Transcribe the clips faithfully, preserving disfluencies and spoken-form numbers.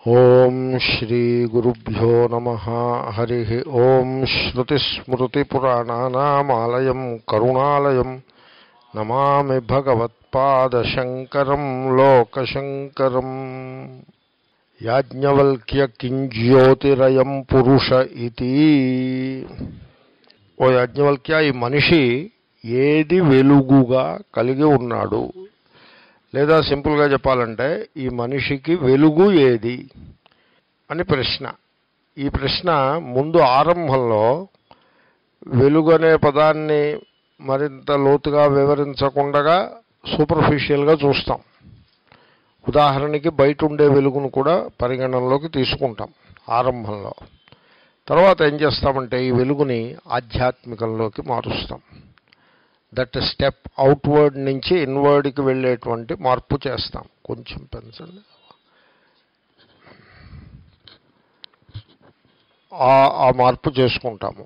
ఓం శ్రీ గురుభ్యో నమః. హరి ఓం. శ్రుతిస్మృతిపురాణానామాలయం కరుణాలయం నమామి భగవత్పాదశంకరం లోకశంకరం. యాజ్ఞవల్క్య కిం జ్యోతిరయం పురుష ఇతి. ఓ యాజ్ఞవల్క్య, ఈ మనిషి ఏది వెలుగుగా కలిగి ఉన్నాడు? లేదా సింపుల్గా చెప్పాలంటే ఈ మనిషికి వెలుగు ఏది అని ప్రశ్న. ఈ ప్రశ్న ముందు ఆరంభంలో వెలుగు అనే పదాన్ని మరింత లోతుగా వివరించకుండా సూపర్ఫిషియల్గా చూస్తాం. ఉదాహరణకి బయట ఉండే వెలుగును కూడా పరిగణనలోకి తీసుకుంటాం ఆరంభంలో. తర్వాత ఏం చేస్తామంటే ఈ వెలుగుని ఆధ్యాత్మికంలోకి మారుస్తాం. దట్ స్టెప్ అవుట్వర్డ్ నుంచి ఇన్వర్డ్కి వెళ్ళేటువంటి మార్పు చేస్తాం. కొంచెం పెంచండి. ఆ మార్పు చేసుకుంటాము.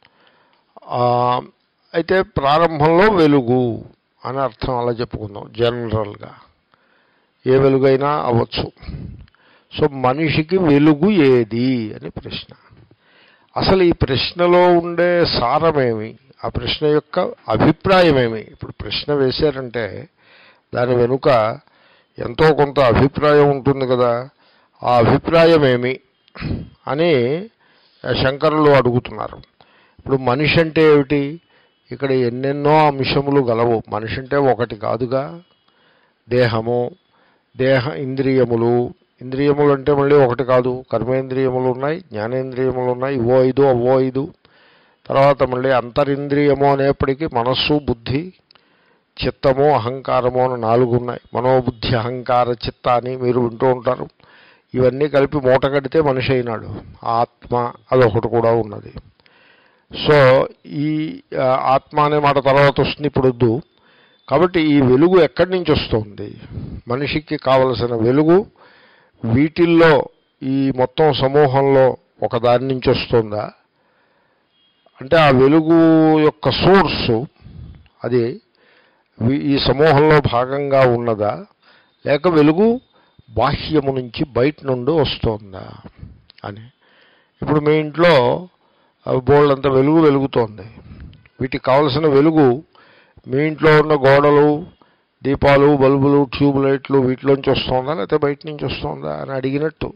అయితే ప్రారంభంలో వెలుగు అని అర్థం అలా చెప్పుకుందాం జనరల్గా. ఏ వెలుగైనా అవ్వచ్చు. సో మనిషికి వెలుగు ఏది అని ప్రశ్న. అసలు ఈ ప్రశ్నలో ఉండే సారమేమి, ఆ ప్రశ్న యొక్క అభిప్రాయం ఏమి? ఇప్పుడు ప్రశ్న వేశారంటే దాని వెనుక ఎంతో కొంత అభిప్రాయం ఉంటుంది కదా. ఆ అభిప్రాయం ఏమి అని శంకరులు అడుగుతున్నారు. ఇప్పుడు మనిషి అంటే ఏమిటి? ఇక్కడ ఎన్నెన్నో అంశములు గలవు. మనిషి అంటే ఒకటి కాదుగా. దేహము, దేహ ఇంద్రియములు. ఇంద్రియములు అంటే మళ్ళీ ఒకటి కాదు. కర్మేంద్రియములు ఉన్నాయి, జ్ఞానేంద్రియములు ఉన్నాయి, ఇవో ఐదు అవో ఐదు. తర్వాత మళ్ళీ అంతరింద్రియము అనేప్పటికీ మనస్సు, బుద్ధి, చిత్తము, అహంకారము అని నాలుగు ఉన్నాయి. మనోబుద్ధి అహంకార చిత్త అని మీరు వింటూ ఉంటారు. ఇవన్నీ కలిపి మూట కడితే మనిషి అయినాడు. ఆత్మ అదొకటి కూడా ఉన్నది. సో ఈ ఆత్మ అనే మాట తర్వాత వస్తుంది, ఇప్పుడు వద్దు. కాబట్టి ఈ వెలుగు ఎక్కడి నుంచి వస్తుంది? మనిషికి కావలసిన వెలుగు వీటిల్లో ఈ మొత్తం సమూహంలో ఒక దాని నుంచి వస్తుందా అంటే ఆ వెలుగు యొక్క సోర్సు అది ఈ సమూహంలో భాగంగా ఉన్నదా, లేక వెలుగు బాహ్యము నుంచి బయట నుండి వస్తుందా అని. ఇప్పుడు మీ ఇంట్లో బోల్డంత వెలుగు వెలుగుతోంది. వీటికి కావలసిన వెలుగు మీ ఇంట్లో ఉన్న గోడలు, దీపాలు, బల్బులు, ట్యూబ్ లైట్లు వీటిలోంచి వస్తుందా లేకపోతే బయట నుంచి వస్తుందా అని అడిగినట్టు.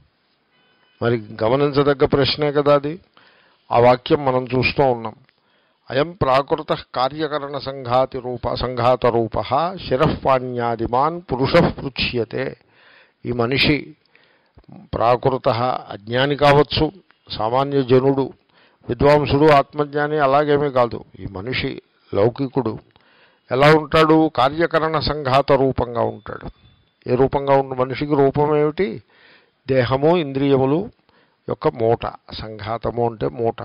మరి గమనించదగ్గ ప్రశ్నే కదా అది. ఆ వాక్యం మనం చూస్తూ ఉన్నాం. అయం ప్రాకృత కార్యకరణ సంఘాతి రూప సంఘాత రూప శిరఃపాణ్యాదిమాన్ పురుష పృచ్యతే. ఈ మనిషి ప్రాకృత అజ్ఞాని కావచ్చు, సామాన్య జనుడు, విద్వాంసుడు, ఆత్మజ్ఞాని అలాగేమీ కాదు. ఈ మనిషి లౌకికుడు ఎలా ఉంటాడు? కార్యకరణ సంఘాత రూపంగా ఉంటాడు. ఏ రూపంగా ఉన్న మనిషికి రూపం ఏమిటి? దేహము, ఇంద్రియములు యొక్క మూట. సంఘాతము అంటే మూట.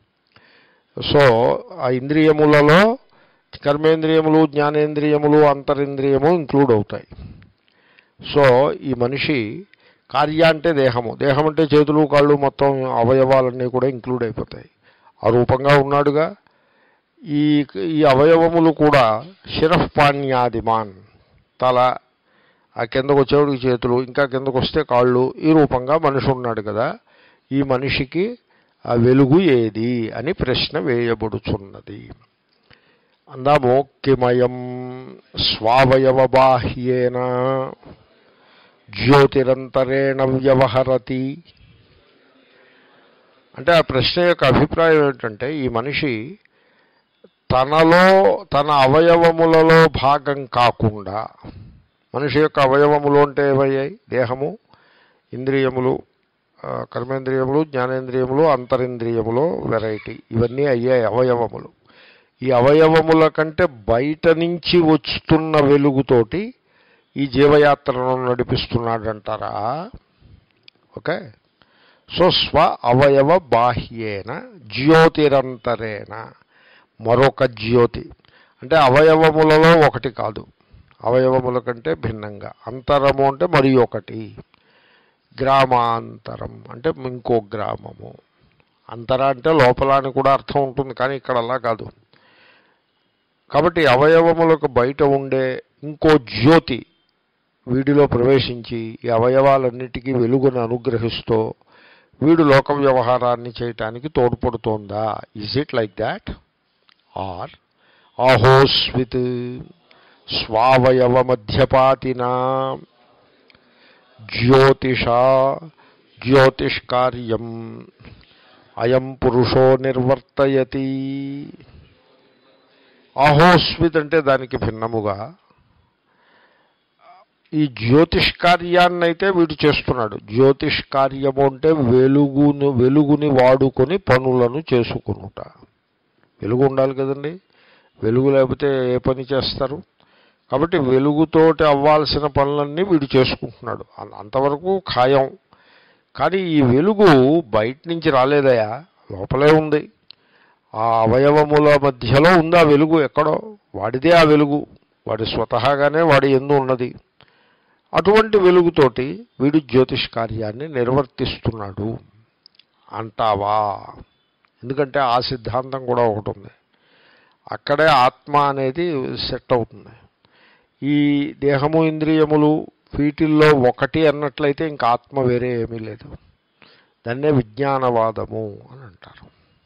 సో ఆ ఇంద్రియములలో కర్మేంద్రియములు, జ్ఞానేంద్రియములు, అంతరింద్రియము ఇంక్లూడ్ అవుతాయి. సో ఈ మనిషి కార్య అంటే దేహము, దేహం అంటే చేతులు, కాళ్ళు, మొత్తం అవయవాలన్నీ కూడా ఇంక్లూడ్ అయిపోతాయి. ఆ రూపంగా ఉన్నాడుగా. ఈ ఈ అవయవములు కూడా శిరఃపాణ్యాదిమాన్, తల, ఆ కిందకు వచ్చేవాడికి చేతులు, ఇంకా కిందకు వస్తే కాళ్ళు, ఈ రూపంగా మనిషి ఉన్నాడు కదా. ఈ మనిషికి ఆ వెలుగు ఏది అని ప్రశ్న వేయబడుచున్నది. అందాము. కిమయం స్వావయవ బాహ్యేన జ్యోతిరంతరేణ వ్యవహరతి. అంటే ఆ ప్రశ్న యొక్క అభిప్రాయం ఏమిటంటే ఈ మనిషి తనలో తన అవయవములలో భాగం కాకుండా, మనిషి యొక్క అవయవములు అంటే ఏమయ్యాయి? దేహము, ఇంద్రియములు, కర్మేంద్రియములు, జ్ఞానేంద్రియములు, అంతరింద్రియములు, వెరైటీ, ఇవన్నీ అయ్యాయి అవయవములు. ఈ అవయవముల కంటే బయట నుంచి వస్తున్న వెలుగుతోటి ఈ జీవయాత్రను నడిపిస్తున్నాడంటారా? ఓకే. సో స్వ అవయవ బాహ్యేన జ్యోతిరంతరేణ, మరొక జ్యోతి అంటే అవయవములలో ఒకటి కాదు, అవయవముల కంటే భిన్నంగా. అంతరము అంటే మరి ఒకటి. గ్రామాంతరం అంటే ఇంకో గ్రామము. అంతర అంటే లోపల అని కూడా అర్థం ఉంటుంది, కానీ ఇక్కడ అలా కాదు. కాబట్టి అవయవములకు బయట ఉండే ఇంకో జ్యోతి వీడిలో ప్రవేశించి ఈ అవయవాలన్నిటికీ వెలుగును అనుగ్రహిస్తూ వీడు లోక వ్యవహారాన్ని చేయటానికి తోడ్పడుతోందా? Is it like that? Or ఆహోస్విత్ స్వావయవ మధ్యపాతినా జ్యోతిష జ్యోతిష్కార్యం అయం పురుషో నిర్వర్తయతి. ఆహోస్విత్ అంటే దానికి భిన్నముగా ఈ జ్యోతిష్కార్యాన్నైతే వీడు చేస్తున్నాడు. జ్యోతిష్కార్యము అంటే వెలుగును వెలుగుని వాడుకొని పనులను చేసుకునుట. వెలుగు ఉండాలి కదండి, వెలుగు లేకపోతే ఏ పని చేస్తారు? కాబట్టి వెలుగుతోటి అవ్వాల్సిన పనులన్నీ వీడు చేసుకుంటున్నాడు. అంతవరకు ఖాయం. కానీ ఈ వెలుగు బయట నుంచి రాలేదయా, లోపలే ఉంది. ఆ అవయవముల మధ్యలో ఉంది ఆ వెలుగు. ఎక్కడో వాడిదే ఆ వెలుగు, వాడి స్వతహాగానే వాడి యందు ఉన్నది. అటువంటి వెలుగుతోటి వీడు జ్యోతిష్ కార్యాన్ని నిర్వర్తిస్తున్నాడు అంటావా? ఎందుకంటే ఆ సిద్ధాంతం కూడా ఒకటి ఉంది. అక్కడే ఆత్మ అనేది సెట్ అవుతుంది. ఈ దేహము ఇంద్రియములు వీటిల్లో ఒకటి అన్నట్లయితే ఇంకా ఆత్మ వేరే ఏమీ లేదు. దాన్నే విజ్ఞానవాదము అని అంటారు.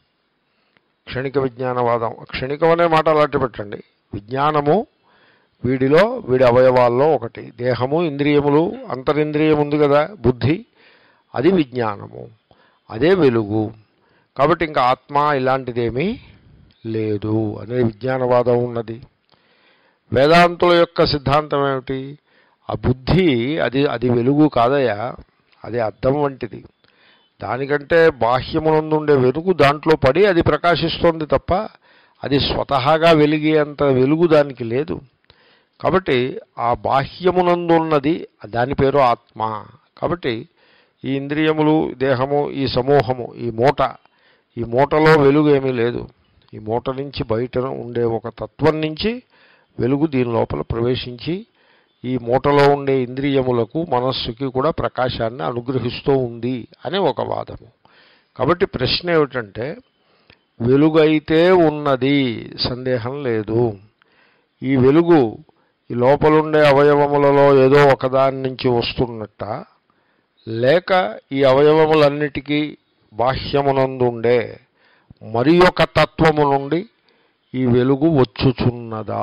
క్షణిక విజ్ఞానవాదం. క్షణికం అనే మాట అలాంటి పెట్టండి. విజ్ఞానము వీడిలో వీడి అవయవాల్లో ఒకటి. దేహము ఇంద్రియములు, అంతరింద్రియం ఉంది కదా బుద్ధి, అది విజ్ఞానము, అదే వెలుగు. కాబట్టి ఇంకా ఆత్మ ఇలాంటిదేమీ లేదు అనే విజ్ఞానవాదం ఉన్నది. వేదాంతుల యొక్క సిద్ధాంతం ఏమిటి? ఆ బుద్ధి అది అది వెలుగు కాదయా, అది అద్దం వంటిది. దానికంటే బాహ్యమునందుండే వెలుగు దాంట్లో పడి అది ప్రకాశిస్తోంది తప్ప అది స్వతహాగా వెలిగే అంత వెలుగు దానికి లేదు. కాబట్టి ఆ బాహ్యమునందున్నది దాని పేరు ఆత్మ. కాబట్టి ఈ ఇంద్రియములు, దేహము, ఈ సమూహము, ఈ మూట, ఈ మూటలో వెలుగు ఏమీ లేదు. ఈ మూట నుంచి బయట ఉండే ఒక తత్వం నుంచి వెలుగు దీని లోపల ప్రవేశించి ఈ మూటలో ఉండే ఇంద్రియములకు, మనస్సుకి కూడా ప్రకాశాన్ని అనుగ్రహిస్తూ ఉంది అనే ఒక వాదము. కాబట్టి ప్రశ్న ఏమిటంటే, వెలుగైతే ఉన్నది, సందేహం లేదు. ఈ వెలుగు ఈ లోపలుండే అవయవములలో ఏదో ఒకదాని నుంచి వస్తున్నట్ట, లేక ఈ అవయవములన్నిటికీ బాహ్యమునందుండే మరి ఒక తత్వము నుండి ఈ వెలుగు వచ్చుచున్నదా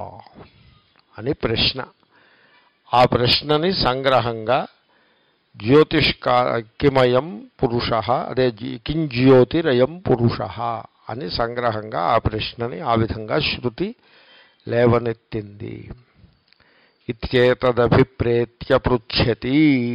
అని ప్రశ్న. ఆ ప్రశ్నని సంగ్రహంగా జ్యోతిష్కా కిమయం పురుష, అదే కింజ్యోతిరయం పురుష అని సంగ్రహంగా ఆ ప్రశ్నని ఆ విధంగా శృతి లేవనెత్తింది. ఇత్యేతదభిప్రేత్య పృచ్ఛతి.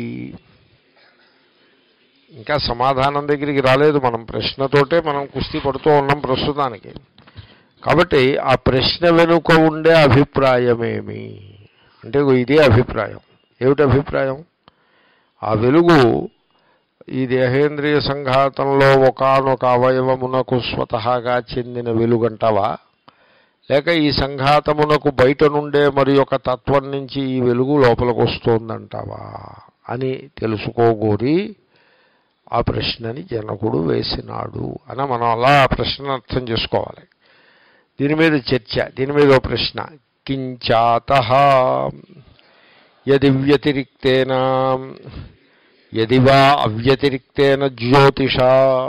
ఇంకా సమాధానం దగ్గరికి రాలేదు. మనం ప్రశ్నతోటే మనం కుస్తీ పడుతూ ఉన్నాం ప్రస్తుతానికి. కాబట్టి ఆ ప్రశ్న వెనుక ఉండే అభిప్రాయమేమి అంటే ఇదే అభిప్రాయం. ఏమిటి అభిప్రాయం? ఆ వెలుగు ఈ దేహేంద్రియ సంఘాతంలో ఒకానొక అవయవమునకు స్వతహాగా చెందిన వెలుగంటావా, లేక ఈ సంఘాతమునకు బయట నుండే మరి ఒక తత్వం నుంచి ఈ వెలుగు లోపలికి వస్తోందంటావా అని తెలుసుకోగోరి ఆ ప్రశ్నని జనకుడు వేసినాడు అని మనం అలా ఆ ప్రశ్న అర్థం చేసుకోవాలి. దీని మీద చర్చ, దీని మీద ఓ ప్రశ్న. కించాతః యది వ్యతిరిక్తేన యది వా అవ్యతిరిక్తేన జ్యోతిషా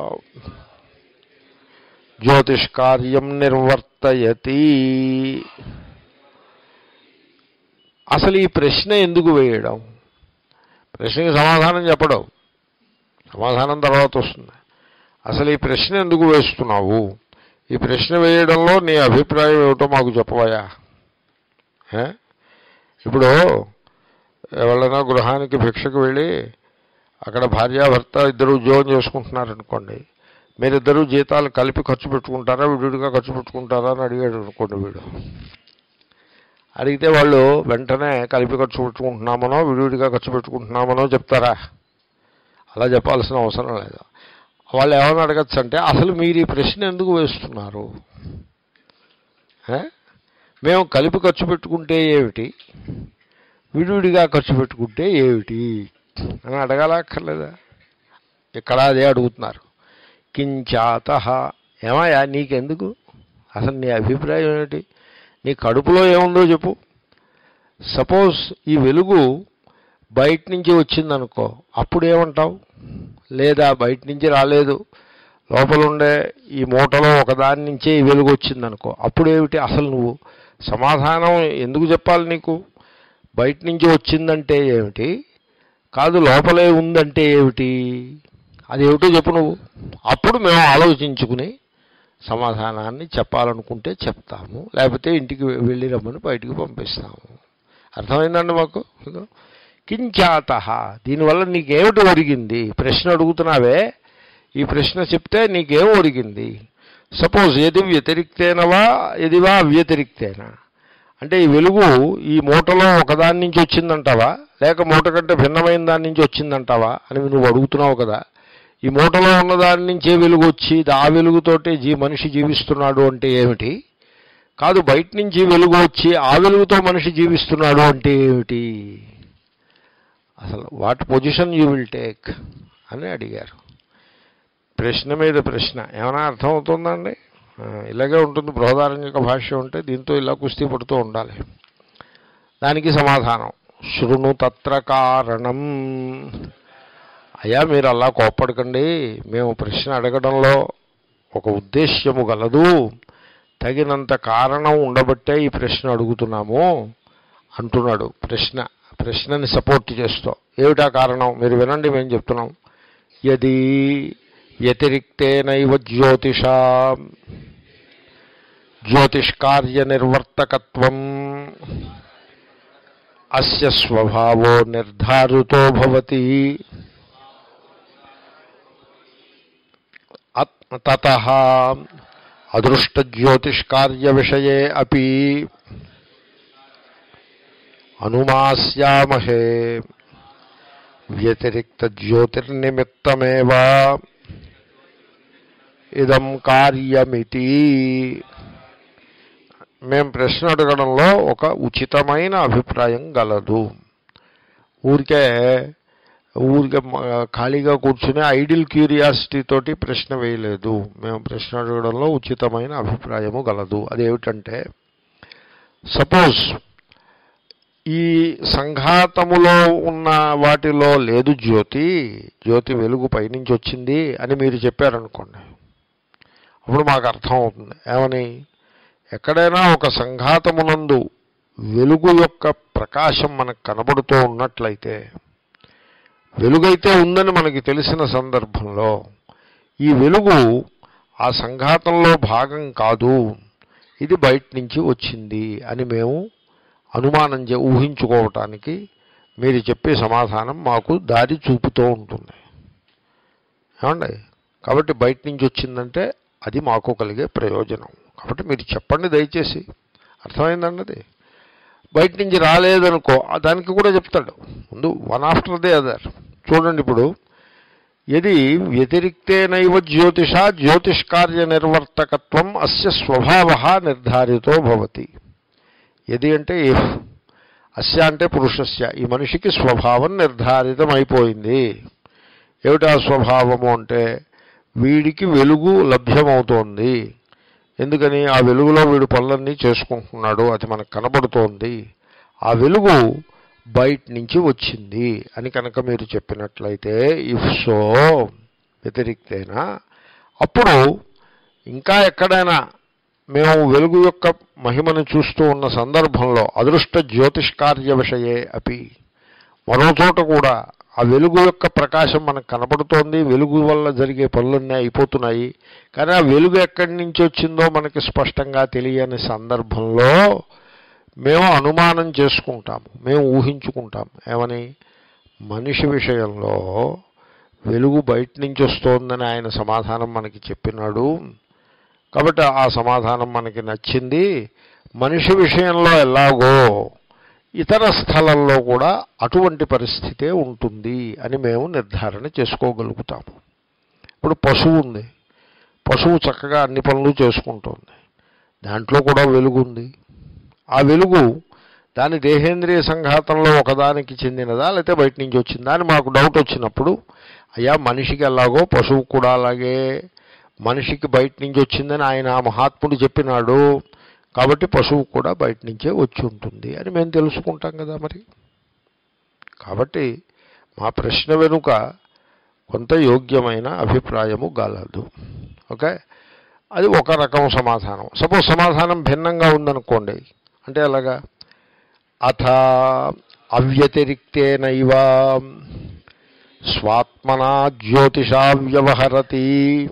జ్యోతిష్కార్యం నిర్వర్తయతి. అసలు ఈ ప్రశ్న ఎందుకు వేయడం? ప్రశ్నకి సమాధానం చెప్పడం, సమాధానం తర్వాత వస్తుంది. అసలు ఈ ప్రశ్న ఎందుకు వేస్తున్నావు? ఈ ప్రశ్న వేయడంలో నీ అభిప్రాయం ఏమిటో మాకు చెప్పవయా? ఇప్పుడు ఎవరైనా గృహానికి భిక్షకు వెళ్ళి అక్కడ భార్యాభర్త ఇద్దరు ఉద్యోగం చేసుకుంటున్నారనుకోండి, మీరిద్దరూ జీతాలు కలిపి ఖర్చు పెట్టుకుంటారా, విడివిడిగా ఖర్చు పెట్టుకుంటారా అని అడిగాడు అనుకోండి. వీడు అడిగితే వాళ్ళు వెంటనే కలిపి ఖర్చు పెట్టుకుంటున్నామనో విడివిడిగా ఖర్చు పెట్టుకుంటున్నామనో చెప్తారా? అలా చెప్పాల్సిన అవసరం లేదు. వాళ్ళు ఏమైనా అడగచ్చు అంటే, అసలు మీరు ఈ ప్రశ్న ఎందుకు వేస్తున్నారు? మేము కలిపి ఖర్చు పెట్టుకుంటే ఏమిటి, విడివిడిగా ఖర్చు పెట్టుకుంటే ఏమిటి అని అడగాలక్కర్లేదా? ఇక్కడ అదే అడుగుతున్నారు. కించాతః, ఏమయ్యా నీకెందుకు, అసలు నీ అభిప్రాయం ఏమిటి, నీ కడుపులో ఏముందో చెప్పు. సపోజ్ ఈ వెలుగు బయట నుంచి వచ్చిందనుకో, అప్పుడు ఏమంటావు? లేదా బయట నుంచి రాలేదు, లోపల ఉండే ఈ మూటలో ఒకదాని నుంచే ఈ వెలుగు వచ్చిందనుకో, అప్పుడు ఏమిటి? అసలు నువ్వు సమాధానం ఎందుకు చెప్పాలి నీకు? బయట నుంచి వచ్చిందంటే ఏమిటి, కాదు లోపలే ఉందంటే ఏమిటి, అది ఏమిటో చెప్పు నువ్వు. అప్పుడు మేము ఆలోచించుకుని సమాధానాన్ని చెప్పాలనుకుంటే చెప్తాము, లేకపోతే ఇంటికి వెళ్ళి రమ్మని బయటికి పంపిస్తాము. అర్థమైందండి మాకు? కించాత, దీనివల్ల నీకేమిటి ఒరిగింది? ప్రశ్న అడుగుతున్నావే, ఈ ప్రశ్న చెప్తే నీకేం ఒరిగింది? సపోజ్ ఏది వ్యతిరిక్తేనవా ఎదివా అవ్యతిరిక్తేనా, అంటే ఈ వెలుగు ఈ మూటలో ఒకదాని నుంచి వచ్చిందంటావా, లేక మూట కంటే భిన్నమైన దాని నుంచి వచ్చిందంటావా అని నువ్వు అడుగుతున్నావు కదా. ఈ మూటలో ఉన్న దాని నుంచే వెలుగు వచ్చి ఆ వెలుగుతోటే జీ మనిషి జీవిస్తున్నాడు అంటే ఏమిటి? కాదు బయట నుంచి వెలుగు వచ్చి ఆ వెలుగుతో మనిషి జీవిస్తున్నాడు అంటే ఏమిటి? అసలు what position you will take అని అడిగారు. ప్రశ్న మీద ప్రశ్న. ఏమైనా అర్థమవుతుందండి? ఇలాగే ఉంటుంది బృహదారణ్యక భాష్యం ఉంటే, దీంతో ఇలా కుస్తీ పడుతూ ఉండాలి. దానికి సమాధానం శృణు తత్ర కారణం. అయ్యా మీరు అలా కోప్పడకండి, మేము ప్రశ్న అడగడంలో ఒక ఉద్దేశ్యము గలదు, తగినంత కారణం ఉండబట్టే ఈ ప్రశ్న అడుగుతున్నాము అంటున్నాడు. ప్రశ్న ప్రశ్నని సపోర్ట్ చేస్తూ ఏమిటా కారణం మీరు వినండి, మేము చెప్తున్నాం. యది వ్యతిరిక్తేనైవ జ్యోతిషా జ్యోతిష్కార్య నిర్వర్తకత్వం అస్య స్వభావో నిర్ధారితో భవతి తతః అదృష్టజ్యోతిష్కార్య విషయే అపి అనుమాస్యామహే వ్యతిరిక్త జ్యోతిర్నిమిత్తమేవ ఇదం కార్యమితి. మేము ప్రశ్న అడగడంలో ఒక ఉచితమైన అభిప్రాయం గలదు. ఊరికే ఊరికే ఖాళీగా కూర్చుని ఐడిల్ క్యూరియాసిటీ తోటి ప్రశ్న వేయలేదు. మేము ప్రశ్న అడగడంలో ఉచితమైన అభిప్రాయము గలదు. అదేమిటంటే, సపోజ్ ఈ సంఘాతములో ఉన్న వాటిలో లేదు జ్యోతి, జ్యోతి వెలుగు పైనుంచి వచ్చింది అని మీరు చెప్పారనుకోండి, అప్పుడు మాకు అర్థం అవుతుంది. ఏమని? ఎక్కడైనా ఒక సంఘాతమునందు వెలుగు యొక్క ప్రకాశం మనకు కనబడుతూ ఉన్నట్లయితే, వెలుగైతే ఉందని మనకి తెలిసిన సందర్భంలో ఈ వెలుగు ఆ సంఘాతంలో భాగం కాదు, ఇది బయట నుంచి వచ్చింది అని మేము అనుమానం చే ఊహించుకోవటానికి మీరు చెప్పే సమాధానం మాకు దారి చూపుతూ ఉంటుంది. ఏమండి? కాబట్టి బయట నుంచి వచ్చిందంటే అది మాకు కలిగే ప్రయోజనం. కాబట్టి మీరు చెప్పండి దయచేసి. అర్థమైందన్నది. బయట నుంచి రాలేదనుకో, దానికి కూడా చెప్తాడు ముందు, వన్ ఆఫ్టర్ ది అదర్. చూడండి, ఇప్పుడు యది వ్యతిరిక్తేనైవ జ్యోతిషా జ్యోతిష్కార్య నిర్వర్తకత్వం అస్య స్వభావః నిర్ధారితో భవతి. యది అంటే ఇఫ్, అస్య అంటే పురుషస్య, ఈ మనిషికి స్వభావం నిర్ధారితం అయిపోయింది. ఏమిటా స్వభావము అంటే, వీడికి వెలుగు లభ్యమవుతోంది. ఎందుకని? ఆ వెలుగులో వీడు పనులన్నీ చేసుకుంటున్నాడు, అది మనకు కనబడుతోంది. ఆ వెలుగు బయట నుంచి వచ్చింది అని కనుక మీరు చెప్పినట్లయితే, ఇఫ్ సో వ్యతిరిక్తేనా, అప్పుడు ఇంకా ఎక్కడైనా మేము వెలుగు యొక్క మహిమను చూస్తూ ఉన్న సందర్భంలో అదృష్ట జ్యోతిష్కార్య విషయే అపి, మరో చోట కూడా ఆ వెలుగు యొక్క ప్రకాశం మనకు కనబడుతోంది, వెలుగు వల్ల జరిగే పనులన్నీ అయిపోతున్నాయి, కానీ ఆ వెలుగు ఎక్కడి నుంచి వచ్చిందో మనకి స్పష్టంగా తెలియని సందర్భంలో మేము అనుమానం చేసుకుంటాము, మేము ఊహించుకుంటాం. ఏమని? మనిషి విషయంలో వెలుగు బయట నుంచి వస్తోందని ఆయన సమాధానం మనకి చెప్పినాడు, కాబట్టి ఆ సమాధానం మనకి నచ్చింది. మనిషి విషయంలో ఎలాగో ఇతర స్థలంలో కూడా అటువంటి పరిస్థితే ఉంటుంది అని మేము నిర్ధారణ చేసుకోగలుగుతాము. ఇప్పుడు పశువు ఉంది, పశువు చక్కగా అన్ని పనులు చేసుకుంటుంది, దాంట్లో కూడా వెలుగు ఉంది. ఆ వెలుగు దాని దేహేంద్రియ సంఘాతంలో ఒకదానికి చెందినదా లేకపోతే బయట నుంచి వచ్చిందా అని మాకు డౌట్ వచ్చినప్పుడు, అయ్యా మనిషికి ఎలాగో పశువు కూడా అలాగే మనిషికి బయట నుంచి వచ్చిందని ఆయన మహాత్ముడు చెప్పినాడు, కాబట్టి పశువు కూడా బయట నుంచే వచ్చి ఉంటుంది అని మేము తెలుసుకుంటాం కదా మరి. కాబట్టి మా ప్రశ్న వెనుక కొంత యోగ్యమైన అభిప్రాయము గలదు. ఓకే, అది ఒక రకం సమాధానం. సపోజ్ సమాధానం భిన్నంగా ఉందనుకోండి, అంటే అలాగా అథ అవ్యతిరిక్తేనైవ స్వాత్మనా జ్యోతిషా వ్యవహరతి.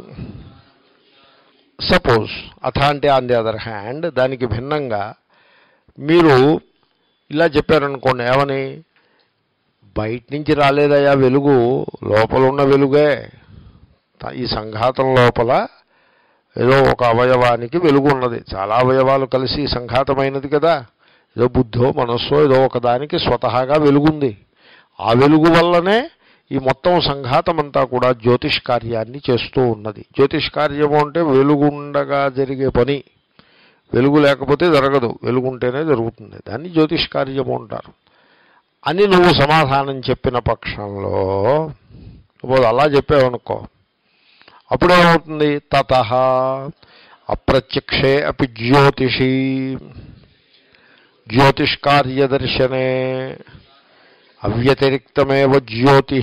సపోజ్ అథ అంటే ఆన్ ది అదర్ హ్యాండ్, దానికి భిన్నంగా మీరు ఇలా చెప్పారనుకోండి, ఏమని, బయట నుంచి రాలేదయా వెలుగు, లోపల ఉన్న వెలుగే. ఈ సంఘాతం లోపల ఏదో ఒక అవయవానికి వెలుగు ఉన్నది, చాలా అవయవాలు కలిసి సంఘాతమైనది కదా. ఏదో బుద్ధో మనస్సో ఏదో ఒకదానికి స్వతహాగా వెలుగుంది. ఆ వెలుగు వల్లనే ఈ మొత్తం సంఘాతం అంతా కూడా జ్యోతిష్ కార్యాన్ని చేస్తూ ఉన్నది. జ్యోతిష్ కార్యము అంటే వెలుగుండగా జరిగే పని, వెలుగు లేకపోతే జరగదు, వెలుగుంటేనే జరుగుతుంది. దాన్ని జ్యోతిష్ కార్యము అంటారు అని నువ్వు సమాధానం చెప్పిన పక్షంలో, నువ్వు అలా చెప్పావనుకో, అప్పుడేమవుతుంది, తతః అప్రత్యక్షే అపి జ్యోతిషి జ్యోతిష్కార్యదర్శనే అవ్యతిరిక్తమేవ జ్యోతి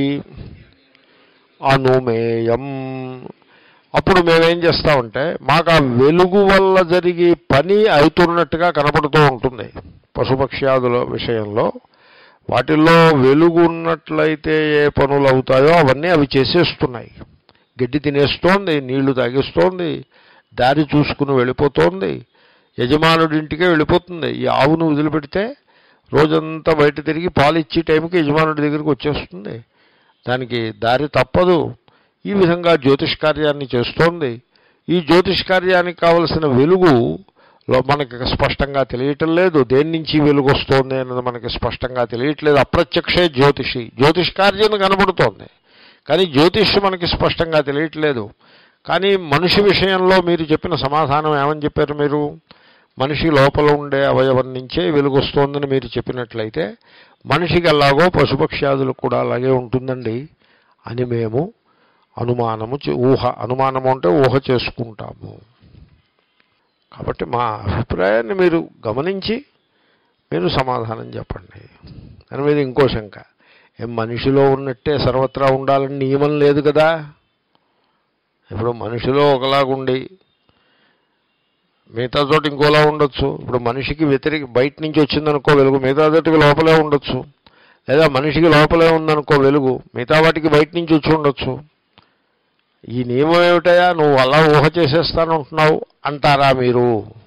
అనుమేయం. అప్పుడు మేమేం చేస్తామంటే, మాకు ఆ వెలుగు వల్ల జరిగే పని అవుతున్నట్టుగా కనపడుతూ ఉంటుంది. పశుపక్ష్యాదుల విషయంలో వాటిల్లో వెలుగు ఉన్నట్లయితే ఏ పనులు అవుతాయో అవన్నీ అవి చేసేస్తున్నాయి. గడ్డి తినేస్తోంది, నీళ్లు తాగిస్తోంది, దారి చూసుకుని వెళ్ళిపోతోంది, యజమానుడింటికే వెళ్ళిపోతుంది. ఈ ఆవును వదిలిపెడితే రోజంతా బయట తిరిగి పాలు ఇచ్చే టైంకి యజమానుడి దగ్గరికి వచ్చేస్తుంది, దానికి దారి తప్పదు. ఈ విధంగా జ్యోతిష్ కార్యాన్ని చేస్తోంది. ఈ జ్యోతిష్ కార్యానికి కావలసిన వెలుగు మనకి స్పష్టంగా తెలియటం లేదు. దేని నుంచి వెలుగు వస్తుంది అన్నది మనకి స్పష్టంగా తెలియట్లేదు. అప్రత్యక్షే జ్యోతిషి, జ్యోతిష్ కార్యం కనబడుతోంది కానీ జ్యోతిష్ మనకి స్పష్టంగా తెలియట్లేదు. కానీ మనిషి విషయంలో మీరు చెప్పిన సమాధానం ఏమని చెప్పారు, మీరు మనిషి లోపల ఉండే అవయవం నుంచే వెలుగు వస్తోందని మీరు చెప్పినట్లయితే మనిషికి అలాగో పశుపక్ష్యాదులకు కూడా అలాగే ఉంటుందండి అని మేము అనుమానము ఊహ అనుమానము అంటే ఊహ చేసుకుంటాము. కాబట్టి మా అభిప్రాయాన్ని మీరు గమనించి మీరు సమాధానం చెప్పండి. దాని మీద ఇంకో శంక, ఏం మనిషిలో ఉన్నట్టే సర్వత్రా ఉండాలని నియమం లేదు కదా. ఇప్పుడు మనిషిలో ఒకలాగుండి మిగతా చోట ఇంకోలా ఉండొచ్చు. ఇప్పుడు మనిషికి వ్యతిరేక బయట నుంచి వచ్చిందనుకో వెలుగు, మిగతా చోటికి లోపలే ఉండొచ్చు. లేదా మనిషికి లోపలే ఉందనుకో వెలుగు, మిగతా వాటికి బయట నుంచి వచ్చి ఉండొచ్చు. ఈ నియమం ఏమిటయా, నువ్వు అలా ఊహ చేసేస్తానంటున్నావు అంటారా మీరు?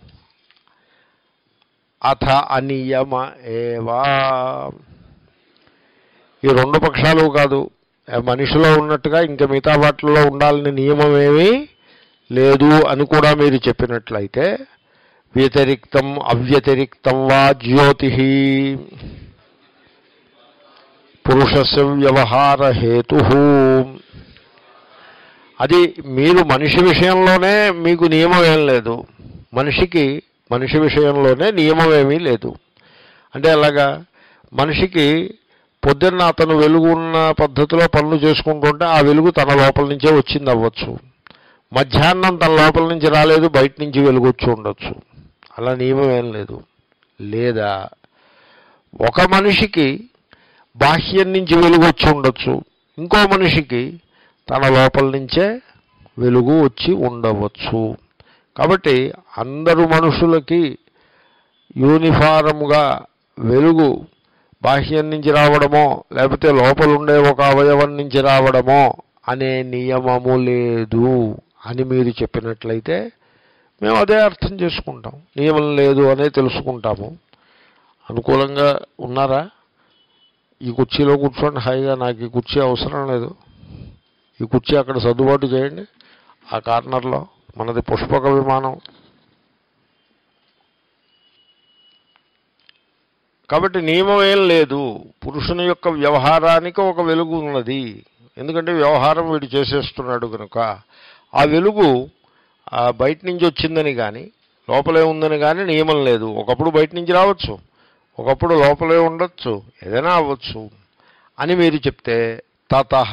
అథ అనియమ ఏవా, ఈ రెండు పక్షాలు కాదు. మనిషిలో ఉన్నట్టుగా ఇంకా మిగతా వాటిల్లో ఉండాలని నియమం ఏమీ లేదు అని కూడా మీరు చెప్పినట్లయితే, వ్యతిరిక్తం అవ్యతిరిక్తం వా జ్యోతి పురుషస్య వ్యవహార హేతు, అది మీరు మనిషి విషయంలోనే మీకు నియమం ఏం లేదు, మనిషికి మనిషి విషయంలోనే నియమం ఏమీ లేదు. అంటే అలాగా మనిషికి పొద్దున్న అతను వెలుగు ఉన్న పద్ధతిలో పనులు చేసుకుంటుంటే ఆ వెలుగు తన లోపల నుంచే వచ్చింది అవ్వచ్చు. మధ్యాహ్నం తన లోపల నుంచి రాలేదు, బయట నుంచి వెలుగు వచ్చి ఉండొచ్చు. అలా నియమం ఏం లేదు. లేదా ఒక మనిషికి బాహ్యం నుంచి వెలుగు వచ్చి ఉండొచ్చు, ఇంకో మనిషికి తన లోపల నుంచే వెలుగు వచ్చి ఉండవచ్చు. కాబట్టి అందరు మనుషులకి యూనిఫారంగా వెలుగు బాహ్యం నుంచి రావడమో లేకపోతే లోపల ఉండే ఒక అవయవం నుంచి రావడమో అనే నియమము లేదు అని మీరు చెప్పినట్లయితే మేము అదే అర్థం చేసుకుంటాం. నియమం లేదు అనే తెలుసుకుంటాము. అనుకూలంగా ఉన్నారా? ఈ కుర్చీలో కూర్చోండి హాయిగా, నాకు ఈ కుర్చీ అవసరం లేదు. ఈ కుర్చీ అక్కడ సర్దుబాటు చేయండి, ఆ కార్నర్లో. మనది పుష్పక విమానం. కాబట్టి నియమం ఏం లేదు. పురుషుని యొక్క వ్యవహారానికి ఒక వెలుగు ఉన్నది, ఎందుకంటే వ్యవహారం వీడు చేసేస్తున్నాడు కనుక. ఆ వెలుగు బయట నుంచి వచ్చిందని కానీ లోపలే ఉందని కానీ నియమం లేదు. ఒకప్పుడు బయట నుంచి రావచ్చు, ఒకప్పుడు లోపలే ఉండొచ్చు, ఏదైనా అవ్వచ్చు అని మీరు చెప్తే, తతః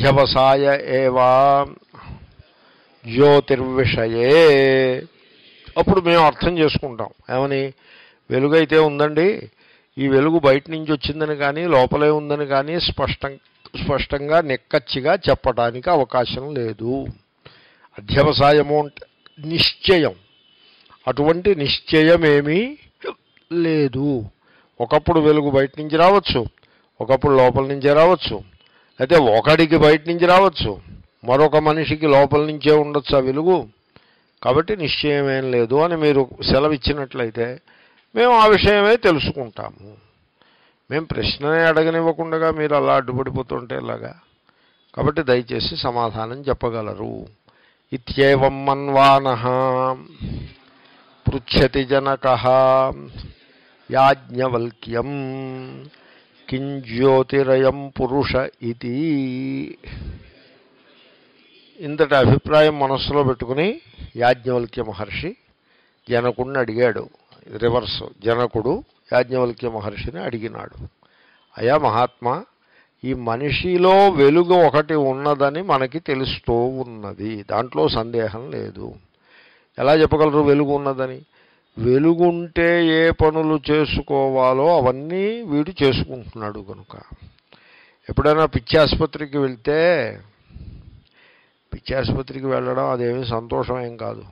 అనధ్యవసాయ ఏవా జ్యోతిర్విషయే అప్పుడు మేము అర్థం చేసుకుంటాం ఏమని, వెలుగైతే ఉందండి, ఈ వెలుగు బయట నుంచి వచ్చిందని కానీ లోపలే ఉందని కానీ స్పష్టం స్పష్టంగా నిక్కచ్చిగా చెప్పడానికి అవకాశం లేదు. అధ్యవసాయము అంటే నిశ్చయం, అటువంటి నిశ్చయమేమీ లేదు. ఒకప్పుడు వెలుగు బయట నుంచి రావచ్చు, ఒకప్పుడు లోపల నుంచే రావచ్చు, అయితే ఒకడికి బయట నుంచి రావచ్చు, మరొక మనిషికి లోపల నుంచే ఉండొచ్చు ఆ వెలుగు. కాబట్టి నిశ్చయమేం లేదు అని మీరు సెలవిచ్చినట్లయితే మేము ఆ విషయమే తెలుసుకుంటాము. మేము ప్రశ్ననే అడగనివ్వకుండా మీరు అలా అడ్డుపడిపోతుంటే ఎలాగా? కాబట్టి దయచేసి సమాధానం చెప్పగలరు. ఇత్యేవం మన్వానః పృచ్ఛతి జనకః యాజ్ఞవల్క్యం కిం జ్యోతిరయం పురుష ఇతి. ఇంతటి అభిప్రాయం మనస్సులో పెట్టుకుని యాజ్ఞవల్క్య మహర్షి జనకుడిని అడిగాడు. రివర్స్, జనకుడు యాజ్ఞవల్క్య మహర్షిని అడిగినాడు, అయా మహాత్మా, ఈ మనిషిలో వెలుగు ఒకటి ఉన్నదని మనకి తెలుస్తూ ఉన్నది, దాంట్లో సందేహం లేదు. ఎలా చెప్పగలరు వెలుగు ఉన్నదని? వెలుగుంటే ఏ పనులు చేసుకోవాలో అవన్నీ వీడు చేసుకుంటున్నాడు కనుక. ఎప్పుడైనా పిచ్చి ఆసుపత్రికి వెళ్తే, పిచ్చి ఆసుపత్రికి వెళ్ళడం అదేమీ సంతోషం ఏం కాదు.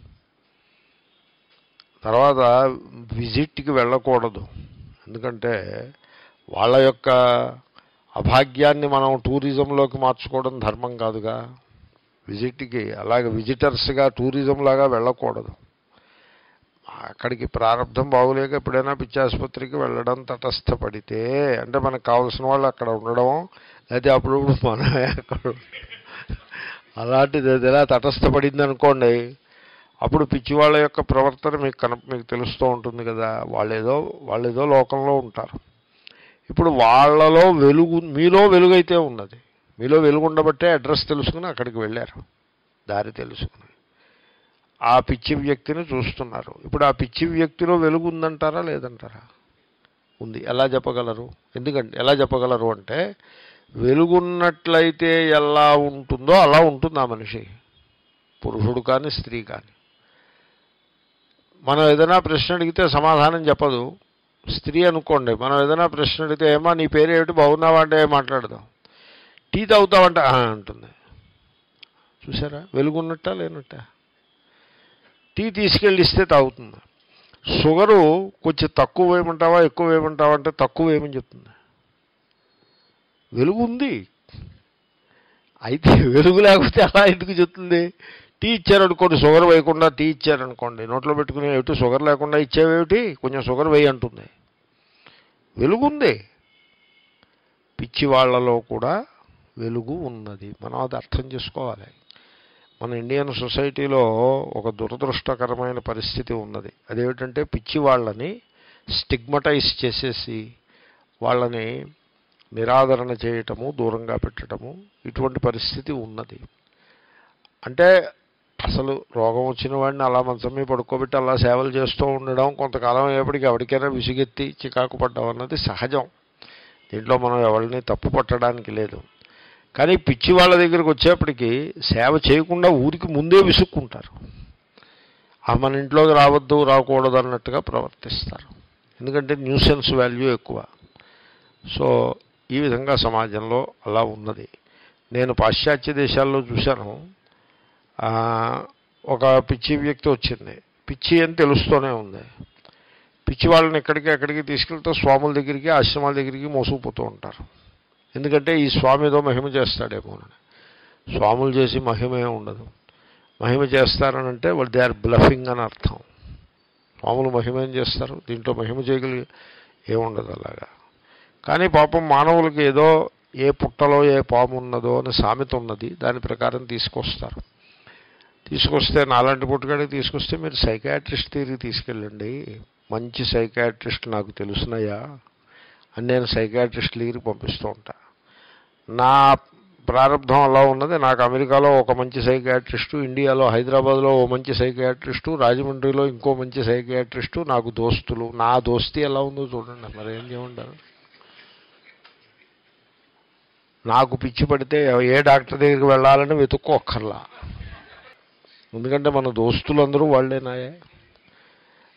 తర్వాత విజిట్కి వెళ్ళకూడదు, ఎందుకంటే వాళ్ళ యొక్క అభాగ్యాన్ని మనం టూరిజంలోకి మార్చుకోవడం ధర్మం కాదుగా. విజిట్కి అలాగే విజిటర్స్గా టూరిజం లాగా వెళ్ళకూడదు. అక్కడికి ప్రారంభం బాగులేక ఎప్పుడైనా పిచ్చి ఆసుపత్రికి వెళ్ళడం తటస్థపడితే, అంటే మనకు కావాల్సిన వాళ్ళు అక్కడ ఉండడం, లేకపోతే అప్పుడు మనమే అక్కడ అలాంటిది ఏదైనా తటస్థపడింది అనుకోండి, అప్పుడు పిచ్చి వాళ్ళ యొక్క ప్రవర్తన మీకు కన మీకు తెలుస్తూ ఉంటుంది కదా. వాళ్ళేదో వాళ్ళేదో లోకంలో ఉంటారు. ఇప్పుడు వాళ్ళలో వెలుగు, మీలో వెలుగైతే ఉన్నది, మీలో వెలుగు ఉండబట్టే అడ్రస్ తెలుసుకుని అక్కడికి వెళ్ళారు, దారి తెలుసుకుని ఆ పిచ్చి వ్యక్తిని చూస్తున్నారు. ఇప్పుడు ఆ పిచ్చి వ్యక్తిలో వెలుగు ఉందంటారా లేదంటారా? ఉంది. ఎలా చెప్పగలరు? ఎందుకంటే ఎలా చెప్పగలరు అంటే, వెలుగున్నట్లయితే ఎలా ఉంటుందో అలా ఉంటుంది ఆ మనిషి, పురుషుడు కానీ స్త్రీ కానీ. మనం ఏదైనా ప్రశ్న అడిగితే సమాధానం చెప్పదు. స్త్రీ అనుకోండి, మనం ఏదైనా ప్రశ్న అడిగితే, ఏమా నీ పేరు ఏమిటి, బాగున్నావా అంటే మాట్లాడదాం. టీ తాగుతావంట అంటుంది. చూసారా వెలుగున్నట్ట లేనట్ట? టీ తీసుకెళ్ళి ఇస్తే తాగుతుంది. షుగరు కొంచెం తక్కువ వేయమంటావా ఎక్కువ వేయమంటావా అంటే తక్కువ వేయమని చెప్తుంది. వెలుగు ఉంది. అయితే వెలుగు లేకపోతే అలా ఎందుకు చెప్తుంది? టీ ఇచ్చారనుకోండి, షుగర్ వేయకుండా టీ ఇచ్చారనుకోండి, నోట్లో పెట్టుకుని ఏమిటి షుగర్ లేకుండా ఇచ్చేవేమిటి, కొంచెం షుగర్ వేయి అంటుంది. వెలుగుంది. పిచ్చి వాళ్ళలో కూడా వెలుగు ఉన్నది. మనం అది అర్థం చేసుకోవాలి. మన ఇండియన్ సొసైటీలో ఒక దురదృష్టకరమైన పరిస్థితి ఉన్నది. అదేమిటంటే పిచ్చి వాళ్ళని స్టిగ్మటైజ్ చేసేసి వాళ్ళని నిరాదరణ చేయటము, దూరంగా పెట్టడము, ఇటువంటి పరిస్థితి ఉన్నది. అంటే అసలు రోగం వచ్చిన వాడిని అలా మంచం మీద పడుకోబెట్టి అలా సేవలు చేస్తూ ఉండడం, కొంతకాలం అయ్యేప్పటికీ ఎవరికైనా విసిగెత్తి చికాకు పడ్డం అన్నది సహజం. దీంట్లో మనం ఎవరిని తప్పు పట్టడానికి లేదు. కానీ పిచ్చి వాళ్ళ దగ్గరికి వచ్చేప్పటికీ సేవ చేయకుండా ఊరికి ముందే విసుక్కుంటారు. ఆ మన ఇంట్లోకి రావద్దు రాకూడదు అన్నట్టుగా ప్రవర్తిస్తారు. ఎందుకంటే న్యూసెన్స్ వాల్యూ ఎక్కువ. సో ఈ విధంగా సమాజంలో అలా ఉన్నది. నేను పాశ్చాత్య దేశాల్లో చూశాను. ఒక పిచ్చి వ్యక్తి వచ్చింది, పిచ్చి అని తెలుస్తూనే ఉంది. పిచ్చి వాళ్ళని ఎక్కడికి ఎక్కడికి తీసుకెళ్తే స్వాముల దగ్గరికి ఆశ్రమాల దగ్గరికి మోసుకుపోతూ ఉంటారు. ఎందుకంటే ఈ స్వామి ఏదో మహిమ చేస్తాడేమోనని. స్వాములు చేసి మహిమే ఉండదు. మహిమ చేస్తారనంటే వాళ్ళు దే ఆర్ బ్లఫింగ్ అని అర్థం. స్వాములు మహిమ ఏం చేస్తారు, దీంట్లో మహిమ చేయగలిగి ఏముండదు అలాగా. కానీ పాపం మానవులకి ఏదో ఏ పుట్టలో ఏ పాము ఉన్నదో అని సామెత ఉన్నది, దాని ప్రకారం తీసుకొస్తారు. తీసుకొస్తే నాలాంటి పుట్టుకాడికి తీసుకొస్తే మీరు సైకాట్రిస్ట్ దగ్గరికి తీసుకెళ్ళండి, మంచి సైకాట్రిస్ట్ నాకు తెలుసునయ్యా అని నేను సైకాట్రిస్ట్ దగ్గరికి పంపిస్తూ ఉంటా. నా ప్రారంభం అలా ఉన్నది. నాకు అమెరికాలో ఒక మంచి సైకాట్రిస్టు, ఇండియాలో హైదరాబాద్లో ఓ మంచి సైకాట్రిస్టు, రాజమండ్రిలో ఇంకో మంచి సైకాట్రిస్టు నాకు దోస్తులు. నా దోస్తీ ఎలా ఉందో చూడండి. మరి ఏం చేయమంటారు? నాకు పిచ్చి పడితే ఏ డాక్టర్ దగ్గరికి వెళ్ళాలని వెతుక్కోక్కర్లా, ఎందుకంటే మన దోస్తులందరూ వాళ్ళేనాయే.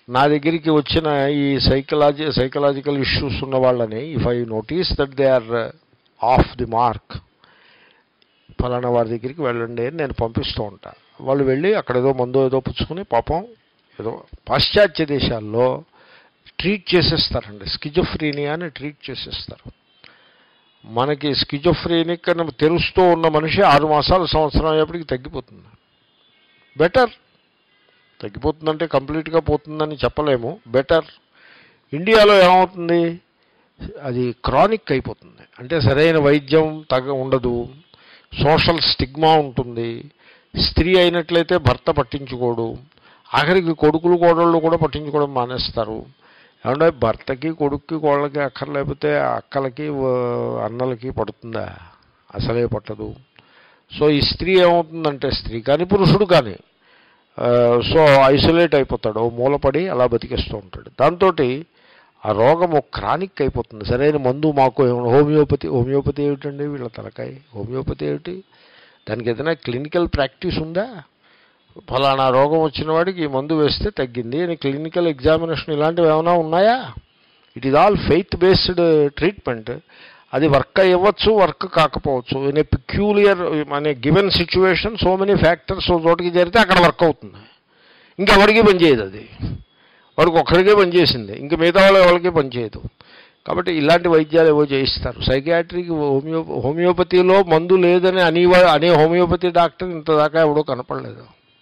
నా దగ్గరికి వచ్చిన ఈ సైకలాజీ సైకలాజికల్ ఇష్యూస్ ఉన్న వాళ్ళని if I notice that they are off the mark, ఫలానా వారి దగ్గరికి వెళ్ళండి అని నేను పంపిస్తూ ఉంటా. వాళ్ళు వెళ్ళి అక్కడ ఏదో మందో ఏదో పుచ్చుకుని పాపం ఏదో పాశ్చాత్య దేశాల్లో ట్రీట్ చేసేస్తారండి. స్కిజోఫ్రీనియా అని ట్రీట్ చేసేస్తారు. మనకి స్కిజోఫ్రీనిక్ అని తెలుస్తూ ఉన్న మనిషి ఆరు మాసాలు సంవత్సరం అయ్యేప్పటికి తగ్గిపోతుంది. బెటర్, తగ్గిపోతుందంటే కంప్లీట్గా పోతుందని చెప్పలేము, బెటర్. ఇండియాలో ఏమవుతుంది, అది క్రానిక్ అయిపోతుంది. అంటే సరైన వైద్యం తగ్గ ఉండదు, సోషల్ స్టిగ్మా ఉంటుంది. స్త్రీ అయినట్లయితే భర్త పట్టించుకోడు, ఆఖరికి కొడుకులు కోడళ్ళు కూడా పట్టించుకోవడం మానేస్తారు. ఏమంటే భర్తకి కొడుక్కి కోళ్ళకి అక్కర్లేకపోతే అక్కలకి అన్నలకి పడుతుందా? అసలే పట్టదు. సో ఈ స్త్రీ ఏమవుతుందంటే, స్త్రీ కానీ పురుషుడు కానీ సో ఐసోలేట్ అయిపోతాడు, మూలపడి అలా బతికేస్తూ ఉంటాడు. దాంతో ఆ రోగము క్రానిక్ అయిపోతుంది. సరైన మందు మాకు హోమియోపతి హోమియోపతి ఏమిటండి వీళ్ళ తలకాయ? హోమియోపతి ఏమిటి? దానికి ఏదైనా క్లినికల్ ప్రాక్టీస్ ఉందా? ఫలానా రోగం వచ్చిన వాడికి ఈ మందు వేస్తే తగ్గింది అని క్లినికల్ ఎగ్జామినేషన్ ఇలాంటివి ఏమైనా ఉన్నాయా? It is all faith based treatment. అది వర్క్ అయ్యవచ్చు, వర్క్ కాకపోవచ్చు. ఇన్ ఏ పిక్యూలియర్ అనే given situation so many factors చోటికి జరిగితే అక్కడ వర్క్ అవుతుంది. ఇంకెవరికి పనిచేయదు. అది వాడికి ఒక్కడికే పనిచేసింది, ఇంక మిగతా వాళ్ళు ఎవరికి పనిచేయదు. కాబట్టి ఇలాంటి వైద్యాలు ఏవో చేయిస్తారు. సైకియాట్రిక్ హోమియో హోమియోపతిలో మందు లేదని అని అనే హోమియోపతి డాక్టర్ ఇంతదాకా ఎవడో కనపడలేదు.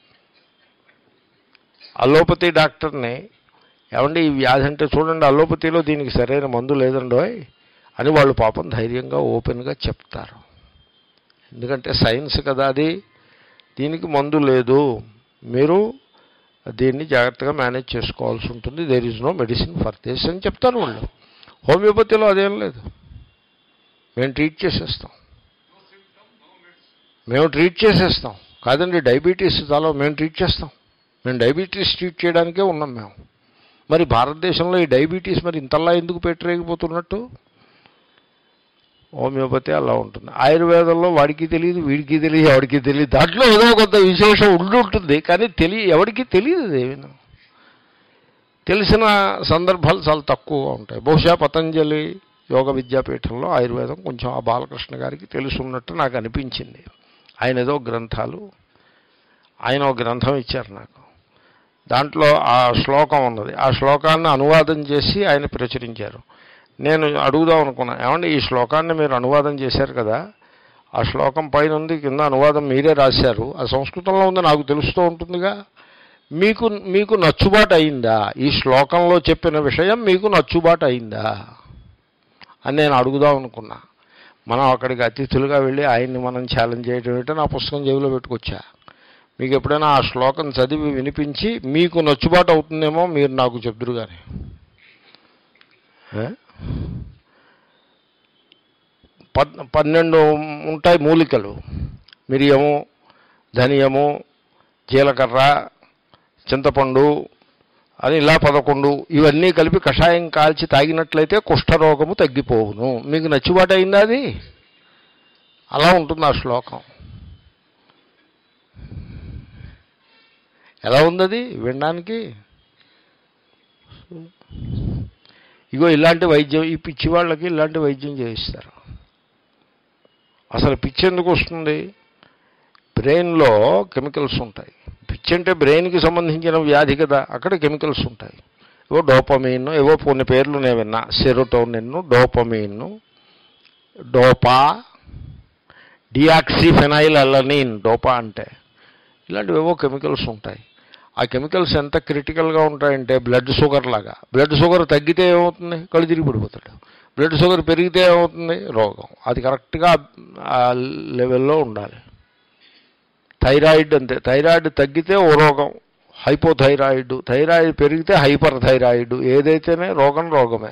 అలోపతి డాక్టర్ని ఏమండి ఈ వ్యాధి అంటే చూడండి అలోపతిలో దీనికి సరైన మందు లేదండోయ్ అని వాళ్ళు పాపం ధైర్యంగా ఓపెన్గా చెప్తారు. ఎందుకంటే సైన్స్ కదా అది, దీనికి మందు లేదు, మీరు దీన్ని జాగ్రత్తగా మేనేజ్ చేసుకోవాల్సి ఉంటుంది, there is no medicine for this అని చెప్తారు వాళ్ళు. హోమియోపతిలో అదేం లేదు, మేము ట్రీట్ చేసేస్తాం మేము ట్రీట్ చేసేస్తాం కాదండి డయాబెటీస్ చాలా మేము ట్రీట్ చేస్తాం, మేము డయాబెటీస్ ట్రీట్ చేయడానికే ఉన్నాం మేము. మరి భారతదేశంలో ఈ డయాబెటీస్ మరి ఇంతలా ఎందుకు పెట్టరేగిపోతున్నట్టు? హోమియోపతి అలా ఉంటుంది. ఆయుర్వేదంలో వాడికి తెలియదు, వీడికి తెలియదు, ఎవడికి తెలియదు. దాంట్లో ఏదో కొంత విశేషం ఉండి ఉంటుంది, కానీ తెలియ ఎవరికి తెలియదు. ఏమైనా తెలిసిన సందర్భాలు చాలా తక్కువగా ఉంటాయి. బహుశా పతంజలి యోగ విద్యాపీఠంలో ఆయుర్వేదం కొంచెం ఆ బాలకృష్ణ గారికి తెలుసున్నట్టు నాకు అనిపించింది. ఆయన ఏదో గ్రంథాలు ఆయన ఒక గ్రంథం ఇచ్చారు నాకు, దాంట్లో ఆ శ్లోకం ఉన్నది. ఆ శ్లోకాన్ని అనువాదం చేసి ఆయన ప్రచురించారు. నేను అడుగుదాం అనుకున్నా, ఏమంటే ఈ శ్లోకాన్ని మీరు అనువాదం చేశారు కదా, ఆ శ్లోకం పైన ఉంది, కింద అనువాదం మీరే రాశారు, ఆ సంస్కృతంలో ఉంది నాకు తెలుస్తూ ఉంటుందిగా, మీకు మీకు నచ్చుబాటు అయిందా? ఈ శ్లోకంలో చెప్పిన విషయం మీకు నచ్చుబాటు అయిందా అని నేను అడుగుదాం అనుకున్నా. మనం అక్కడికి అతిథులుగా వెళ్ళి ఆయన్ని మనం ఛాలెంజ్ చేయడం ఏంటో నా పుస్తకం జేబులో పెట్టుకొచ్చా. మీకు ఎప్పుడైనా ఆ శ్లోకం చదివి వినిపించి మీకు నచ్చుబాటు అవుతుందేమో మీరు నాకు చెప్దురు కానీ. పద్ పన్నెండు ఉంటాయి మూలికలు, మిరియము, ధనియము, జీలకర్ర, చింతపండు అని ఇలా పదకొండు, ఇవన్నీ కలిపి కషాయం కాల్చి తాగినట్లయితే కుష్ఠరోగము తగ్గిపోవును. మీకు నచ్చుబాటు అయిందా? అది అలా ఉంటుంది ఆ శ్లోకం. ఎలా ఉంది అది వినడానికి? ఇగో ఇలాంటి వైద్యం, ఈ పిచ్చి వాళ్ళకి ఇలాంటి వైద్యం చేయిస్తారు. అసలు పిచ్చి ఎందుకు వస్తుంది? బ్రెయిన్లో కెమికల్స్ ఉంటాయి. పిచ్చి అంటే బ్రెయిన్కి సంబంధించిన వ్యాధి కదా, అక్కడ కెమికల్స్ ఉంటాయి. ఏవో డోపమీన్, ఏవో కొన్ని పేర్లు నేను విన్నా, serotonin, dopamine, dopa, deoxyphenyl alanine, dopa అంటే ఇలాంటివి ఏవో కెమికల్స్ ఉంటాయి. ఆ కెమికల్స్ ఎంత క్రిటికల్గా ఉంటాయంటే బ్లడ్ షుగర్ లాగా. బ్లడ్ షుగర్ తగ్గితే ఏమవుతుంది? కళ్ళు తిరిగి పడిపోతాడు. బ్లడ్ షుగర్ పెరిగితే ఏమవుతుంది? రోగం. అది కరెక్ట్గా ఆ లెవెల్లో ఉండాలి. థైరాయిడ్ అంతే, థైరాయిడ్ తగ్గితే ఓ రోగం, హైపోథైరాయిడ్. థైరాయిడ్ పెరిగితే హైపర్ థైరాయిడ్. ఏదైతేనే రోగం రోగమే.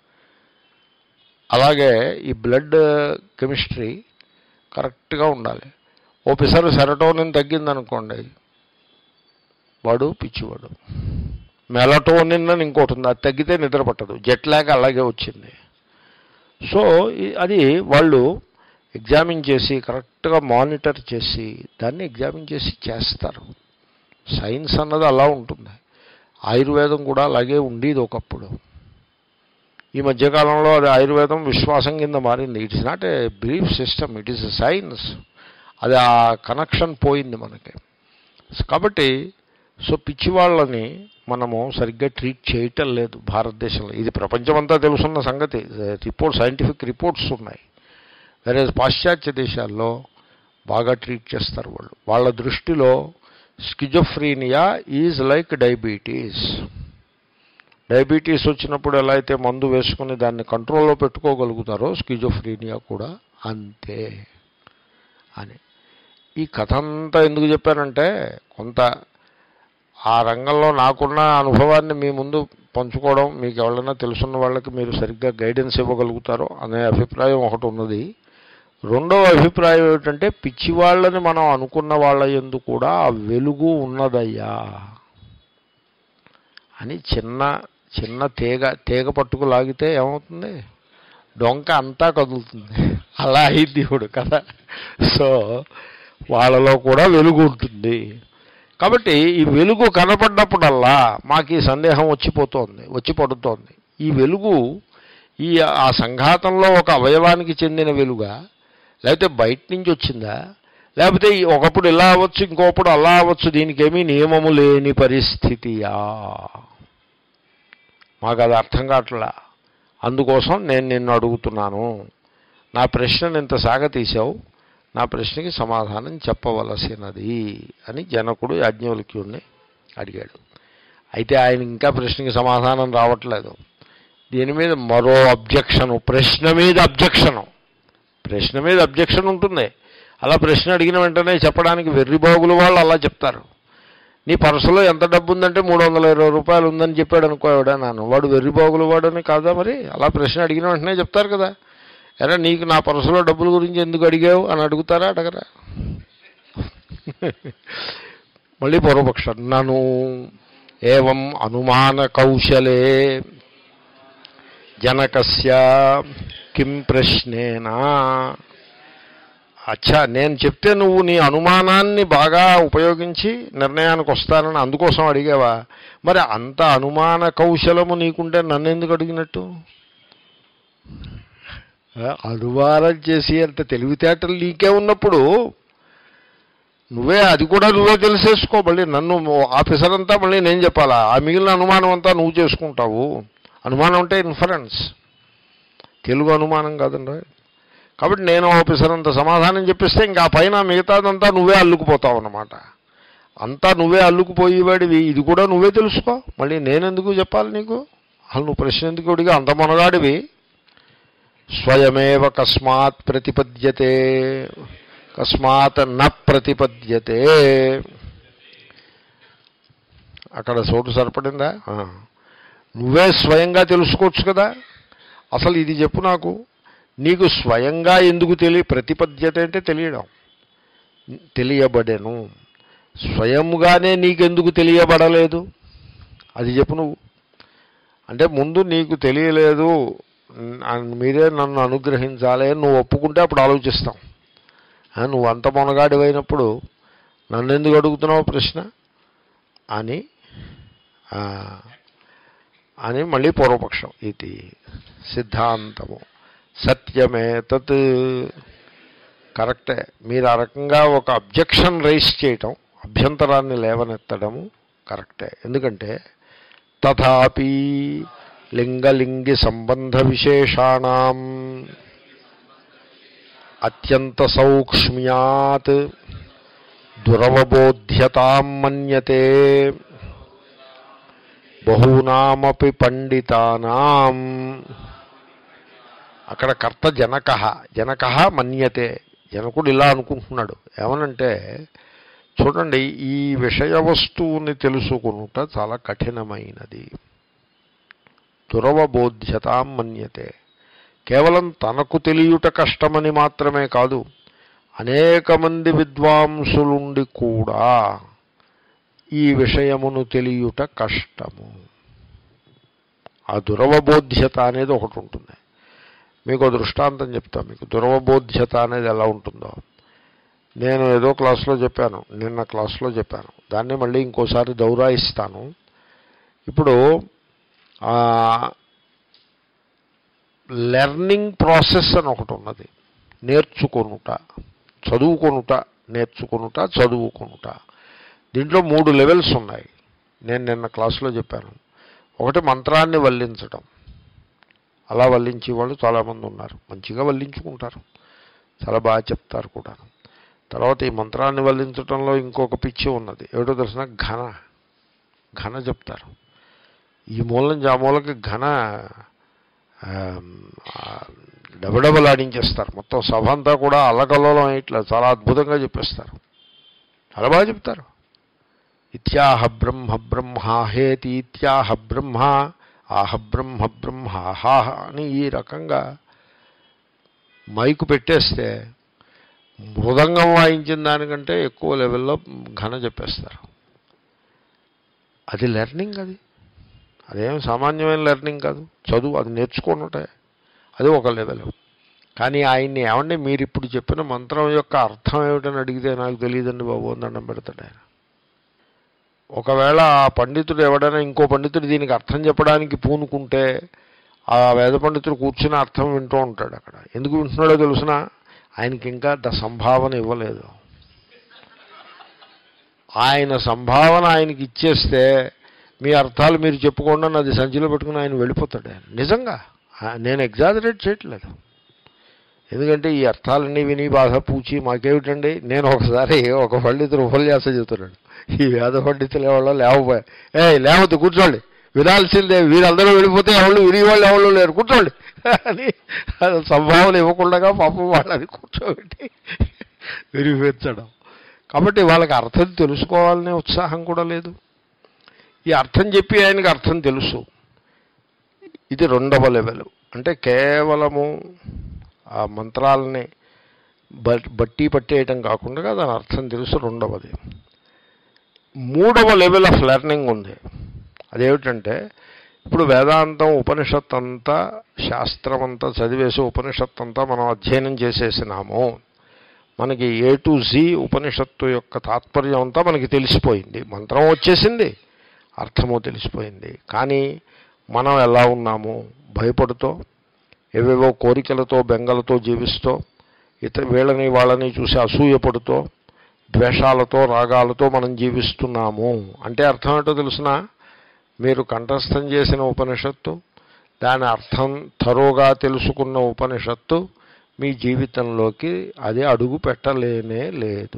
అలాగే ఈ బ్లడ్ కెమిస్ట్రీ కరెక్ట్గా ఉండాలి. ఓ పిసరు సెరటోనిన్ తగ్గిందనుకోండి, వాడు పిచ్చివాడు. మెలటోనిన్ అని ఇంకోటి ఉంది, అది తగ్గితే నిద్ర పట్టదు. జెట్ లాగ్ అలాగే వచ్చింది. సో అది వాళ్ళు ఎగ్జామిన్ చేసి కరెక్ట్గా మానిటర్ చేసి దాన్ని ఎగ్జామిన్ చేసి చేస్తారు. సైన్స్ అన్నది అలా ఉంటుంది. ఆయుర్వేదం కూడా అలాగే ఉండేది ఒకప్పుడు. ఈ మధ్యకాలంలో అది ఆయుర్వేదం విశ్వాసం కింద మారింది. It is not a belief system, it is a science. అది ఆ కనెక్షన్ పోయింది మనకి. కాబట్టి సో పిచ్చి వాళ్ళని మనము సరిగ్గా ట్రీట్ చేయటం లేదు భారతదేశంలో. ఇది ప్రపంచమంతా తెలుసున్న సంగతి, రిపోర్ట్ సైంటిఫిక్ రిపోర్ట్స్ ఉన్నాయి. వేరే పాశ్చాత్య దేశాల్లో బాగా ట్రీట్ చేస్తారు వాళ్ళు. వాళ్ళ దృష్టిలో schizophrenia is like diabetes. Diabetes వచ్చినప్పుడు ఎలా అయితే మందు వేసుకుని దాన్ని కంట్రోల్లో పెట్టుకోగలుగుతారో స్కిజోఫ్రీనియా కూడా అంతే అని. ఈ కథ అంతా ఎందుకు చెప్పానంటే కొంత ఆ రంగంలో నాకున్న అనుభవాన్ని మీ ముందు పంచుకోవడం, మీకు ఎవరైనా తెలుసున్న వాళ్ళకి మీరు సరిగ్గా గైడెన్స్ ఇవ్వగలుగుతారో అనే అభిప్రాయం ఒకటి ఉన్నది. రెండవ అభిప్రాయం ఏమిటంటే పిచ్చివాళ్ళని మనం అనుకున్న వాళ్ళ యందు కూడా ఆ వెలుగు ఉన్నదయ్యా అని చిన్న చిన్న తీగ తీగ పట్టుకు లాగితే ఏమవుతుంది, డొంక అంతా కదులుతుంది. అలా అయింది ఇప్పుడు కదా. సో వాళ్ళలో కూడా వెలుగు ఉంటుంది. కాబట్టి ఈ వెలుగు కనపడ్డప్పుడల్లా మాకు ఈ సందేహం వచ్చిపోతోంది, వచ్చి పడుతోంది. ఈ వెలుగు ఈ ఆ సంఘాతంలో ఒక అవయవానికి చెందిన వెలుగా, లేకపోతే బయట నుంచి వచ్చిందా, లేకపోతే ఒకప్పుడు ఇలా అవ్వచ్చు ఇంకొకప్పుడు అలా అవ్వచ్చు, దీనికేమీ నియమము లేని పరిస్థితియా? మాకు అది అర్థం కావట్లా. అందుకోసం నేను నిన్ను అడుగుతున్నాను, నా ప్రశ్నను ఇంత సాగతీశావు, నా ప్రశ్నకి సమాధానం చెప్పవలసినది అని జనకుడు యాజ్ఞవల్క్యుడిని అడిగాడు. అయితే ఆయన ఇంకా ప్రశ్నకి సమాధానం రావట్లేదు. దీని మీద మరో అబ్జెక్షను, ప్రశ్న మీద అబ్జెక్షను. ప్రశ్న మీద అబ్జెక్షన్ ఉంటుంది. అలా ప్రశ్న అడిగిన వెంటనే చెప్పడానికి వెర్రిబాగులు వాళ్ళు అలా చెప్తారు. నీ పర్సులో ఎంత డబ్బు ఉందంటే మూడు వందల ఇరవై రూపాయలు ఉందని చెప్పాడు అనుకోవాడా నాను, వాడు వెర్రిబాగులు వాడని కాదా మరి? అలా ప్రశ్న అడిగిన వెంటనే చెప్తారు కదా. ఎరా నీకు నా పర్సులో డబ్బుల గురించి ఎందుకు అడిగావు అని అడుగుతారా, అడగరా? మళ్ళీ పూర్వపక్షం, నను ఏవం అనుమాన కౌశలే జనకస్య కిం ప్రశ్నేనా. అచ్చా, నేను చెప్తే నువ్వు నీ అనుమానాన్ని బాగా ఉపయోగించి నిర్ణయానికి వస్తానని అందుకోసం అడిగావా? మరి అంత అనుమాన కౌశలము నీకుంటే నన్ను ఎందుకు అడిగినట్టు? అనుమానం చేసి అంత తెలివితేటలు నీకే ఉన్నప్పుడు నువ్వే అది కూడా నువ్వే తెలిసేసుకో. మళ్ళీ నన్ను ఆఫీసర్ అంతా మళ్ళీ నేను చెప్పాలా? ఆ మిగిలిన అనుమానం అంతా నువ్వు చేసుకుంటావు. అనుమానం అంటే ఇన్ఫరెన్స్, తెలుగు అనుమానం కాదండి. కాబట్టి నేను ఆఫీసర్ అంత సమాధానం చెప్పిస్తే ఇంకా పైన మిగతాదంతా నువ్వే అల్లుకుపోతావు అన్నమాట. అంతా నువ్వే అల్లుకుపోయేవాడివి, ఇది కూడా నువ్వే తెలుసుకో. మళ్ళీ నేనెందుకు చెప్పాలి నీకు? అసలు నువ్వు ప్రశ్న ఎందుకు అడిగా? అంత మొనగాడివి. స్వయమేవ కస్మాత్ ప్రతిపద్యతే కస్మాత్ న ప్రతిపద్యతే. అక్కడ చోటు సరిపడిందా? నువ్వే స్వయంగా తెలుసుకోవచ్చు కదా. అసలు ఇది చెప్పు నాకు, నీకు స్వయంగా ఎందుకు తెలియ ప్రతిపద్యత అంటే తెలియడం, తెలియబడెను. స్వయంగానే నీకెందుకు తెలియబడలేదు అది చెప్పు నువ్వు. అంటే ముందు నీకు తెలియలేదు, మీరే నన్ను అనుగ్రహించాలి నువ్వు ఒప్పుకుంటే అప్పుడు ఆలోచిస్తాం. నువ్వు అంత మొనగాడివైనప్పుడు నన్ను ఎందుకు అడుగుతున్నావు ప్రశ్న అని అని మళ్ళీ పూర్వపక్షం. ఇది సిద్ధాంతము. సత్యమే తత్, కరెక్టే. మీరు ఆ రకంగా ఒక అబ్జెక్షన్ రైజ్ చేయటం, అభ్యంతరాన్ని లేవనెత్తడము కరెక్టే. ఎందుకంటే తథాపి లింగలింగి సంబంధ విశేషాణం అత్యంత సౌక్ష్మ్యాత్ దురవబోధ్యతాం మన్యతే బహూనామపి పండితానాం. అక్కడ కర్త జనక, జనక మన్యతే. జనకుడు ఇలా అనుకుంటున్నాడు. ఏమనంటే చూడండి, ఈ విషయ వస్తువుని తెలుసుకునుట చాలా కఠినమైనది. దురవబోధ్యతాం మన్యతే. కేవలం తనకు తెలియుట కష్టమని మాత్రమే కాదు, అనేక మంది విద్వాంసులుండి కూడా ఈ విషయమును తెలియుట కష్టము. ఆ దురవబోధ్యత అనేది ఒకటి ఉంటుంది. మీకు దృష్టాంతం చెప్తాను. మీకు దురవబోధ్యత అనేది ఎలా ఉంటుందో నేను ఏదో క్లాసులో చెప్పాను, నిన్న క్లాసులో చెప్పాను. దాన్ని మళ్ళీ ఇంకోసారి దౌరాయిస్తాను. ఇప్పుడు లెర్నింగ్ ప్రాసెస్ అని ఒకటి ఉన్నది. నేర్చుకొనుట, చదువుకొనుట, నేర్చుకొనుట, చదువుకొనుట. దీంట్లో మూడు లెవెల్స్ ఉన్నాయి. నేను నిన్న క్లాసులో చెప్పాను. ఒకటి మంత్రాన్ని వల్లించడం. అలా వల్లించే వాళ్ళు చాలామంది ఉన్నారు. మంచిగా వల్లించుకుంటారు, చాలా బాగా చెప్తారు కూడా. తర్వాత ఈ మంత్రాన్ని వల్లించడంలో ఇంకొక పిచ్చి ఉన్నది. ఏమిటో తెలిసిన ఘన ఘన చెప్తారు. ఈ మూల నుంచి ఆ మూలకి ఘన డబడబలాడించేస్తారు. మొత్తం సభ అంతా కూడా అల్లకల్లోలం ఇట్లా చాలా అద్భుతంగా చెప్పేస్తారు, చాలా బాగా చెప్తారు. ఇత్యాహ బ్రహ్మ బ్రహ్మాహేతి ఇత్యాహ బ్రహ్మ ఆహ బ్రహ్మ బ్రహ్మ ఆహాహ అని ఈ రకంగా మైకు పెట్టేస్తే మృదంగం వాయించిన దానికంటే ఎక్కువ లెవెల్లో ఘన చెప్పేస్తారు. అది లెర్నింగ్, అది అదేం సామాన్యమైన లెర్నింగ్ కాదు. చదువు అది నేర్చుకున్నటే అది ఒక లెవెల్. కానీ ఆయన్ని ఏమంటే మీరు ఇప్పుడు చెప్పిన మంత్రం యొక్క అర్థం ఏమిటని అడిగితే నాకు తెలియదండి బాబు అని దండం పెడతాడు ఆయన. ఒకవేళ ఆ పండితుడు ఎవడైనా ఇంకో పండితుడు దీనికి అర్థం చెప్పడానికి పూనుకుంటే ఆ వేద పండితుడు కూర్చుని అర్థం వింటూ ఉంటాడు. అక్కడ ఎందుకు వింటున్నాడో తెలుసునా, ఆయనకి ఇంకా సంభావన ఇవ్వలేదు. ఆయన సంభావన ఆయనకి ఇచ్చేస్తే మీ అర్థాలు మీరు చెప్పుకోండి అని అది సంచిలో పెట్టుకుని ఆయన వెళ్ళిపోతాడు. ఆయన నిజంగా, నేను ఎగ్జాజరేట్ చేయట్లేదు. ఎందుకంటే ఈ అర్థాలన్నీ విని బాధ పూచి మాకేమిటండి. నేను ఒకసారి ఒక పండితుడు ఉపన్యాసం చెబుతున్నాడు. ఈ వేద పండితులు ఎవరో లేకపోయా, ఏ లేవద్దు కూర్చోండి, వినాల్సిందే, వీళ్ళందరూ వెళ్ళిపోతే ఎవరు వినేవాళ్ళు ఎవరు లేరు, కూర్చోండి అని సంభావన ఇవ్వకుండా పాపం వాళ్ళని కూర్చోబెట్టి వినిపించడం. కాబట్టి వాళ్ళకి అర్థం తెలుసుకోవాలనే ఉత్సాహం కూడా లేదు. ఈ అర్థం చెప్పి ఆయనకి అర్థం తెలుసు. ఇది రెండవ లెవెల్. అంటే కేవలము ఆ మంత్రాలని బట్టి పట్టేయటం కాకుండా దాని అర్థం తెలుసు, రెండవది. మూడవ లెవెల్ ఆఫ్ లెర్నింగ్ ఉంది. అదేమిటంటే ఇప్పుడు వేదాంతం ఉపనిషత్ అంతా శాస్త్రం అంతా చదివేసి ఉపనిషత్ అంతా మనం అధ్యయనం చేసేసినాము. మనకి ఏ టు జీ ఉపనిషత్తు యొక్క తాత్పర్యం అంతా మనకి తెలిసిపోయింది. మంత్రం వచ్చేసింది, అర్థమో తెలిసిపోయింది. కానీ మనం ఎలా ఉన్నాము, భయపడుతూ ఏవేవో కోరికలతో బెంగలతో జీవిస్తూ, ఇతర వీళ్ళని వాళ్ళని చూసి అసూయపడుతూ ద్వేషాలతో రాగాలతో మనం జీవిస్తున్నాము. అంటే అర్థం ఏంటో తెలుసిన, మీరు కంఠస్థం చేసిన ఉపనిషత్తు, దాని అర్థం తరోగా తెలుసుకున్న ఉపనిషత్తు మీ జీవితంలోకి అది అడుగు పెట్టలేనే లేదు.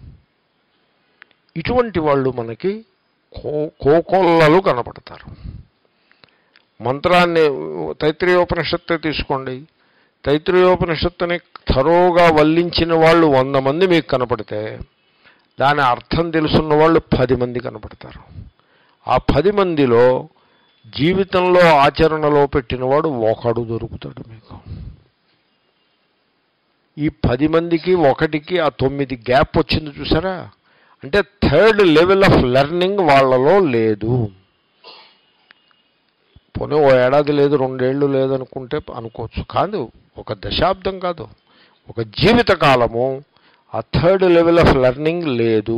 ఇటువంటి వాళ్ళు మనకి కో కోకొల్లలు కనపడతారు. మంత్రాన్ని తైత్రీయోపనిషత్తే తీసుకోండి. తైత్రీయోపనిషత్తుని తరోగా వల్లించిన వాళ్ళు వంద మంది మీకు కనపడితే దాని అర్థం తెలుసున్న వాళ్ళు పది మంది కనపడతారు. ఆ పది మందిలో జీవితంలో ఆచరణలో పెట్టినవాడు ఒకడు దొరుకుతాడు మీకు. ఈ పది మందికి ఒకటికి ఆ తొమ్మిది గ్యాప్ వచ్చింది చూసారా. అంటే థర్డ్ లెవెల్ ఆఫ్ లెర్నింగ్ వాళ్ళలో లేదు. పోనీ ఓ ఏడాది లేదు, రెండేళ్ళు లేదనుకుంటే అనుకోవచ్చు. కాదు, ఒక దశాబ్దం కాదు, ఒక జీవితకాలము ఆ థర్డ్ లెవెల్ ఆఫ్ లెర్నింగ్ లేదు.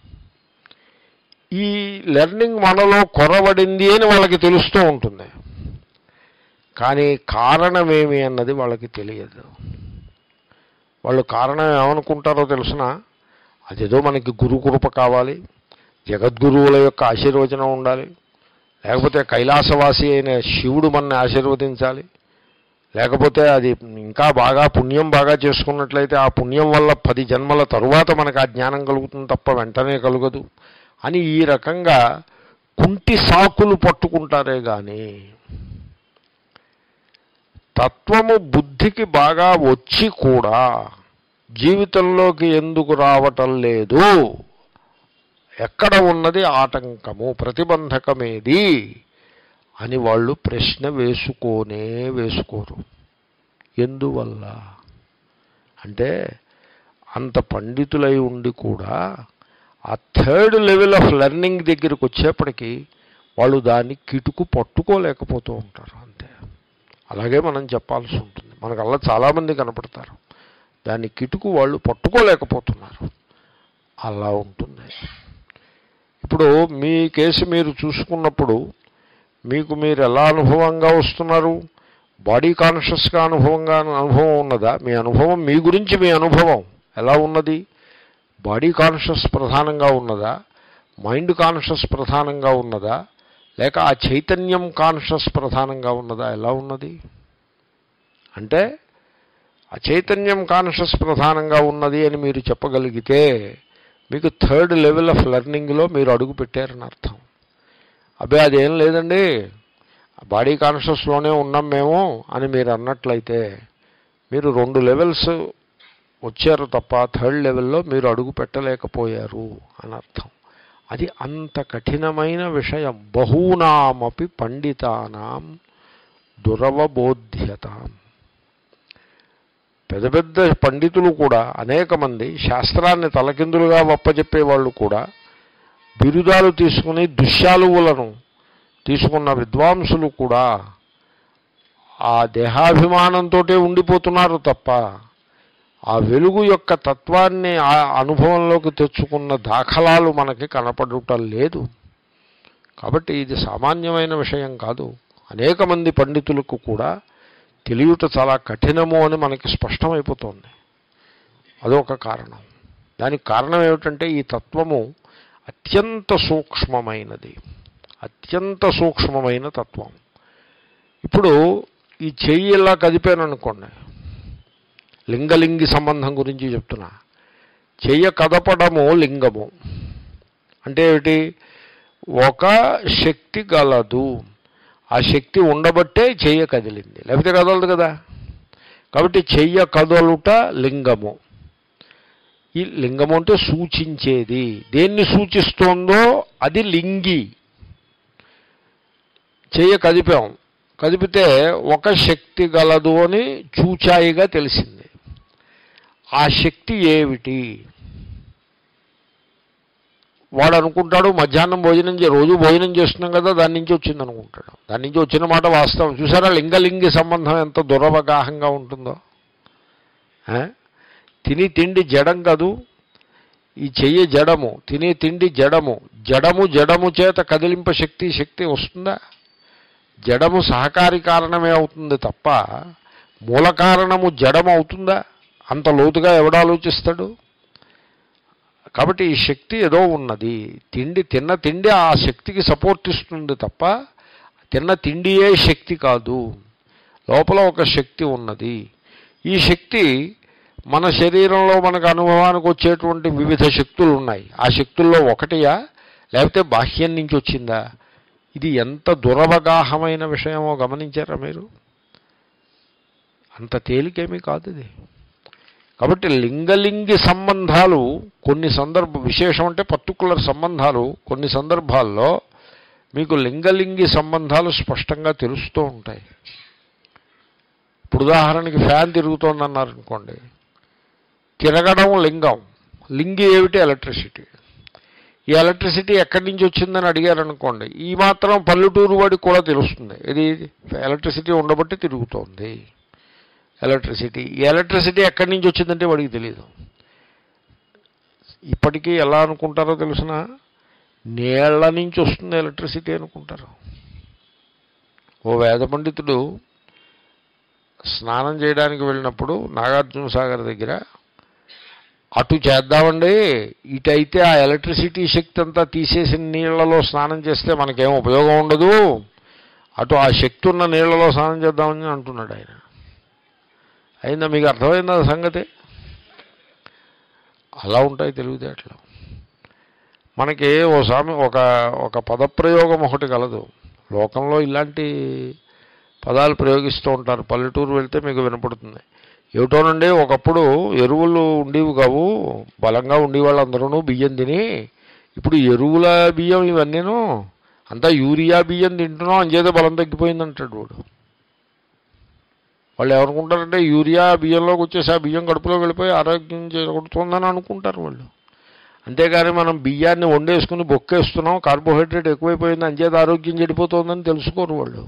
ఈ లెర్నింగ్ మనలో కొరవడింది అని వాళ్ళకి తెలుస్తూ ఉంటుంది. కానీ కారణమేమి అన్నది వాళ్ళకి తెలియదు. వాళ్ళు కారణం ఏమనుకుంటారో తెలుసిన, అదేదో మనకి గురుకృప కావాలి, జగద్గురువుల యొక్క ఆశీర్వచనం ఉండాలి, లేకపోతే కైలాసవాసి అయిన శివుడు మనని ఆశీర్వదించాలి, లేకపోతే అది ఇంకా బాగా పుణ్యం బాగా చేసుకున్నట్లయితే ఆ పుణ్యం వల్ల పది జన్మల తరువాత మనకు ఆ జ్ఞానం కలుగుతుంది తప్ప వెంటనే కలుగదు అని ఈ రకంగా కుంటి సాకులు పట్టుకుంటారే కానీ తత్వము బుద్ధికి బాగా వచ్చి కూడా జీవితంలోకి ఎందుకు రావటం లేదు, ఎక్కడ ఉన్నది ఆటంకము, ప్రతిబంధకమేది అని వాళ్ళు ప్రశ్న వేసుకోనే వేసుకోరు. ఎందువల్ల అంటే అంత పండితులై ఉండి కూడా ఆ థర్డ్ లెవెల్ ఆఫ్ లెర్నింగ్ దగ్గరికి వచ్చేప్పటికీ వాళ్ళు దాన్ని కిటుకు పట్టుకోలేకపోతూ ఉంటారు. అంతే. అలాగే మనం చెప్పాల్సి ఉంటుంది. మనకు అలా చాలామంది కనపడతారు, దాన్ని కిటుకు వాళ్ళు పట్టుకోలేకపోతున్నారు. అలా ఉంటుంది. ఇప్పుడు మీ కేసు మీరు చూసుకున్నప్పుడు మీకు మీరు ఎలా అనుభవంగా వస్తున్నారు? బాడీ కాన్షియస్గా అనుభవంగా అనుభవం ఉన్నదా? మీ అనుభవం మీ గురించి మీ అనుభవం ఎలా ఉన్నది? బాడీ కాన్షియస్ ప్రధానంగా ఉన్నదా? మైండ్ కాన్షియస్ ప్రధానంగా ఉన్నదా? లేక ఆ చైతన్యం కాన్షియస్ ప్రధానంగా ఉన్నదా? ఎలా ఉన్నది అంటే ఆ చైతన్యం కాన్షియస్ ప్రధానంగా ఉన్నది అని మీరు చెప్పగలిగితే మీకు థర్డ్ లెవెల్ ఆఫ్ లెర్నింగ్లో మీరు అడుగు పెట్టారని అర్థం. అబ్బే అదేం లేదండి, బాడీ కాన్షియస్లోనే ఉన్నాం మేము అని మీరు అన్నట్లయితే మీరు రెండు లెవెల్స్ వచ్చారు తప్ప థర్డ్ లెవెల్లో మీరు అడుగు పెట్టలేకపోయారు అని అర్థం. అది అంత కఠినమైన విషయం. బహూనామపి పండితానాం దురవబోధ్యతాం. పెద్ద పెద్ద పండితులు కూడా, అనేక మంది శాస్త్రాన్ని తలకిందులుగా వప్పజెప్పేవాళ్ళు కూడా, బిరుదాలు తీసుకుని దుశ్శాలువులను తీసుకున్న విద్వాంసులు కూడా ఆ దేహాభిమానంతో ఉండిపోతున్నారు తప్ప ఆ వెలుగు యొక్క తత్వాన్ని ఆ అనుభవంలోకి తెచ్చుకున్న దాఖలాలు మనకి కనపడటం లేదు. కాబట్టి ఇది సామాన్యమైన విషయం కాదు. అనేక మంది పండితులకు కూడా తెలియట చాలా కఠినము అని మనకి స్పష్టమైపోతుంది. అదొక కారణం. దానికి కారణం ఏమిటంటే ఈ తత్వము అత్యంత సూక్ష్మమైనది, అత్యంత సూక్ష్మమైన తత్వం. ఇప్పుడు ఈ చెయ్యి ఇలా కదిపాననుకోండి, లింగలింగి సంబంధం గురించి చెప్తున్నా. చెయ్య కదపడము లింగము అంటే ఏమిటి? ఒక శక్తి గలదు, ఆ శక్తి ఉండబట్టే చెయ్య కదిలింది, లేకపోతే కదలదు కదా. కాబట్టి చెయ్య కదలుట లింగము. ఈ లింగము అంటే సూచించేది, దేన్ని సూచిస్తోందో అది లింగి. చెయ్య కదిపాం, కదిపితే ఒక శక్తి గలదు అని చూచాయిగా తెలిసింది. ఆ శక్తి ఏమిటి? వాడు అనుకుంటాడు మధ్యాహ్నం భోజనం చే రోజు భోజనం చేస్తున్నాం కదా దాని నుంచి వచ్చింది అనుకుంటాడు. దాని నుంచి వచ్చిన మాట వాస్తవం. చూసారా లింగలింగి సంబంధం ఎంత దురవగాహంగా ఉంటుందో. తిని తిండి జడం కాదు, ఈ చెయ్యి జడము, తినే తిండి జడము. జడము జడము చేత కదిలింప శక్తి శక్తి వస్తుందా? జడము సహకారి కారణమే అవుతుంది తప్ప మూల కారణము జడము అవుతుందా? అంత లోతుగా ఎవడు ఆలోచిస్తాడు? కాబట్టి ఈ శక్తి ఏదో ఉన్నది. తిండి తిన్న తిండి ఆ శక్తికి సపోర్ట్ ఇస్తుంది తప్ప తిన్న తిండియే శక్తి కాదు. లోపల ఒక శక్తి ఉన్నది. ఈ శక్తి మన శరీరంలో మనకు అనుభవానికి వచ్చేటువంటి వివిధ శక్తులు ఉన్నాయి. ఆ శక్తుల్లో ఒకటియా లేకపోతే బాహ్యం నుంచి వచ్చిందా? ఇది ఎంత దురవగాహమైన విషయమో గమనించారా మీరు? అంత తేలికేమీ కాదు ఇది. కాబట్టి లింగలింగి సంబంధాలు కొన్ని సందర్భ విశేషం అంటే పర్టికులర్ సంబంధాలు కొన్ని సందర్భాల్లో మీకు లింగలింగి సంబంధాలు స్పష్టంగా తెలుస్తూ ఉంటాయి. ఇప్పుడు ఉదాహరణకి ఫ్యాన్ తిరుగుతోందన్నారు అనుకోండి, తిరగడం లింగం, లింగి ఏమిటి? ఎలక్ట్రిసిటీ. ఈ ఎలక్ట్రిసిటీ ఎక్కడి నుంచి వచ్చిందని అడిగారనుకోండి, ఈ మాత్రం పల్లెటూరు వాడికి కూడా తెలుస్తుంది. ఇది ఎలక్ట్రిసిటీ ఉండబట్టి తిరుగుతోంది ఎలక్ట్రిసిటీ. ఈ ఎలక్ట్రిసిటీ ఎక్కడి నుంచి వచ్చిందంటే వాడికి తెలియదు. ఇప్పటికీ ఎలా అనుకుంటారో తెలిసిన, నీళ్ల నుంచి వస్తుంది ఎలక్ట్రిసిటీ అనుకుంటారు. ఓ వేద పండితుడు స్నానం చేయడానికి వెళ్ళినప్పుడు నాగార్జున సాగర్ దగ్గర, అటు చేద్దామండి, ఇటైతే ఆ ఎలక్ట్రిసిటీ శక్తి అంతా తీసేసిన నీళ్లలో స్నానం చేస్తే మనకేం ఉపయోగం ఉండదు, అటు ఆ శక్తి ఉన్న నీళ్లలో స్నానం చేద్దామని అంటున్నాడు ఆయన. అయిందా? మీకు అర్థమైందా సంగతి? అలా ఉంటాయి తెలివితేటలు. మనకి ఓ సామె ఒక ఒక పదప్రయోగం ఒకటి కలదు లోకంలో. ఇలాంటి పదాలు ప్రయోగిస్తూ ఉంటారు. పల్లెటూరు వెళ్తే మీకు వినపడుతుంది. ఏమిటోనండి, ఒకప్పుడు ఎరువులు ఉండేవి కావు, బలంగా ఉండేవాళ్ళు అందరూ బియ్యం తిని, ఇప్పుడు ఎరువుల బియ్యం ఇవన్నీను అంతా యూరియా బియ్యం తింటున్నాం, అంచేత బలం తగ్గిపోయిందంటాడు వాడు. వాళ్ళు ఏమనుకుంటారంటే యూరియా బియ్యంలోకి వచ్చేసి ఆ బియ్యం కడుపులోకి వెళ్ళిపోయి ఆరోగ్యం చేకూరుతుందని అనుకుంటారు వాళ్ళు. అంతేగాని మనం బియ్యాన్ని వండేసుకుని బొక్కేస్తున్నాం, కార్బోహైడ్రేట్ ఎక్కువైపోయింది అంచేత ఆరోగ్యం చెడిపోతుందని తెలుసుకోరు వాళ్ళు.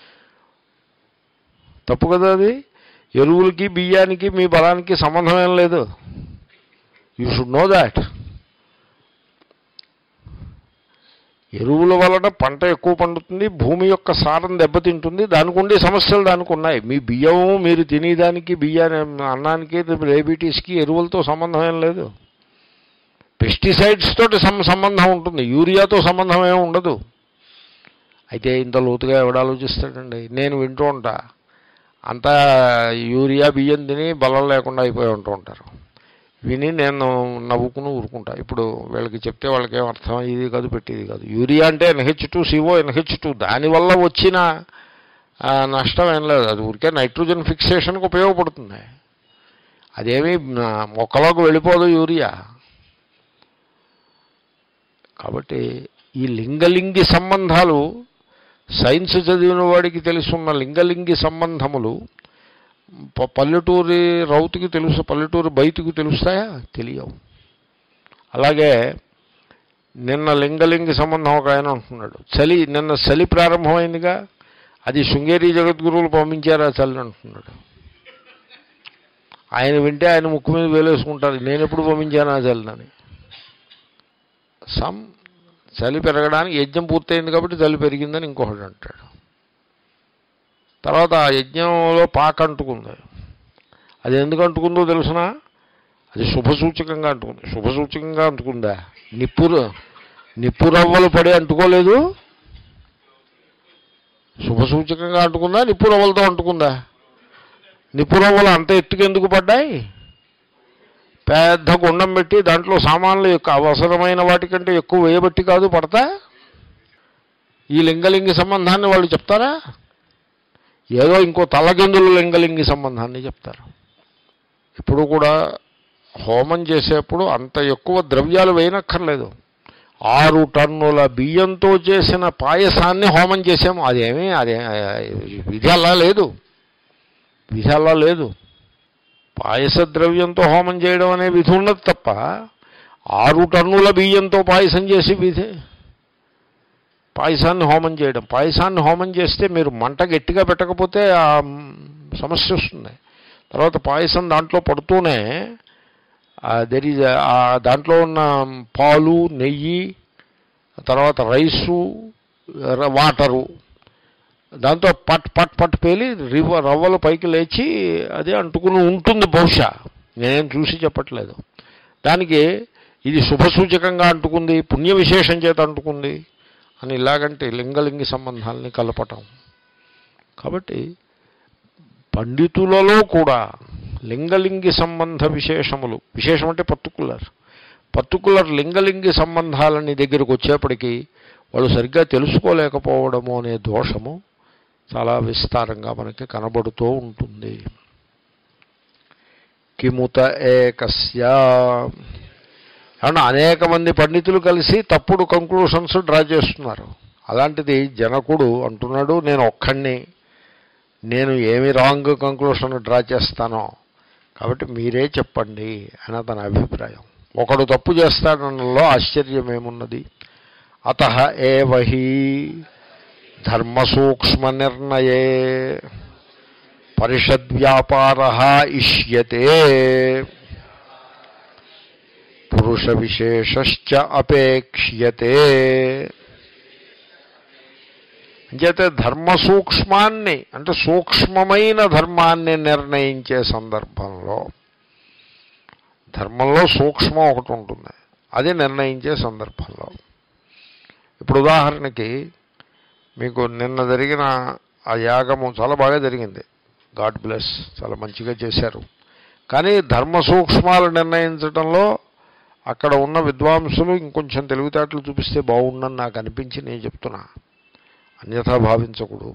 తప్పు కదా అది. ఎరువులకి బియ్యానికి మీ బలానికి సంబంధం ఏం లేదు. You should know that. ఎరువుల వలన పంట ఎక్కువ పండుతుంది, భూమి యొక్క సారం దెబ్బతింటుంది, దానికి ఉండే సమస్యలు దానికి ఉన్నాయి. మీ బియ్యం మీరు తినేదానికి, బియ్యాన్ని అన్నానికి, డయాబెటీస్కి ఎరువులతో సంబంధం ఏం లేదు. పెస్టిసైడ్స్ తోటి సంబంధం ఉంటుంది, యూరియాతో సంబంధం ఏమి ఉండదు. అయితే ఇంత లోతుగా ఎవడు ఆలోచిస్తాడండి? నేను వింటూ ఉంటా, అంతా యూరియా బియ్యం తిని బలం లేకుండా అయిపోయి ఉంటూ ఉంటారు. విని నేను నవ్వుకుని ఊరుకుంటా. ఇప్పుడు వీళ్ళకి చెప్తే వాళ్ళకి ఏం అర్థం, ఇది కాదు పెట్టేది కాదు. యూరియా అంటే NH two CO NH two, దానివల్ల వచ్చిన నష్టం ఏం లేదు. అది ఊరికే నైట్రోజన్ ఫిక్సేషన్కి ఉపయోగపడుతుంది. అదేమీ మొక్కలోకి వెళ్ళిపోదు యూరియా. కాబట్టి ఈ లింగలింగి సంబంధాలు సైన్స్ చదివిన వాడికి తెలుసున్న లింగలింగి సంబంధములు పల్లెటూరి రౌతుకి తెలుసు, పల్లెటూరు బయటకు తెలుస్తాయా? తెలియవు. అలాగే నిన్న లింగలింగి సంబంధం ఒక ఆయన అంటున్నాడు, చలి నిన్న చలి ప్రారంభమైందిగా, అది శృంగేరి జగద్గురువులు పంపించారా చలి అంటున్నాడు. ఆయన వింటే ఆయన ముక్కు మీద వేలేసుకుంటారు, నేను ఎప్పుడు పంపించాను ఆ చలిని. సమ్ చలి పెరగడానికి యజ్ఞం పూర్తయింది కాబట్టి చలి పెరిగిందని ఇంకొకటి అంటాడు. తర్వాత ఆ యజ్ఞంలో పాక అంటుకుంది. అది ఎందుకు అంటుకుందో తెలుసునా? అది శుభసూచకంగా అంటుకుంది. శుభసూచకంగా అంటుకుందా? నిప్పురు నిప్పురవ్వలు పడి అంటుకోలేదు. శుభసూచకంగా అంటుకుందా, నిప్పురవ్వలతో అంటుకుందా? నిప్పురవ్వలు అంత ఎత్తుకెందుకు పడ్డాయి? పెద్ద గుండం పెట్టి దాంట్లో సామాన్లు ఎక్కువ అవసరమైన వాటికంటే ఎక్కువ వేయబట్టి కాదు పడతా. ఈ లింగలింగి సంబంధాన్ని వాళ్ళు చెప్తారా? ఏదో ఇంకో తలకిందుల లింగలింగి సంబంధాన్ని చెప్తారు. ఇప్పుడు కూడా హోమం చేసేప్పుడు అంత ఎక్కువ ద్రవ్యాలు వేయనక్కర్లేదు. ఆరు టన్నుల బియ్యంతో చేసిన పాయసాన్ని హోమం చేసాము. అదేమీ అదే విధి అలా లేదు, విధి అలా లేదు. పాయస ద్రవ్యంతో హోమం చేయడం అనే విధి ఉన్నది తప్ప ఆరు టన్నుల బియ్యంతో పాయసం చేసి విధి పాయసాన్ని హోమం చేయడం. పాయసాన్ని హోమం చేస్తే మీరు మంట గట్టిగా పెట్టకపోతే ఆ సమస్య వస్తుంది. తర్వాత పాయసం దాంట్లో పడుతూనే దెర్ ఈజ్ దాంట్లో ఉన్న పాలు, నెయ్యి, తర్వాత రైసు, వాటరు, దాంతో పట్ పట్ పట్ పేలి రివ రవ్వలు పైకి లేచి అదే అంటుకుని ఉంటుంది. బహుశా నేనేం చూసి చెప్పట్లేదు. దానికి ఇది శుభసూచకంగా అంటుకుంది, పుణ్య విశేషం చేత అంటుకుంది అని ఇలాగంటే లింగలింగి సంబంధాలని కలపటం. కాబట్టి పండితులలో కూడా లింగలింగి సంబంధ విశేషములు, విశేషం అంటే పర్టికులర్ పర్టికులర్ లింగలింగి సంబంధాలని దగ్గరకు వచ్చేప్పటికీ వాళ్ళు సరిగ్గా తెలుసుకోలేకపోవడము అనే దోషము చాలా విస్తారంగా మనకి కనబడుతూ ఉంటుంది. కిముత ఏకస్య అంటే అనేక మంది పండితులు కలిసి తప్పుడు కంక్లూషన్స్ డ్రా చేస్తున్నారు. అలాంటిది జనకుడు అంటున్నాడు, నేను ఒక్కడిని, నేను ఏమి రాంగ్ కంక్లూషన్ డ్రా చేస్తానో కాబట్టి మీరే చెప్పండి అని తన అభిప్రాయం. ఒకడు తప్పు చేస్తాడనలో ఆశ్చర్యం ఏమున్నది? అతః ఏవ హి ధర్మసూక్ష్మ నిర్ణయే పరిషద్వ్యాపారః ఇష్యతే పురుష విశేషశ్చ అపేక్ష్యతే. అంచేతే ధర్మసూక్ష్మాన్ని అంటే సూక్ష్మమైన ధర్మాన్ని నిర్ణయించే సందర్భంలో, ధర్మంలో సూక్ష్మం ఒకటి ఉంటుంది, అది నిర్ణయించే సందర్భంలో. ఇప్పుడు ఉదాహరణకి మీకు నిన్న జరిగిన ఆ యాగము చాలా బాగా జరిగింది, గాడ్ బ్లెస్, చాలా మంచిగా చేశారు. కానీ ధర్మ సూక్ష్మాలు నిర్ణయించడంలో అక్కడ ఉన్న విద్వాంసులు ఇంకొంచెం తెలివితేటలు చూపిస్తే బాగుండని నాకు అనిపించి నేను చెప్తున్నా, అన్యథా భావించకూడదు.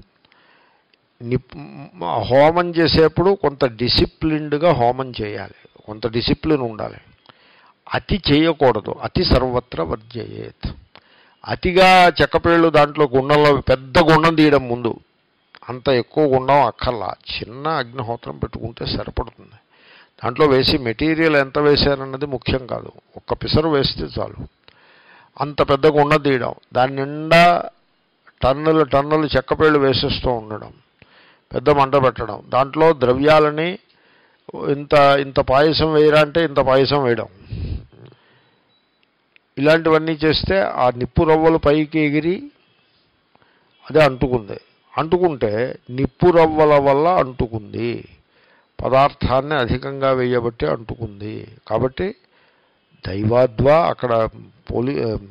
హోమం చేసేప్పుడు కొంత డిసిప్లిన్డ్గా హోమం చేయాలి, కొంత డిసిప్లిన్ ఉండాలి. అతి చేయకూడదు, అతి సర్వత్ర వర్జయేత్. అతిగా చెక్కపేళ్ళు దాంట్లో గుండంలో పెద్ద గుండం తీయడం ముందు, అంత ఎక్కువ గుండం అక్కర్లా, చిన్న అగ్నిహోత్రం పెట్టుకుంటే సరిపడుతుంది. దాంట్లో వేసి మెటీరియల్ ఎంత వేశారన్నది ముఖ్యం కాదు, ఒక్క పిసరు వేస్తే చాలు. అంత పెద్ద గుండం తీయడం, దాని నిండా టన్నులు టన్నులు చెక్కపేళ్ళు వేసేస్తూ ఉండడం, పెద్ద మంట పెట్టడం, దాంట్లో ద్రవ్యాలని ఇంత ఇంత పాయసం వేయరా అంటే ఇంత పాయసం వేయడం, ఇలాంటివన్నీ చేస్తే ఆ నిప్పు రవ్వలు పైకి ఎగిరి అదే అంటుకుంది. అంటుకుంటే నిప్పు రవ్వల వల్ల అంటుకుంది, పదార్థాన్ని అధికంగా వేయబట్టి అంటుకుంది. కాబట్టి దైవాద్వా అక్కడ పోలీ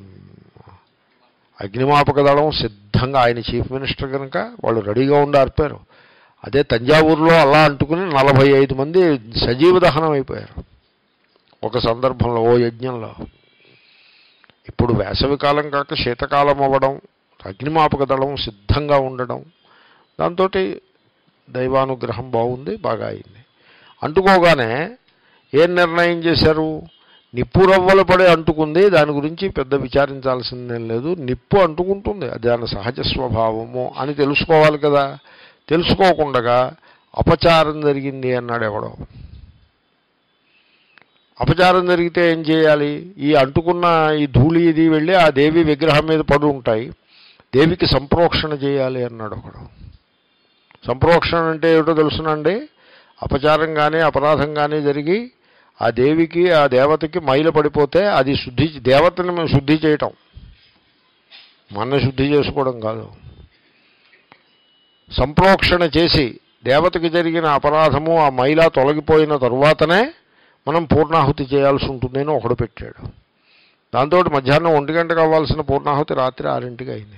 అగ్నిమాపక దళం సిద్ధంగా, ఆయన చీఫ్ మినిస్టర్ కనుక వాళ్ళు రెడీగా ఉండి ఆర్పారు. అదే తంజావూరులో అలా అంటుకుని నలభై ఐదు మంది సజీవ దహనం అయిపోయారు ఒక సందర్భంలో, ఓ యజ్ఞంలో. ఇప్పుడు వేసవికాలం కాక శీతకాలం అవ్వడం, అగ్నిమాపక దళం సిద్ధంగా ఉండడం, దాంతో దైవానుగ్రహం బాగుంది, బాగా అయింది. అంటుకోగానే ఏం నిర్ణయం చేశారు? నిప్పు రవ్వలు పడే అంటుకుంది, దాని గురించి పెద్ద విచారించాల్సిందేం లేదు, నిప్పు అంటుకుంటుంది, అది దాని సహజ స్వభావము అని తెలుసుకోవాలి కదా. తెలుసుకోకుండా అపచారం జరిగింది అన్నాడు ఎవడో. అపచారం జరిగితే ఏం చేయాలి? ఈ అంటుకున్న ఈ ధూళి ఇది వెళ్ళి ఆ దేవి విగ్రహం మీద పడి ఉంటాయి, దేవికి సంప్రోక్షణ చేయాలి అన్నాడు ఒకడు. సంప్రోక్షణ అంటే ఏమిటో తెలుసునండి? అపచారం కానీ అపరాధం కానీ జరిగి ఆ దేవికి ఆ దేవతకి మైల పడిపోతే అది శుద్ధి, దేవతని మేము శుద్ధి చేయటం, మన శుద్ధి చేసుకోవడం కాదు. సంప్రోక్షణ చేసి దేవతకి జరిగిన అపరాధము ఆ మైల తొలగిపోయిన తరువాతనే మనం పూర్ణాహుతి చేయాల్సి ఉంటుందని ఒకడు పెట్టాడు. దాంతో మధ్యాహ్నం ఒంటి గంటకు అవ్వాల్సిన పూర్ణాహుతి రాత్రి ఆరింటికి అయింది,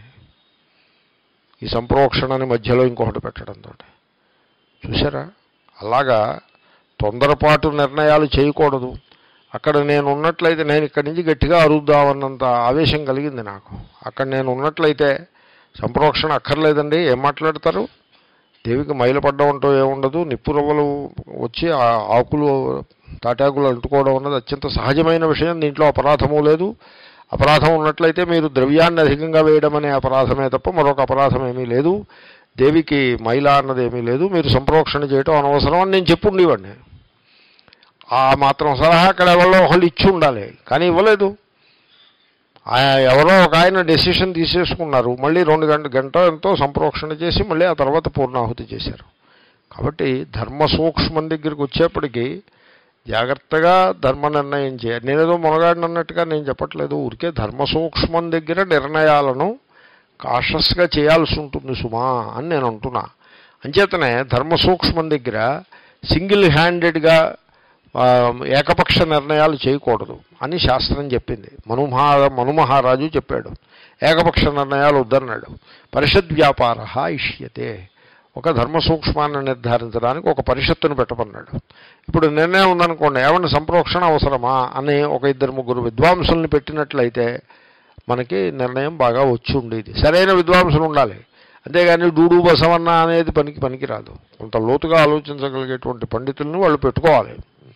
ఈ సంప్రోక్షణని మధ్యలో ఇంకొకటి పెట్టడంతో. చూసారా? అలాగా తొందరపాటు నిర్ణయాలు చేయకూడదు. అక్కడ నేను ఉన్నట్లయితే, నేను ఇక్కడి నుంచి గట్టిగా అరుద్దామన్నంత ఆవేశం కలిగింది నాకు. అక్కడ నేను ఉన్నట్లయితే సంప్రోక్షణ అక్కర్లేదండి, ఏం మాట్లాడతారు? దేవికి మైలపడ్డం అంటూ ఏముండదు, నిప్పు రవ్వలు వచ్చి ఆ ఆకులు తాటాకులు అంటుకోవడం అన్నది అత్యంత సహజమైన విషయం, దీంట్లో అపరాధము లేదు. అపరాధం ఉన్నట్లయితే మీరు ద్రవ్యాన్ని అధికంగా వేయడం అనే అపరాధమే తప్ప మరొక అపరాధం ఏమీ లేదు, దేవికి మైలా అన్నది ఏమీ లేదు, మీరు సంప్రోక్షణ చేయటం అనవసరం అని నేను చెప్పుండేవాడిని. ఆ మాత్రం సలహా అక్కడ ఎవరో ఒకళ్ళు ఇచ్చి ఉండాలి, కానీ ఇవ్వలేదు. ఎవరో ఒక ఆయన డెసిషన్ తీసేసుకున్నారు, మళ్ళీ రెండు గంట గంట ఎంతో సంప్రోక్షణ చేసి మళ్ళీ ఆ తర్వాత పూర్ణాహుతి చేశారు. కాబట్టి ధర్మ సూక్ష్మం దగ్గరికి వచ్చేప్పటికీ జాగ్రత్తగా ధర్మ నిర్ణయం చేయాలి. నేనేదో మునగాడిని అన్నట్టుగా నేను చెప్పట్లేదు, ఊరికే ధర్మ సూక్ష్మం దగ్గర నిర్ణయాలను కాషస్గా చేయాల్సి ఉంటుంది సుమా అని నేను అంటున్నా. అంచేతనే ధర్మ సూక్ష్మం దగ్గర సింగిల్ హ్యాండెడ్గా ఏకపక్ష నిర్ణయాలు చేయకూడదు అని శాస్త్రం చెప్పింది. మనుమహా మనుమహారాజు చెప్పాడు, ఏకపక్ష నిర్ణయాలు వద్దన్నాడు. పరిషద్ వ్యాపార ఇష్యతే, ఒక ధర్మ సూక్ష్మాన్ని నిర్ధారించడానికి ఒక పరిషత్తును పెట్టమన్నాడు. ఇప్పుడు నిర్ణయం ఉందనుకోండి, ఏమన్నా సంప్రోక్షణ అవసరమా అని ఒక ఇద్దరు ముగ్గురు విద్వాంసుల్ని పెట్టినట్లయితే మనకి నిర్ణయం బాగా వచ్చి ఉండేది. సరైన విద్వాంసులు ఉండాలి, అంతేగాని డూడు బసవన్న అనేది పనికి పనికిరాదు. కొంత లోతుగా ఆలోచించగలిగేటువంటి పండితులను వాళ్ళు పెట్టుకోవాలి.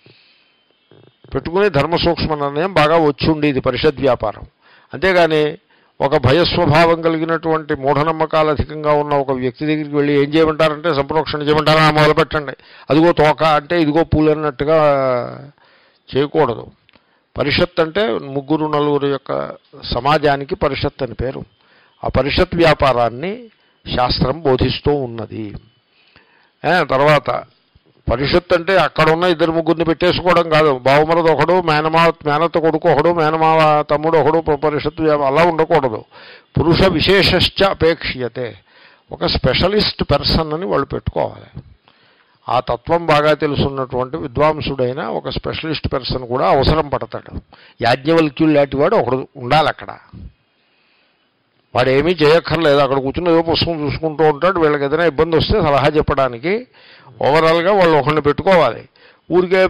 పెట్టుకుని ధర్మ సూక్ష్మ నిర్ణయం బాగా వచ్చి ఉండేది పరిషద్ వ్యాపారం. అంతేగాని ఒక భయస్వభావం కలిగినటువంటి మూఢనమ్మకాలు అధికంగా ఉన్న ఒక వ్యక్తి దగ్గరికి వెళ్ళి ఏం చేయమంటారంటే సంప్రోక్షణ చేయమంటారా మొదలుపెట్టండి, అదిగో తోక అంటే ఇదిగో పూలు అన్నట్టుగా చేయకూడదు. పరిషత్ అంటే ముగ్గురు నలుగురు యొక్క సమాజానికి పరిషత్ అని పేరు. ఆ పరిషత్ వ్యాపారాన్ని శాస్త్రం బోధిస్తూ ఉన్నది. తర్వాత పరిషత్ అంటే అక్కడ ఉన్న ఇద్దరు ముగ్గురిని పెట్టేసుకోవడం కాదు, బావమరది ఒకడు, మేనమా మేనత్త కొడుకు ఒకడు, మేనమావ తమ్ముడు ఒకడు పరిషత్ అలా ఉండకూడదు. పురుష విశేషశ్చ అపేక్షియతే, ఒక స్పెషలిస్ట్ పర్సన్ అని వాళ్ళు పెట్టుకోవాలి. ఆ తత్వం బాగా తెలుసున్నటువంటి విద్వాంసుడైన ఒక స్పెషలిస్ట్ పర్సన్ కూడా అవసరం పడతాడు. యాజ్ఞవల్క్యులు లాంటి వాడు ఒకడు ఉండాలి అక్కడ. వాడు ఏమీ చేయక్కర్లేదు, అక్కడ కూర్చుని ఏదో పుస్తకం చూసుకుంటూ ఉంటాడు. వీళ్ళకి ఏదైనా ఇబ్బంది వస్తే సలహా చెప్పడానికి ఓవరాల్గా వాళ్ళు ఒకరిని పెట్టుకోవాలి. ఊరికే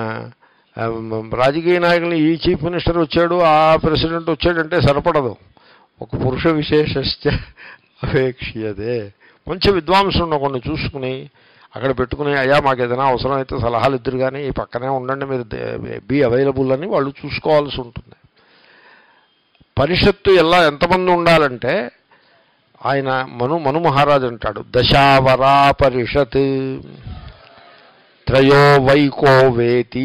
రాజకీయ నాయకులు ఈ చీఫ్ మినిస్టర్ వచ్చాడు, ఆ ప్రెసిడెంట్ వచ్చాడంటే సరిపడదు. ఒక పురుష విశేషశ్చ అపేక్షియతే, మంచి విద్వాంసులను కొన్ని చూసుకుని అక్కడ పెట్టుకుని, అయ్యా మాకు ఏదైనా అవసరం అయితే సలహాలు ఇద్దరు కానీ ఈ పక్కనే ఉండండి, మీరు బీ అవైలబుల్ అని వాళ్ళు చూసుకోవాల్సి ఉంటుంది. పరిషత్తు ఎలా ఎంతమంది ఉండాలంటే, ఆయన మను మను మహారాజు అంటాడు, దశావరా పరిషత్ త్రయో వైకో వేతి.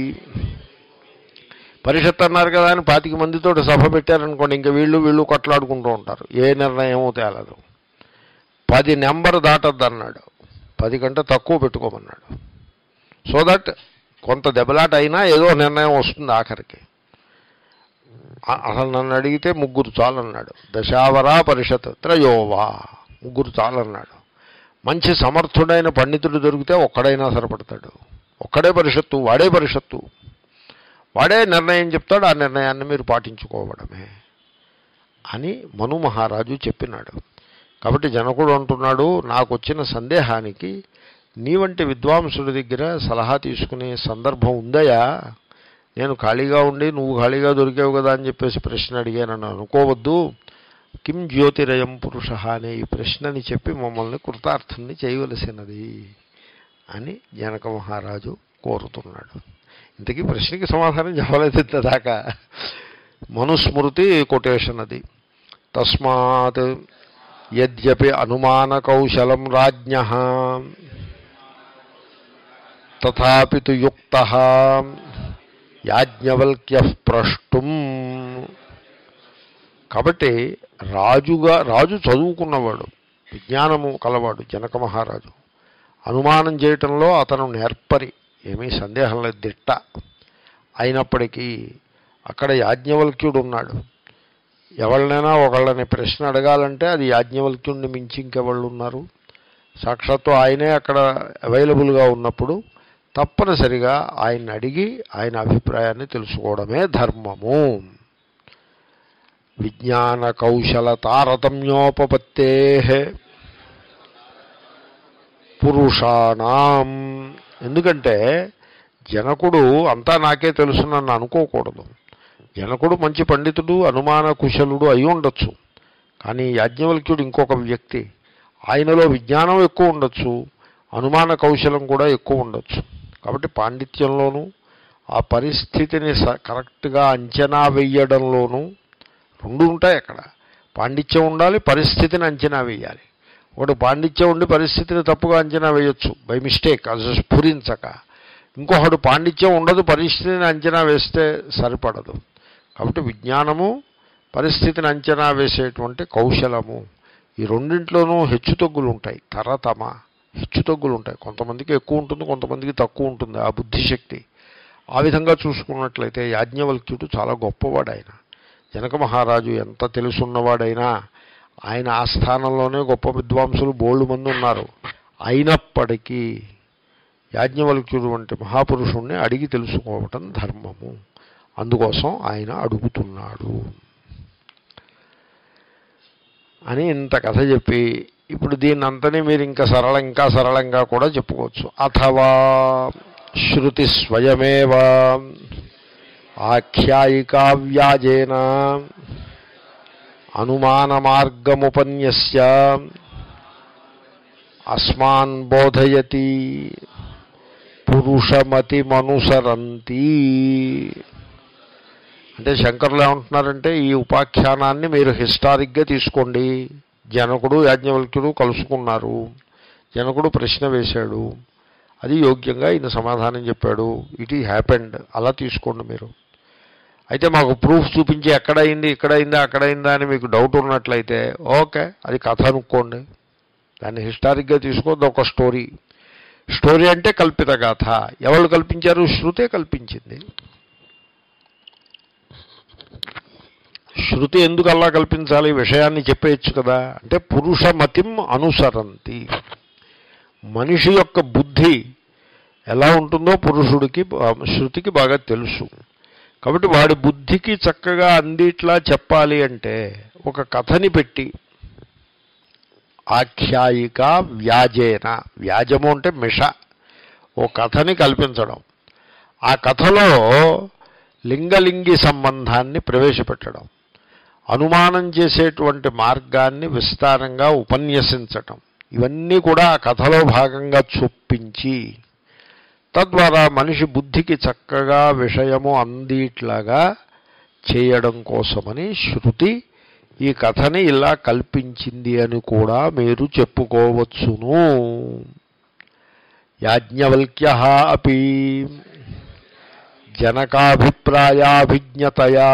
పరిషత్ అన్నారు కదా అని పాతిక మందితో సభ పెట్టారనుకోండి, ఇంకా వీళ్ళు వీళ్ళు కొట్లాడుకుంటూ ఉంటారు, ఏ నిర్ణయమో తేలదు. పది నెంబర్ దాటద్దు అన్నాడు, పది కంటే తక్కువ పెట్టుకోమన్నాడు. సో దట్ కొంత దెబ్బలాట అయినా ఏదో నిర్ణయం వస్తుంది ఆఖరికి. అసలు నన్ను అడిగితే ముగ్గురు చాలన్నాడు. దశావరా పరిషత్ త్రయోవా, ముగ్గురు చాలన్నాడు. మంచి సమర్థుడైన పండితుడు దొరికితే ఒక్కడైనా సరిపడతాడు. ఒక్కడే పరిషత్తు, వాడే పరిషత్తు, వాడే నిర్ణయం చెప్తాడు. ఆ నిర్ణయాన్ని మీరు పాటించుకోవడమే అని మను మహారాజు చెప్పినాడు. కాబట్టి జనకుడు అంటున్నాడు, నాకు వచ్చిన సందేహానికి నీ వంటి విద్వాంసుడి దగ్గర సలహా తీసుకునే సందర్భం ఉందయా? నేను ఖాళీగా ఉండి నువ్వు ఖాళీగా దొరికావు కదా అని చెప్పేసి ప్రశ్న అడిగానని అనుకోవద్దు. కిం జ్యోతిరయం పురుష అనే ఈ ప్రశ్నని చెప్పి మమ్మల్ని కృతార్థుని చేయవలసినది అని జనక మహారాజు కోరుతున్నాడు. ఇంతకీ ప్రశ్నకి సమాధానం చెప్పలేదు దాకా. మనుస్మృతి కొటేషన్ అది. తస్మాత్ యద్యపి అనుమాన కౌశలం రాజ్ఞః తథాపి తు యుక్తః యాజ్ఞవల్క్యః ప్రష్టుం. కాబట్టి రాజుగా రాజు చదువుకున్నవాడు, విజ్ఞానము కలవాడు జనక మహారాజు. అనుమానం చేయటంలో అతను నేర్పరి, ఏమీ సందేహం లేదు, దిట్ట. అయినప్పటికీ అక్కడ యాజ్ఞవల్క్యుడు ఉన్నాడు. ఎవరినైనా ఒకళ్ళని ప్రశ్న అడగాలంటే అది యాజ్ఞవల్క్యుడిని మించి ఇంకెవాళ్ళు ఉన్నారు? సాక్షాత్తు ఆయనే అక్కడ అవైలబుల్గా ఉన్నప్పుడు తప్పనిసరిగా ఆయన్ని అడిగి ఆయన అభిప్రాయాన్ని తెలుసుకోవడమే ధర్మము. విజ్ఞాన కౌశల తారతమ్యోపపత్తే పురుషాణం. ఎందుకంటే జనకుడు అంతా నాకే తెలుసు నన్ను అనుకోకూడదు. జనకుడు మంచి పండితుడు, అనుమాన కుశలుడు అయి ఉండొచ్చు. కానీ యాజ్ఞవల్క్యుడు ఇంకొక వ్యక్తి. ఆయనలో విజ్ఞానం ఎక్కువ ఉండొచ్చు, అనుమాన కౌశలం కూడా ఎక్కువ ఉండొచ్చు. కాబట్టి పాండిత్యంలోనూ ఆ పరిస్థితిని కరెక్ట్గా అంచనా వేయడంలోనూ రెండు ఉంటాయి. అక్కడ పాండిత్యం ఉండాలి, పరిస్థితిని అంచనా వేయాలి. ఒకటి పాండిత్యం ఉండి పరిస్థితిని తప్పుగా అంచనా వేయొచ్చు బై మిస్టేక్, అది స్ఫురించక. ఇంకొకడు పాండిత్యం ఉండదు, పరిస్థితిని అంచనా వేస్తే సరిపడదు. కాబట్టి విజ్ఞానము, పరిస్థితిని అంచనా వేసేటువంటి కౌశలము, ఈ రెండింట్లోనూ హెచ్చుతగ్గులు ఉంటాయి. తరతమ హెచ్చుతగ్గులు ఉంటాయి. కొంతమందికి ఎక్కువ ఉంటుంది, కొంతమందికి తక్కువ ఉంటుంది ఆ బుద్ధిశక్తి. ఆ విధంగా చూసుకున్నట్లయితే యాజ్ఞవల్క్యుడు చాలా గొప్పవాడు. ఆయన జనక మహారాజు ఎంత తెలుసున్నవాడైనా ఆయన ఆ స్థానంలోనే గొప్ప విద్వాంసులు బోల్డు మంది ఉన్నారు. అయినప్పటికీ యాజ్ఞవల్క్యుడు వంటి మహాపురుషుణ్ణి అడిగి తెలుసుకోవటం ధర్మము. అందుకోసం ఆయన అడుగుతున్నాడు అని ఇంత కథ చెప్పి, ఇప్పుడు దీన్ని అంతని మీరు ఇంకా సరళ ఇంకా సరళంగా కూడా చెప్పుకోవచ్చు. అథవా శృతి స్వయమేవ ఆఖ్యాయికా వ్యాజేన అనుమాన మార్గముపన్యస్య అస్మాన్ బోధయతి పురుషమతిమనుసరంతి. అంటే శంకరులు ఏమంటున్నారంటే, ఈ ఉపాఖ్యానాన్ని మీరు హిస్టారిక్గా తీసుకోండి. జనకుడు యాజ్ఞవల్క్యుడు కలుసుకున్నారు, జనకుడు ప్రశ్న వేశాడు, అది యోగ్యంగా ఈయన సమాధానం చెప్పాడు, ఇట్ ఈ హ్యాపెండ్, అలా తీసుకోండి మీరు. అయితే మాకు ప్రూఫ్ చూపించి ఎక్కడైంది ఇక్కడైందా అక్కడైందా అని మీకు డౌట్ ఉన్నట్లయితే ఓకే, అది కథ అనుకోండి, దాన్ని హిస్టారిక్గా తీసుకోవద్దు. ఒక స్టోరీ స్టోరీ అంటే కల్పిత గాథ. ఎవరు కల్పించారు? శృతే కల్పించింది. శృతి ఎందుకు అలా కల్పించాలి? విషయాన్ని చెప్పేయచ్చు కదా. అంటే పురుషమతిం అనుసరంతి, మనిషి యొక్క బుద్ధి ఎలా ఉంటుందో పురుషుడికి శృతికి బాగా తెలుసు. కాబట్టి వాడి బుద్ధికి చక్కగా అందిట్లా చెప్పాలి అంటే ఒక కథని పెట్టి, ఆఖ్యాయిక వ్యాజేన, వ్యాజము అంటే మిష, ఓ కథని కల్పించడం. ఆ కథలో లింగలింగి సంబంధాన్ని ప్రవేశపెట్టడం, అనుమానం చేసేటువంటి మార్గాన్ని విస్తారంగా ఉపన్యసించటం, ఇవన్నీ కూడా ఆ కథలో భాగంగా చొప్పించి తద్వారా మనిషి బుద్ధికి చక్కగా విషయము అందిట్లాగా చేయడం కోసమని శృతి ఈ కథని ఇలా కల్పించింది అని కూడా మీరు చెప్పుకోవచ్చును. యాజ్ఞవల్క్యః అపి జనకాభిప్రాయాభిజ్ఞతయా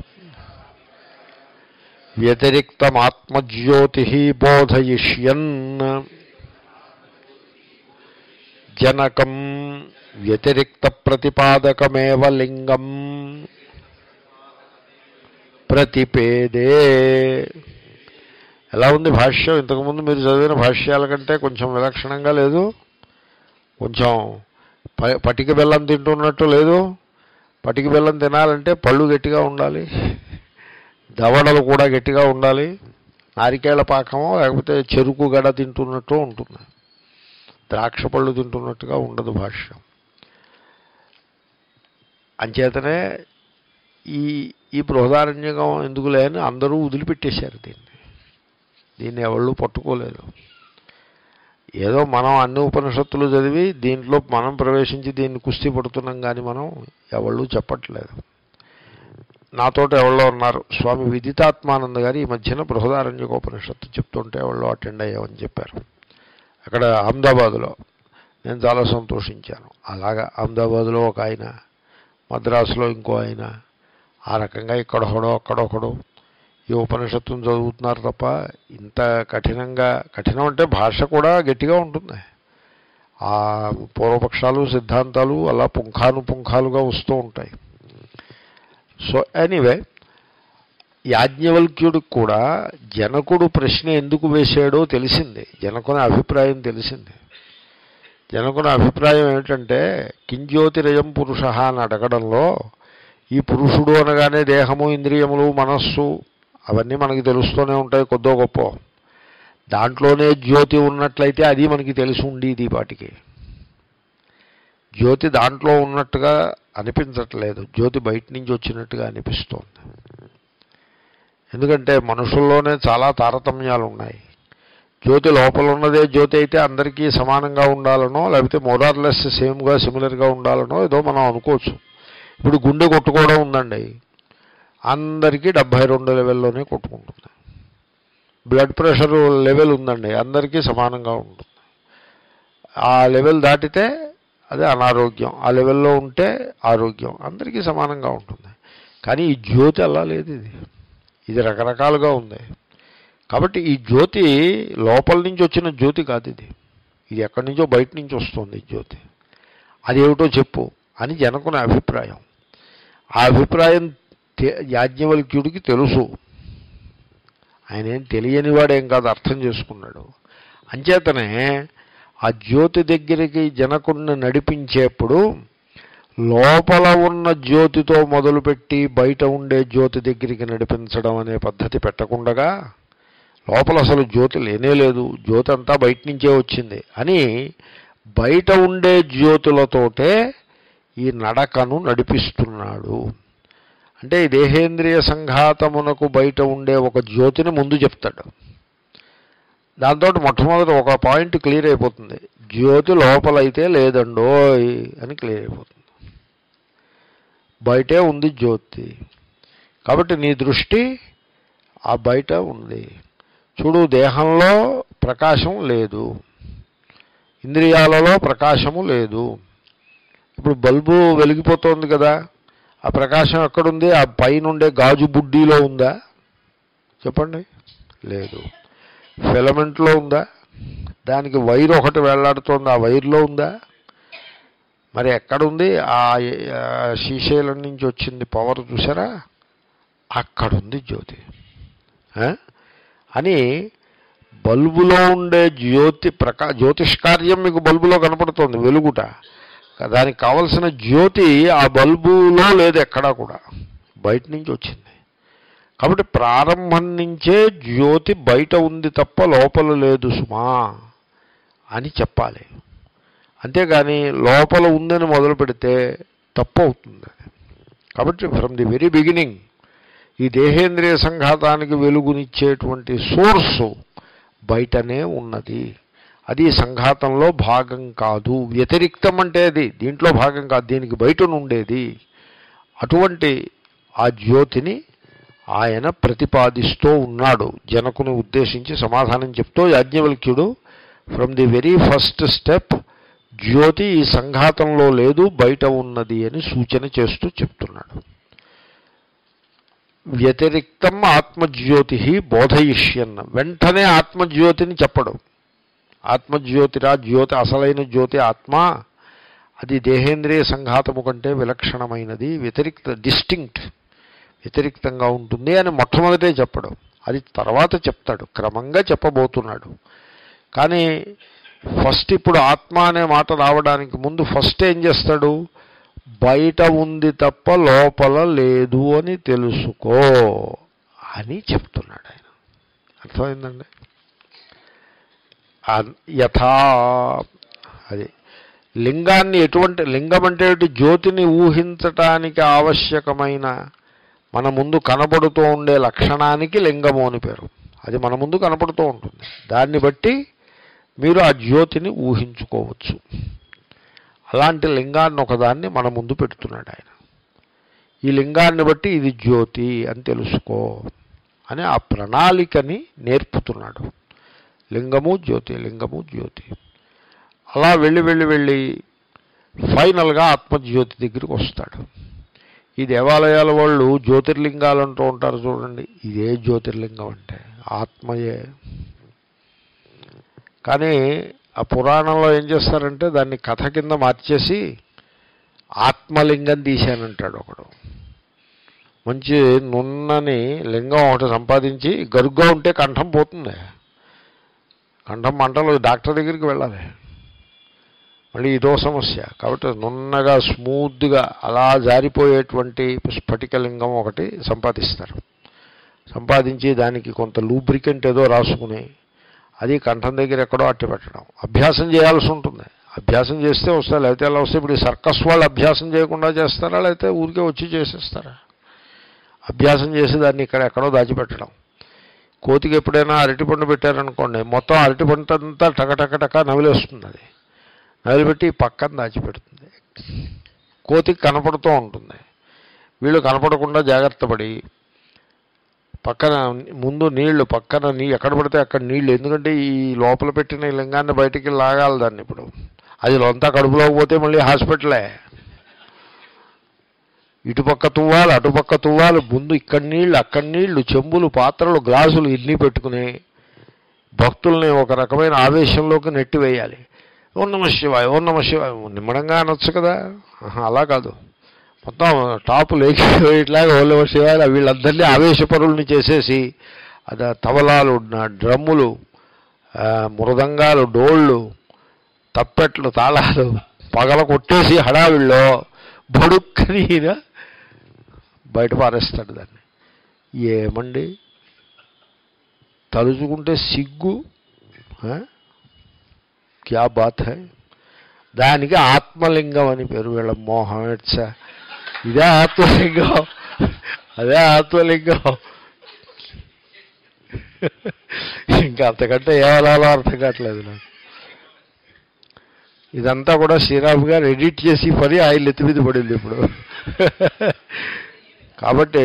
వ్యతిరిక్తమాత్మజ్యోతిః బోధయిష్యన్ జనకం వ్యతిరిక్త ప్రతిపాదకమేవ లింగం ప్రతిపేదే. ఎలా ఉంది భాష్యం? ఇంతకుముందు మీరు చదివిన భాష్యాల కంటే కొంచెం విలక్షణంగా లేదు? కొంచెం ప పటిక బెల్లం తింటున్నట్టు లేదు? పటిక బెల్లం తినాలంటే పళ్ళు గట్టిగా ఉండాలి, దవడలు కూడా గట్టిగా ఉండాలి. నారికేళ్ల పాకమో లేకపోతే చెరుకు గడ తింటున్నట్టు ఉంటుంది, ద్రాక్ష పళ్ళు తింటున్నట్టుగా ఉండదు భాష్యం. అంచేతనే ఈ ఈ బృహదారణ్యకం ఎందుకులే అని అందరూ వదిలిపెట్టేశారు దీన్ని. దీన్ని ఎవళ్ళు పట్టుకోలేదు. ఏదో మనం అన్ని ఉపనిషత్తులు చదివి దీంట్లో మనం ప్రవేశించి దీన్ని కుస్తీ పడుతున్నాం, కానీ మనం ఎవళ్ళు చెప్పట్లేదు. నాతోటి ఎవరో ఉన్నారు, స్వామి విదితాత్మానంద గారు ఈ మధ్యన బృహదారణ్యకోపనిషత్తు చెప్తుంటే ఎవరో అటెండ్ అయ్యామని చెప్పారు అక్కడ అహ్మదాబాదులో. నేను చాలా సంతోషించాను. అలాగా అహ్మదాబాదులో ఒక ఆయన, మద్రాసులో ఇంకో ఆయన, ఆ రకంగా ఇక్కడొకడో అక్కడొకడు ఈ ఉపనిషత్తును చదువుతున్నారు తప్ప ఇంత కఠినంగా, కఠినం అంటే భాష కూడా గట్టిగా ఉంటుంది. ఆ పూర్వపక్షాలు సిద్ధాంతాలు అలా పుంఖానుపుంఖాలుగా వస్తూ ఉంటాయి. సో ఎనీవే, యాజ్ఞవల్క్యుడికి కూడా జనకుడు ప్రశ్న ఎందుకు వేశాడో తెలిసింది, జనకుని అభిప్రాయం తెలిసింది. జనకుని అభిప్రాయం ఏమిటంటే, కింజ్యోతిరయం పురుష అని అడగడంలో ఈ పురుషుడు అనగానే దేహము, ఇంద్రియములు, మనస్సు అవన్నీ మనకి తెలుస్తూనే ఉంటాయి కొద్దో గొప్ప. దాంట్లోనే జ్యోతి ఉన్నట్లయితే అది మనకి తెలిసి ఉండేది. వాటికి జ్యోతి దాంట్లో ఉన్నట్టుగా అనిపించట్లేదు, జ్యోతి బయట నుంచి వచ్చినట్టుగా అనిపిస్తోంది. ఎందుకంటే మనుషుల్లోనే చాలా తారతమ్యాలు ఉన్నాయి. జ్యోతి లోపల ఉన్నదే జ్యోతి అయితే అందరికీ సమానంగా ఉండాలనో, లేకపోతే మోరార్లెస్ సేమ్గా సిమిలర్గా ఉండాలనో ఏదో మనం అనుకోవచ్చు. ఇప్పుడు గుండె కొట్టుకోవడం ఉందండి, అందరికీ డెబ్భై రెండు లెవెల్లోనే కొట్టుకుంటుంది. బ్లడ్ ప్రెషర్ లెవెల్ ఉందండి, అందరికీ సమానంగా ఉంటుంది. ఆ లెవెల్ దాటితే అదే అనారోగ్యం, ఆ లెవెల్లో ఉంటే ఆరోగ్యం, అందరికీ సమానంగా ఉంటుంది. కానీ ఈ జ్యోతి అలా లేదు, ఇది ఇది రకరకాలుగా ఉంది. కాబట్టి ఈ జ్యోతి లోపల నుంచి వచ్చిన జ్యోతి కాదు, ఇది ఇది ఎక్కడి నుంచో బయట నుంచి వస్తుంది జ్యోతి. అదేమిటో చెప్పు అని జనకుని అభిప్రాయం. ఆ అభిప్రాయం యాజ్ఞవల్క్యుడికి తెలుసు. ఆయన ఏం తెలియని వాడేం కాదు, అర్థం చేసుకున్నాడు. అంచేతనే ఆ జ్యోతి దగ్గరికి జనకుడిని నడిపించేప్పుడు లోపల ఉన్న జ్యోతితో మొదలుపెట్టి బయట ఉండే జ్యోతి దగ్గరికి నడిపించడం అనే పద్ధతి పెట్టకుండా, లోపల అసలు జ్యోతి లేనే లేదు, జ్యోతి అంతా బయట నుంచే వచ్చింది అని బయట ఉండే జ్యోతులతోటే ఈ నడకను నడిపిస్తున్నాడు. అంటే ఈ దేహేంద్రియ సంఘాతమునకు బయట ఉండే ఒక జ్యోతిని ముందు చెప్తాడు. దాంతో మొట్టమొదటి ఒక పాయింట్ క్లియర్ అయిపోతుంది, జ్యోతి లోపలైతే లేదండోయ్ అని క్లియర్ అయిపోతుంది. బయటే ఉంది జ్యోతి, కాబట్టి నీ దృష్టి ఆ బయట ఉంది. చూడు, దేహంలో ప్రకాశం లేదు, ఇంద్రియాలలో ప్రకాశము లేదు. ఇప్పుడు బల్బు వెలిగిపోతుంది కదా, ఆ ప్రకాశం ఎక్కడుంది? ఆ పైనుండే గాజు బుడ్డీలో ఉందా? చెప్పండి, లేదు. ఫిలమెంట్లో ఉందా? దానికి వైర్ ఒకటి వేలాడుతోంది, ఆ వైర్లో ఉందా? మరి ఎక్కడుంది? ఆ శ్రీశైలం నుంచి వచ్చింది పవర్ చూసారా, అక్కడుంది జ్యోతి అని. బల్బులో ఉండే జ్యోతి ప్రకా జ్యోతిష్కార్యం మీకు బల్బులో కనపడుతోంది, వెలుగుట. దానికి కావలసిన జ్యోతి ఆ బల్బులో లేదు, ఎక్కడా కూడా బయట నుంచి వచ్చింది. కాబట్టి ప్రారంభం నుంచే జ్యోతి బయట ఉంది తప్ప లోపల లేదు సుమా అని చెప్పాలి. అంతేగాని లోపల ఉందని మొదలు పెడితే తప్పు అవుతుంది. కాబట్టి ఫ్రమ్ ది వెరీ బిగినింగ్ ఈ దేహేంద్రియ సంఘాతానికి వెలుగునిచ్చేటువంటి సోర్సు బయటనే ఉన్నది. అది సంఘాతంలో భాగం కాదు, వ్యతిరిక్తం అంటే అది దీంట్లో భాగం కాదు, దీనికి బయట నుండేది. అటువంటి ఆ జ్యోతిని ఆయన ప్రతిపాదిస్తూ ఉన్నాడు. జనకుని ఉద్దేశించి సమాధానం చెప్తూ యాజ్ఞవల్క్యుడు from the very first step జ్యోతి ఈ సంఘాతంలో లేదు, బయట ఉన్నది అని సూచన చేస్తూ చెప్తున్నాడు. వ్యతిరిక్తం ఆత్మజ్యోతి బోధయిష్యన్న, వెంటనే ఆత్మజ్యోతిని చెప్పడు. ఆత్మజ్యోతిరా, జ్యోతి అసలైన జ్యోతి ఆత్మ, అది దేహేంద్రియ సంఘాతము కంటే విలక్షణమైనది, వ్యతిరిక్త డిస్టింక్ట్. వ్యతిరిక్తంగా ఉంటుంది అని మొట్టమొదటే చెప్పడం, అది తర్వాత చెప్తాడు, క్రమంగా చెప్పబోతున్నాడు. కానీ ఫస్ట్ ఇప్పుడు ఆత్మ అనే మాట రావడానికి ముందు ఫస్ట్ ఏం చేస్తాడు, బయట ఉంది తప్ప లోపల లేదు అని తెలుసుకో అని చెప్తున్నాడు ఆయన. అర్థమైందండి? యథా అది లింగాన్ని ఎటువంటి లింగం అంటే జ్యోతిని ఊహించటానికి ఆవశ్యకమైన మన ముందు కనపడుతూ ఉండే లక్షణానికి లింగము అని పేరు. అది మన ముందు కనపడుతూ ఉంటుంది, దాన్ని బట్టి మీరు ఆ జ్యోతిని ఊహించుకోవచ్చు. అలాంటి లింగాన్ని ఒకదాన్ని మన ముందు పెడుతున్నాడు ఆయన. ఈ లింగాన్ని బట్టి ఇది జ్యోతి అని తెలుసుకో అని ఆ ప్రణాళికని నేర్పుతున్నాడు. లింగము జ్యోతి, లింగము జ్యోతి. అలా వెళ్ళి వెళ్ళి వెళ్ళి ఫైనల్గా ఆత్మజ్యోతి దగ్గరికి వస్తాడు. ఈ దేవాలయాల వాళ్ళు జ్యోతిర్లింగాలు అంటూ ఉంటారు చూడండి, ఇదే జ్యోతిర్లింగం అంటే ఆత్మయే. కానీ ఆ పురాణంలో ఏం చేస్తారంటే దాన్ని కథ కింద మార్చేసి ఆత్మలింగం తీశానంటాడు ఒకడు. మంచి నున్నని లింగం ఒకటి సంపాదించి గరుగ్గా ఉంటే కంఠం పోతుంది, కంఠం మంటలు, డాక్టర్ దగ్గరికి వెళ్ళాలి, మళ్ళీ ఇదో సమస్య. కాబట్టి నున్నగా స్మూత్గా అలా జారిపోయేటువంటి స్ఫటికలింగం ఒకటి సంపాదిస్తారు. సంపాదించి దానికి కొంత లూబ్రికెంట్ ఏదో రాసుకుని అది కంఠం దగ్గర ఎక్కడో అట్టి పెట్టడం, అభ్యాసం చేయాల్సి ఉంటుంది. అభ్యాసం చేస్తే వస్తాయి, లేకపోతే ఎలా వస్తే ఇప్పుడు సర్కస్ వాళ్ళు అభ్యాసం చేయకుండా చేస్తారా, లేకపోతే ఊరికే వచ్చి చేసేస్తారా? అభ్యాసం చేసి దాన్ని ఇక్కడ ఎక్కడో దాచిపెట్టడం. కోతికి ఎప్పుడైనా అరటిపండు పెట్టారనుకోండి, మొత్తం అరటిపండు అంతా టకటకటక నవిలేస్తుంది. అది నవిలిపెట్టి పక్కన దాచిపెడుతుంది. కోతికి కనపడుతూ ఉంటుంది. వీళ్ళు కనపడకుండా జాగ్రత్త పడి పక్కన ముందు నీళ్లు, పక్కన నీ ఎక్కడ పడితే అక్కడ నీళ్లు, ఎందుకంటే ఈ లోపల పెట్టిన ఈ లింగాన్ని బయటికి లాగాలి దాన్ని. ఇప్పుడు అది అంతా కడుపులోకి పోతే మళ్ళీ హాస్పిటలే. ఇటుపక్క తువ్వాలి, అటుపక్క తువ్వాలి, ముందు ఇక్కడ నీళ్లు, అక్కడ నీళ్లు, చెంబులు, పాత్రలు, గ్లాసులు ఇన్ని పెట్టుకుని భక్తుల్ని ఒక రకమైన ఆవేశంలోకి నెట్టివేయాలి. ఓం నమ శివాయ, ఓం నమ శివాయ నిమ్మడంగా అనొచ్చు కదా, అలా కాదు, మొత్తం టాపు లేకపోయేట్లాగా ఓం నమ శివాయ వీళ్ళందరినీ ఆవేశపరుల్ని చేసేసి అది తబలాలు, డ్రమ్ములు, మృదంగాలు, డోళ్ళు, తప్పెట్లు, తాళాలు పగల కొట్టేసి హడావిల్లో బడుక్కని బయట పారేస్తాడు దాన్ని. ఏమండి తలుచుకుంటే సిగ్గు, క్యా బాత్ హై. దానికి ఆత్మలింగం అని పేరు. వీళ్ళ మోహం ఎట్స, ఇదే ఆత్మలింగం, అదే ఆత్మలింగం. ఇంకా అంతకంటే ఏమలాలో అర్థం కావట్లేదు నాకు. ఇదంతా కూడా శ్రీరామ్ గారు ఎడిట్ చేసి పని ఆయన ఎత్తి మీద పడింది ఇప్పుడు. కాబట్టి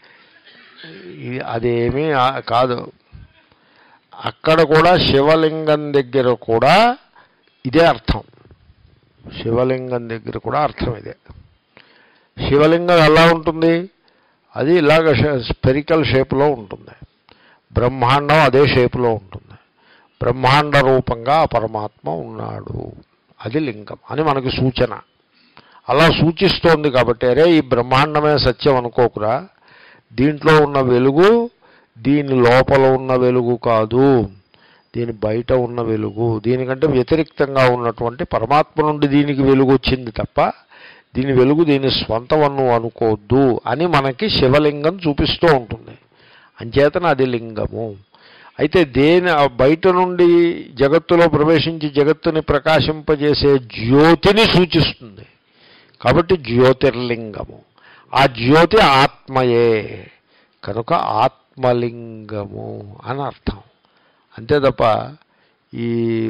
అదేమీ కాదు. అక్కడ కూడా శివలింగం దగ్గర కూడా ఇదే అర్థం. శివలింగం దగ్గర కూడా అర్థం ఇదే. శివలింగం ఎలా ఉంటుంది, అది ఇలాగ స్పెరికల్ షేప్లో ఉంటుంది. బ్రహ్మాండం అదే షేపులో ఉంటుంది. బ్రహ్మాండ రూపంగా పరమాత్మ ఉన్నాడు, అది లింగం అని మనకి సూచన. అలా సూచిస్తోంది కాబట్టి అరే ఈ బ్రహ్మాండమే సత్యం అనుకోకురా, దీంట్లో ఉన్న వెలుగు దీని లోపల ఉన్న వెలుగు కాదు, దీని బయట ఉన్న వెలుగు, దీనికంటే వ్యతిరిక్తంగా ఉన్నటువంటి పరమాత్మ నుండి దీనికి వెలుగు వచ్చింది తప్ప దీని వెలుగు దీని స్వంతమన్ను అనుకోవద్దు అని మనకి శివలింగం చూపిస్తూ ఉంటుంది. అంచేతన అది లింగము. అయితే దేని బయట నుండి జగత్తులో ప్రవేశించి జగత్తుని ప్రకాశింపజేసే జ్యోతిని సూచిస్తుంది కాబట్టి జ్యోతిర్లింగము. ఆ జ్యోతి ఆత్మయే కనుక ఆత్మలింగము అని అర్థం. అంతే తప్ప ఈ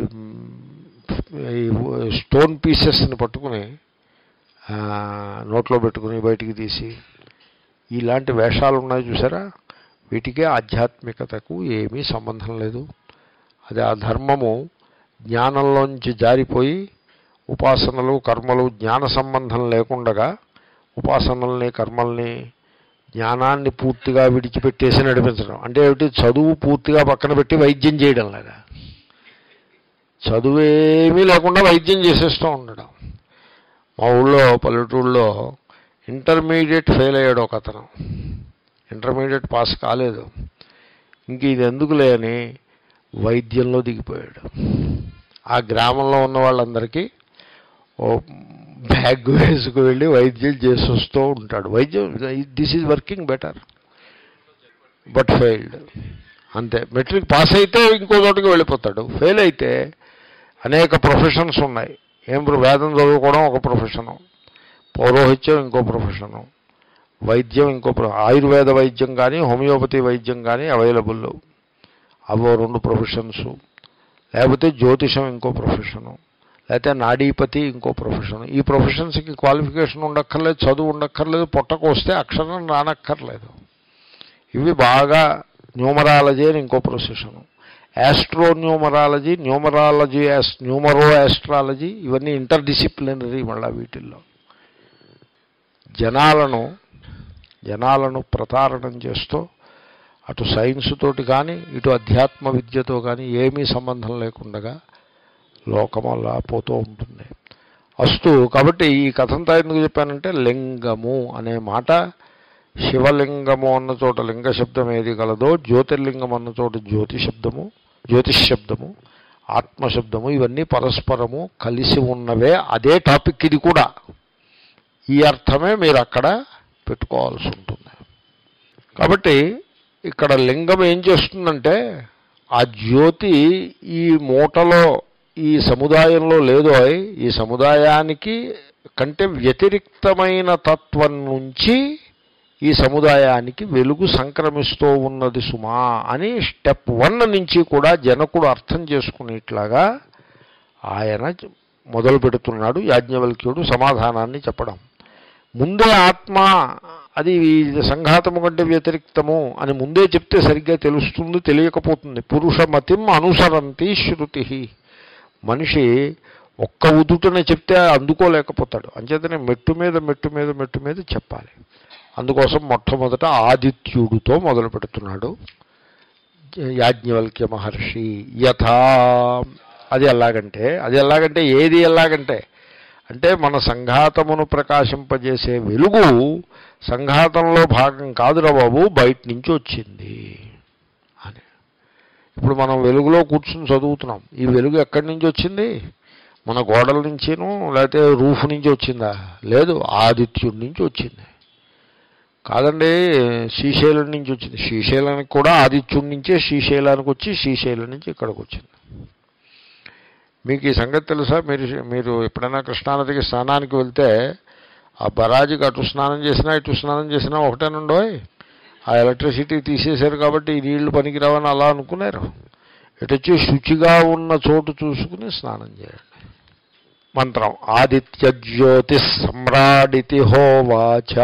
స్టోన్ పీసెస్ని పట్టుకుని నోట్లో పెట్టుకుని బయటికి తీసి ఇలాంటి వేషాలు ఉన్నాయి చూసారా, వీటికే ఆధ్యాత్మికతకు ఏమీ సంబంధం లేదు. అది ఆ ధర్మము జ్ఞానంలోంచి జారిపోయి ఉపాసనలు కర్మలు జ్ఞాన సంబంధం లేకుండగా ఉపాసనల్ని కర్మల్ని జ్ఞానాన్ని పూర్తిగా విడిచిపెట్టేసి నడిపించడం. అంటే ఏమిటి, చదువు పూర్తిగా పక్కన పెట్టి వైద్యం చేయడం లాగా. చదువేమీ లేకుండా వైద్యం చేసేస్తూ ఉండడం. మా ఊళ్ళో పల్లెటూళ్ళలో ఇంటర్మీడియట్ ఫెయిల్ అయ్యాడు ఒక అతను. ఇంటర్మీడియట్ పాస్ కాలేదు. ఇంక ఇది ఎందుకులే అని వైద్యంలో దిగిపోయాడు. ఆ గ్రామంలో ఉన్న వాళ్ళందరికీ ఓ బ్యాగ్ వేసుకు వెళ్ళి వైద్యం చేసి వస్తూ ఉంటాడు. వైద్యం this is working better but failed. అంతే. మెట్రిక్ పాస్ అయితే ఇంకో చోటుకి వెళ్ళిపోతాడు, ఫెయిల్ అయితే అనేక ప్రొఫెషన్స్ ఉన్నాయి. ఏం వేదం చదువుకోవడం ఒక ప్రొఫెషను, పౌరోహిత్యం ఇంకో ప్రొఫెషను, వైద్యం ఇంకో ఆయుర్వేద వైద్యం కానీ హోమియోపతి వైద్యం కానీ అవైలబుల్, అవో రెండు ప్రొఫెషన్స్. లేకపోతే జ్యోతిషం ఇంకో ప్రొఫెషను, లేకపోతే నాడీపతి ఇంకో ప్రొఫెషన్. ఈ ప్రొఫెషన్స్కి క్వాలిఫికేషన్ ఉండక్కర్లేదు, చదువు ఉండక్కర్లేదు, పొట్టకు వస్తే అక్షరం రానక్కర్లేదు. ఇవి బాగా న్యూమరాలజీ అని ఇంకో profession, astro numerology, numerology as numero astrology, ఇవన్నీ ఇంటర్ డిసిప్లినరీ. మళ్ళీ వీటిల్లో జనాలను జనాలను ప్రతారణం చేస్తూ అటు సైన్స్ తోటి కానీ ఇటు అధ్యాత్మ విద్యతో కానీ ఏమీ సంబంధం లేకుండా లోకం అలా పోతూ ఉంటుంది. అస్తు. కాబట్టి ఈ కథంతా ఎందుకు చెప్పానంటే లింగము అనే మాట, శివలింగము అన్న చోట లింగ శబ్దం ఏది కలదో, జ్యోతిర్లింగం అన్న చోట జ్యోతి శబ్దము, జ్యోతిష్ శబ్దము, ఆత్మశబ్దము, ఇవన్నీ పరస్పరము కలిసి ఉన్నవే. అదే టాపిక్ ఇది కూడా. ఈ అర్థమే మీరు అక్కడ పెట్టుకోవాల్సి ఉంటుంది. కాబట్టి ఇక్కడ లింగం ఏం చేస్తుందంటే ఆ జ్యోతి ఈ మూటలో ఈ సముదాయంలో లేదో, ఈ సముదాయానికి కంటే వ్యతిరిక్తమైన తత్వం నుంచి ఈ సముదాయానికి వెలుగు సంక్రమిస్తూ ఉన్నది సుమా అని స్టెప్ వన్ నుంచి కూడా జనకుడు అర్థం చేసుకునేట్లాగా ఆయన మొదలు పెడుతున్నాడు యాజ్ఞవల్క్యుడు సమాధానాన్ని చెప్పడం. ముందే ఆత్మ అది సంఘాతము కంటే వ్యతిరిక్తము అని ముందే చెప్తే సరిగ్గా తెలుస్తుంది, తెలియకపోతుంది. పురుషమతిం అనుసరంతి శృతి. మనిషి ఒక్క ఉదుటనే చెప్తే అందుకోలేకపోతాడు. అంచేతనే మెట్టు మీద మెట్టు మీద మెట్టు మీద చెప్పాలి. అందుకోసం మొట్టమొదట ఆదిత్యుడితో మొదలు పెడుతున్నాడు యాజ్ఞవల్క్య మహర్షి. యథా, అది ఎలాగంటే అది ఎలాగంటే ఏది ఎలాగంటే అంటే మన సంఘాతమును ప్రకాశింపజేసే వెలుగు సంఘాతంలో భాగం కాదురా బాబు, బయట నుంచి వచ్చింది అని. ఇప్పుడు మనం వెలుగులో కూర్చుని చదువుతున్నాం. ఈ వెలుగు ఎక్కడి నుంచి వచ్చింది? మన గోడల నుంచిను లేకపోతే రూఫ్ నుంచి వచ్చిందా? లేదు, ఆదిత్యుడి నుంచి వచ్చింది. కాదండి, శ్రీశైలం నుంచి వచ్చింది. శ్రీశైలానికి కూడా ఆదిత్యుడి నుంచే శ్రీశైలానికి వచ్చి శ్రీశైలం నుంచి ఇక్కడికి వచ్చింది. మీకు ఈ సంగతి తెలుసా? మీరు మీరు ఎప్పుడైనా కృష్ణానదికి స్నానానికి వెళ్తే ఆ బరాజుకి అటు స్నానం చేసినా ఇటు స్నానం చేసినా ఒకటేనుండో, ఆ ఎలక్ట్రిసిటీ తీసేశారు కాబట్టి ఈ నీళ్లు పనికిరావని అలా అనుకున్నారు. ఇటు వచ్చి శుచిగా ఉన్న చోటు చూసుకుని స్నానం చేయండి. మంత్రం ఆదిత్య జ్యోతి సమ్రాడితి హోవాచ.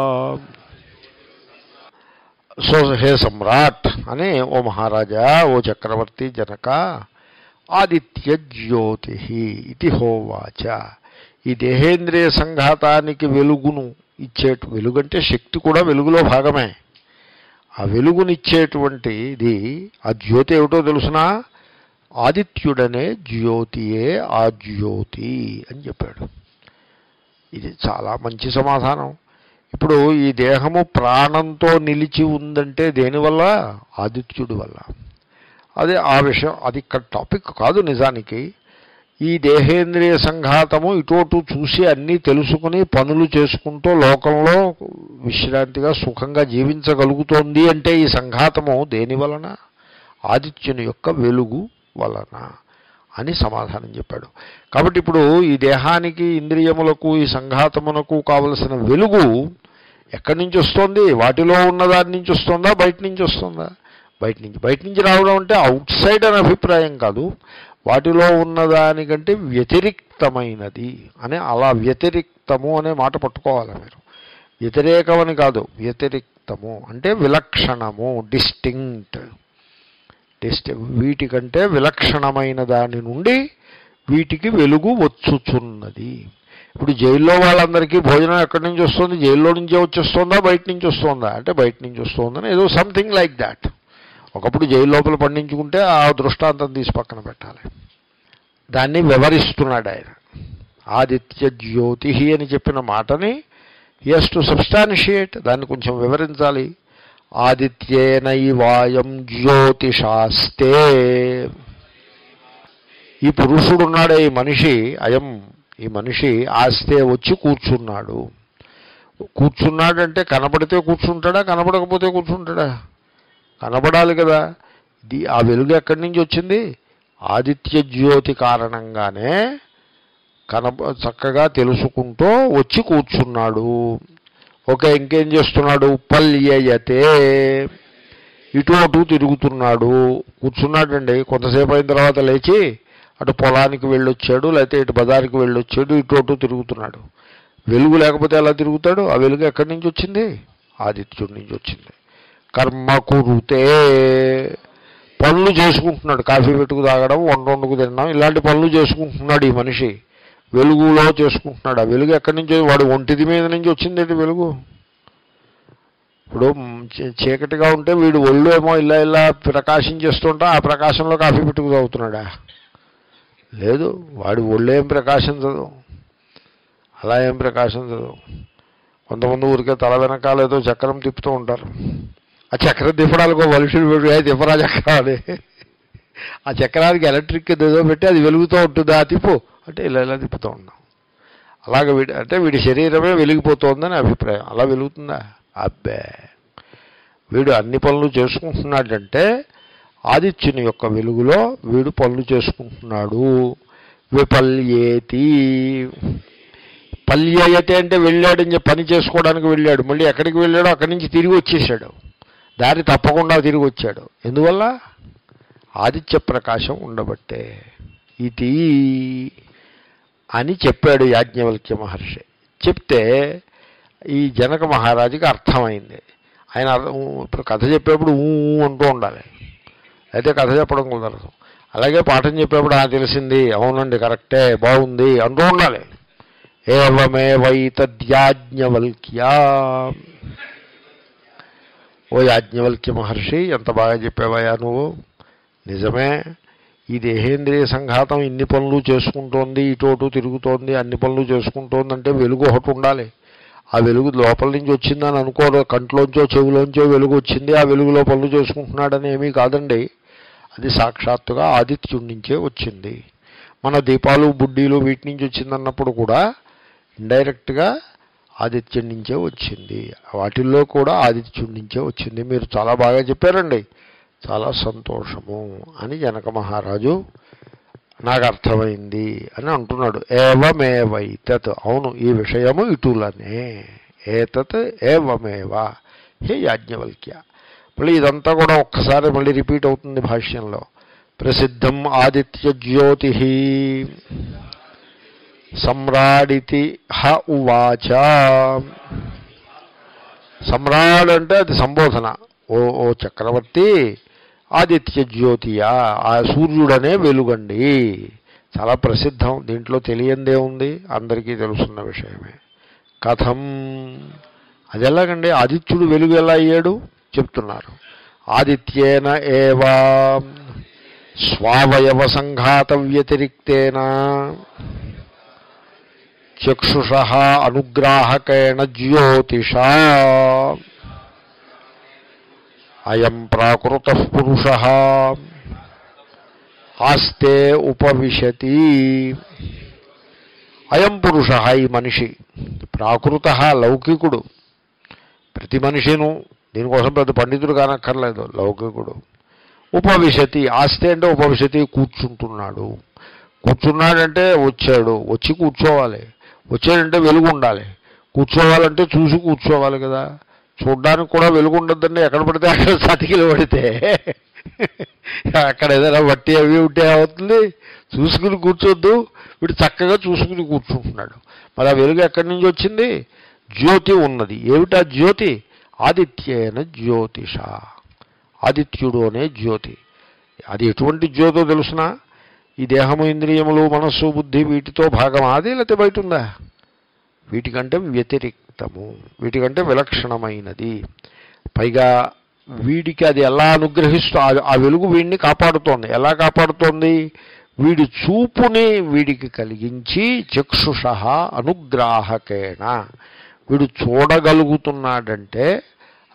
సో హే సమ్రాట్ అని, ఓ మహారాజా, ఓ చక్రవర్తి జనక, ఆదిత్య జ్యోతి ఇది హోవాచ. ఈ దేహేంద్రియ సంఘాతానికి వెలుగును ఇచ్చేటు, వెలుగంటే శక్తి కూడా వెలుగులో భాగమే. ఆ వెలుగునిచ్చేటువంటిది ఆ జ్యోతి ఏమిటో తెలుసునా? ఆదిత్యుడనే జ్యోతియే ఆ జ్యోతి అని చెప్పాడు. ఇది చాలా మంచి సమాధానం. ఇప్పుడు ఈ దేహము ప్రాణంతో నిలిచి ఉందంటే దేనివల్ల? ఆదిత్యుడి వల్ల. అదే ఆ విషయం, అది ఇక్కడ టాపిక్ కాదు నిజానికి. ఈ దేహేంద్రియ సంఘాతము ఇటోటు చూసి అన్నీ తెలుసుకుని పనులు చేసుకుంటూ లోకంలో విశ్రాంతిగా సుఖంగా జీవించగలుగుతోంది అంటే ఈ సంఘాతము దేని వలన? ఆదిత్యుని యొక్క వెలుగు వలన అని సమాధానం చెప్పాడు. కాబట్టి ఇప్పుడు ఈ దేహానికి ఇంద్రియములకు ఈ సంఘాతమునకు కావలసిన వెలుగు ఎక్కడి నుంచి వస్తుంది? వాటిలో ఉన్నదాని నుంచి వస్తుందా, బయట నుంచి వస్తుందా? బయట నుంచి. బయట నుంచి రావడం అంటే అవుట్ సైడ్ అనే అభిప్రాయం కాదు, వాటిలో ఉన్నదానికంటే వ్యతిరిక్తమైనది అని. అలా వ్యతిరిక్తము అనే మాట పట్టుకోవాలి మీరు. వ్యతిరేకమని కాదు, వ్యతిరిక్తము అంటే విలక్షణము, డిస్టింక్ట్. డిస్టి వీటికంటే విలక్షణమైన దాని నుండి వీటికి వెలుగు వచ్చుచున్నది. ఇప్పుడు జైల్లో వాళ్ళందరికీ భోజనం ఎక్కడి నుంచి వస్తుంది? జైల్లో నుంచే వచ్చేస్తుందా, బయట నుంచి వస్తుందా? అంటే బయట నుంచి వస్తుందని ఏదో సంథింగ్ లైక్ దాట్. ఒకప్పుడు జైలు లోపల పండించుకుంటే ఆ దృష్టాంతం తీసి పక్కన పెట్టాలి. దాన్ని వివరిస్తున్నాడు ఆయన. ఆదిత్య జ్యోతి అని చెప్పిన మాటని హి హస్ టు సబ్స్టాన్షియేట్, దాన్ని కొంచెం వివరించాలి. ఆదిత్యేనైవాయం జ్యోతిషాస్తే. ఈ పురుషుడున్నాడే, ఈ మనిషి, అయం ఈ మనిషి ఆస్తే వచ్చి కూర్చున్నాడు. కూర్చున్నాడంటే కనపడితే కూర్చుంటాడా, కనపడకపోతే కూర్చుంటాడా? కనపడాలి కదా. ఇది ఆ వెలుగు ఎక్కడి నుంచి వచ్చింది? ఆదిత్య జ్యోతి కారణంగానే కనప చక్కగా తెలుసుకుంటూ వచ్చి కూర్చున్నాడు. ఓకే, ఇంకేం చేస్తున్నాడు? పల్యయతే, ఇటు అటు తిరుగుతున్నాడు. కూర్చున్నాడండి, కొంతసేపు అయిన తర్వాత లేచి అటు పొలానికి వెళ్ళొచ్చాడు, లేకపోతే ఇటు బజారుకి వెళ్ళొచ్చాడు, ఇటు అటు తిరుగుతున్నాడు. వెలుగు లేకపోతే ఎలా తిరుగుతాడు? ఆ వెలుగు ఎక్కడి నుంచి వచ్చింది? ఆదిత్యుడి నుంచి వచ్చింది. కర్మ కురుతే, పనులు చేసుకుంటున్నాడు. కాఫీ పెట్టుకు తాగడం, వంట వండుకు తినడం, ఇలాంటి పనులు చేసుకుంటున్నాడు ఈ మనిషి. వెలుగులో చేసుకుంటున్నాడు. ఆ వెలుగు ఎక్కడి నుంచి? వాడు ఒంటిది మీద నుంచి వచ్చిందేంటి వెలుగు? ఇప్పుడు చీకటిగా ఉంటే వీడు ఒళ్ళు ఏమో ఇలా ఇలా ప్రకాశం చేస్తుంటా, ఆ ప్రకాశంలో కాఫీ పెట్టుకు తాగుతున్నాడా? లేదు, వాడి ఒళ్ళు ఏం ప్రకాశించదు, అలా ఏం ప్రకాశించదు. కొంతమంది ఊరికే తల వెనకాల ఏదో చక్రం తిప్పుతూ ఉంటారు. ఆ చక్రం తిప్పడానికి ఒక మనుషులు పెట్టి తిప్పరా చక్రం అని, ఆ చక్రానికి ఎలక్ట్రిక్ ఏదో పెట్టి అది వెలుగుతూ ఉంటుంది. ఆ తిప్పు అంటే ఇలా ఇలా తిప్పుతూ ఉన్నాం. అలాగే వీడి అంటే వీడి శరీరమే వెలిగిపోతుందని అభిప్రాయం. అలా వెలుగుతుందా? అబ్బే, వీడు అన్ని పనులు చేసుకుంటున్నాడంటే ఆదిత్యుని యొక్క వెలుగులో వీడు పనులు చేసుకుంటున్నాడు. విపల్యేతి, పల్యయతే అంటే వెళ్ళాడని చెప్పి పని చేసుకోవడానికి వెళ్ళాడు. మళ్ళీ ఎక్కడికి వెళ్ళాడో అక్కడి నుంచి తిరిగి వచ్చేసాడు. దారి తప్పకుండా తిరిగి వచ్చాడు. ఎందువల్ల? ఆదిత్య ప్రకాశం ఉండబట్టే. ఇది అని చెప్పాడు యాజ్ఞవల్క్య మహర్షి. చెప్తే ఈ జనక మహారాజుకి అర్థమైంది. ఆయన ఇప్పుడు కథ చెప్పేప్పుడు ఊ అంటూ ఉండాలి, అయితే కథ చెప్పడం కుదరదు. అలాగే పాఠం చెప్పేప్పుడు ఆ తెలిసింది, అవునండి కరెక్టే, బాగుంది అంటూ ఉండాలి. ఏవమే వైతద్యాజ్ఞవల్క్యా, ఓ యాజ్ఞవల్క్య మహర్షి ఎంత బాగా చెప్పావయ్యా నువ్వు. నిజమే, ఈ దేహేంద్రియ సంఘాతం ఇన్ని పనులు చేసుకుంటోంది, ఇటోటు తిరుగుతోంది, అన్ని పనులు చేసుకుంటోందంటే వెలుగు ఒకటి ఉండాలి. ఆ వెలుగు లోపల నుంచి వచ్చిందని అనుకోరు, కంట్లోంచో చెవిలోంచో వెలుగు వచ్చింది, ఆ వెలుగులో పనులు చేసుకుంటున్నాడని ఏమీ కాదండి. అది సాక్షాత్తుగా ఆదిత్యుడి నుంచే వచ్చింది. మన దీపాలు బుడ్డీలు వీటి నుంచి వచ్చిందన్నప్పుడు కూడా ఇండైరెక్ట్గా ఆదిత్యుడి నుంచే వచ్చింది. వాటిల్లో కూడా ఆదిత్యుడి నుంచే వచ్చింది. మీరు చాలా బాగా చెప్పారండి, చాలా సంతోషము అని జనక మహారాజు నాకు అర్థమైంది అని అంటున్నాడు. ఏవమేవైతత్, అవును ఈ విషయము ఇటులనే. ఏతత్ ఏవమేవ హే యాజ్ఞవల్క్య. మళ్ళీ ఇదంతా కూడా ఒక్కసారి మళ్ళీ రిపీట్ అవుతుంది భాష్యంలో. ప్రసిద్ధం ఆదిత్య జ్యోతి సమ్రాడితి హ ఉవాచ. సమ్రాడ్ అంటే అది సంబోధన. ఓ ఓ చక్రవర్తి, ఆదిత్య జ్యోతియా, ఆ సూర్యుడనే వెలుగండి, చాలా ప్రసిద్ధం. దీంట్లో తెలియందే ఉంది, అందరికీ తెలుసున్న విషయమే. కథం, అది ఎలాగండి? ఆదిత్యుడు వెలుగు ఎలా అయ్యాడు చెప్తున్నారు. ఆదిత్యేన ఏవా స్వావయవ సంఘాత వ్యతిరిక్తేన చక్షుష అనుగ్రాహకేణ జ్యోతిషా అయం ప్రాకృతః పురుషః ఆస్తే ఉపవిశతి. అయం పురుషః, ఈ మనిషి, ప్రాకృతః లౌకికుడు. ప్రతి మనిషిను, దీనికోసం పెద్ద పండితుడు కానక్కర్లేదు, లౌకికుడు. ఉపవిశతి, ఆస్తే అంటే ఉపవిశతి, కూర్చుంటున్నాడు. కూర్చున్నాడంటే వచ్చాడు, వచ్చి కూర్చోవాలి. వచ్చాడంటే వెలుగు ఉండాలి. కూర్చోవాలంటే చూసి కూర్చోవాలి కదా. చూడ్డానికి కూడా వెలుగు ఉండద్దండి, ఎక్కడ పడితే అక్కడ సతికిలు పడితే అక్కడ ఏదైనా వట్టి అవి ఉంటే అవుతుంది. చూసుకుని కూర్చోద్దు, వీడు చక్కగా చూసుకుని కూర్చుంటున్నాడు. మరి ఆ వెలుగు ఎక్కడి నుంచి వచ్చింది? జ్యోతి ఉన్నది. ఏమిటా జ్యోతి? ఆదిత్యేన జ్యోతిష, ఆదిత్యుడు అనే జ్యోతి. అది ఎటువంటి జ్యోతో తెలుసిన? ఈ దేహము ఇంద్రియములు మనస్సు బుద్ధి వీటితో భాగం అది, లేకపోతే బయట ఉందా? వీటికంటే వ్యతిరిక్తము, వీటికంటే విలక్షణమైనది. పైగా వీడికి అది ఎలా అనుగ్రహిస్తూ, ఆ వెలుగు వీడిని కాపాడుతోంది. ఎలా కాపాడుతోంది? వీడి చూపుని వీడికి కలిగించి చక్షుష అనుగ్రాహకేణ, వీడు చూడగలుగుతున్నాడంటే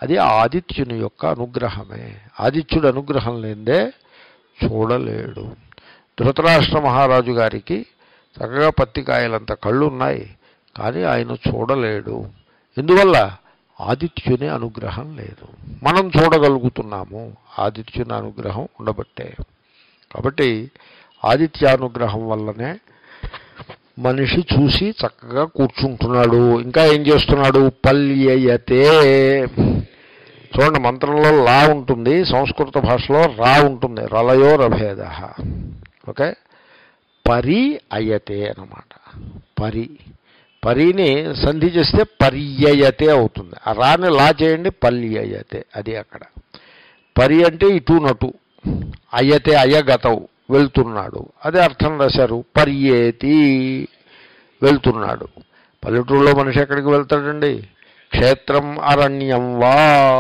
అది ఆదిత్యుని యొక్క అనుగ్రహమే. ఆదిత్యుడు అనుగ్రహం లేదే చూడలేడు. ధృతరాష్ట్ర మహారాజు గారికి చక్కగా పత్తికాయలంత కళ్ళు ఉన్నాయి, కానీ ఆయన చూడలేడు. ఎందువల్ల? ఆదిత్యుని అనుగ్రహం లేదు. మనం చూడగలుగుతున్నాము, ఆదిత్యుని అనుగ్రహం ఉండబట్టే. కాబట్టి ఆదిత్యానుగ్రహం వల్లనే మనిషి చూసి చక్కగా కూర్చుంటున్నాడు. ఇంకా ఏం చేస్తున్నాడు? పల్యయతే. చూడండి, మంత్రంలో లా ఉంటుంది, సంస్కృత భాషలో రా ఉంటుంది, రలయోరభేద. ఓకే, పరి అయతే అన్నమాట. పరి పరిని సంధి చేస్తే పర్యయతే అవుతుంది. ఆ రాని లా చేయండి, పల్యయతే. అది అక్కడ పరి అంటే ఇటు నటు, అయతే అయగతవు వెళ్తున్నాడు, అదే అర్థం రాశారు. పర్యేతి వెళ్తున్నాడు. పల్లెటూరులో మనిషి ఎక్కడికి వెళ్తాడండి? క్షేత్రం అరణ్యం వా.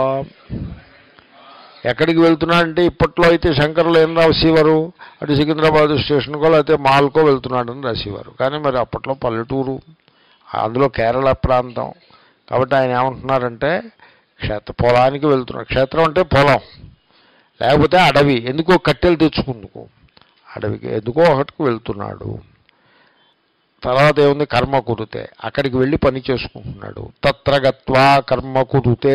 ఎక్కడికి వెళ్తున్నాడంటే ఇప్పట్లో అయితే శంకర్లు ఏం రాసేవారు? అటు సికింద్రాబాద్ స్టేషన్కో లేకపోతే మాల్కో వెళ్తున్నాడని రాసేవారు. కానీ మరి అప్పట్లో పల్లెటూరు, అందులో కేరళ ప్రాంతం కాబట్టి ఆయన ఏమంటున్నారంటే క్షేత్ర పొలానికి వెళ్తున్నాడు. క్షేత్రం అంటే పొలం, లేకపోతే అడవి. ఎందుకో కట్టెలు తెచ్చుకుందుకు అడవికి ఎందుకో ఒకటికి వెళ్తున్నాడు. తర్వాత ఏముంది? కర్మ కురుతే, అక్కడికి వెళ్ళి పని చేసుకుంటున్నాడు. తత్ర గత్వా కర్మ కురుతే.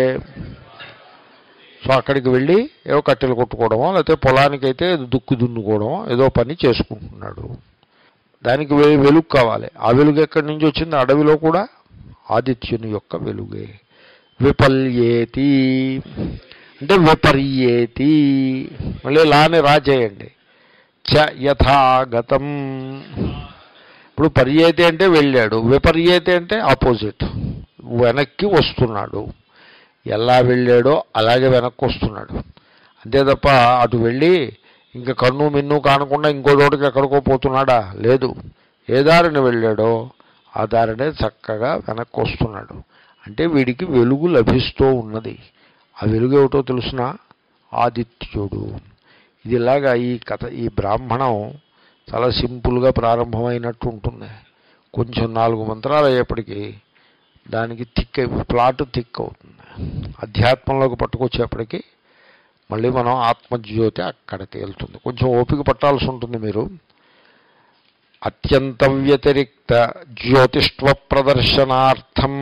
సో అక్కడికి వెళ్ళి ఏవో కట్టెలు కొట్టుకోవడమో లేకపోతే పొలానికైతే దుక్కు దున్నుకోవడమో ఏదో పని చేసుకుంటున్నాడు. దానికి వెలుగు కావాలి. ఆ వెలుగు ఎక్కడి నుంచి వచ్చింది? అడవిలో కూడా ఆదిత్యుని యొక్క వెలుగే. విపల్యేతి అంటే విపర్యేతి. మళ్ళీ లాని రా చేయండి. చ యథాగతం. ఇప్పుడు పర్యేతి అంటే వెళ్ళాడు, విపర్యేతి అంటే ఆపోజిట్, వెనక్కి వస్తున్నాడు. ఎలా వెళ్ళాడో అలాగే వెనక్కి వస్తున్నాడు. అంతే తప్ప అటు వెళ్ళి ఇంకా కన్ను మిన్ను కానకుండా ఇంకో చోటుకి ఎక్కడికో పోతున్నాడా? లేదు. ఏ దారిని వెళ్ళాడో ఆ దారినే చక్కగా వెనక్కి వస్తున్నాడు. అంటే వీడికి వెలుగు లభిస్తూ ఉన్నది. ఆ వెలుగు ఏమిటో తెలుసునా? ఆదిత్యుడు. ఇది ఇలాగా ఈ కథ, ఈ బ్రాహ్మణం చాలా సింపుల్గా ప్రారంభమైనట్టు ఉంటుంది. కొంచెం నాలుగు మంత్రాలు అయ్యేప్పటికీ దానికి థిక్ ప్లాట్ థిక్ అవుతుంది. అధ్యాత్మంలోకి పట్టుకొచ్చేప్పటికీ మళ్ళీ మనం ఆత్మజ్యోతి అక్కడికి వెళ్తుంది. కొంచెం ఓపిక పట్టాల్సి ఉంటుంది మీరు. అత్యంత వ్యతిరిక్త జ్యోతిష్వ ప్రదర్శనార్థం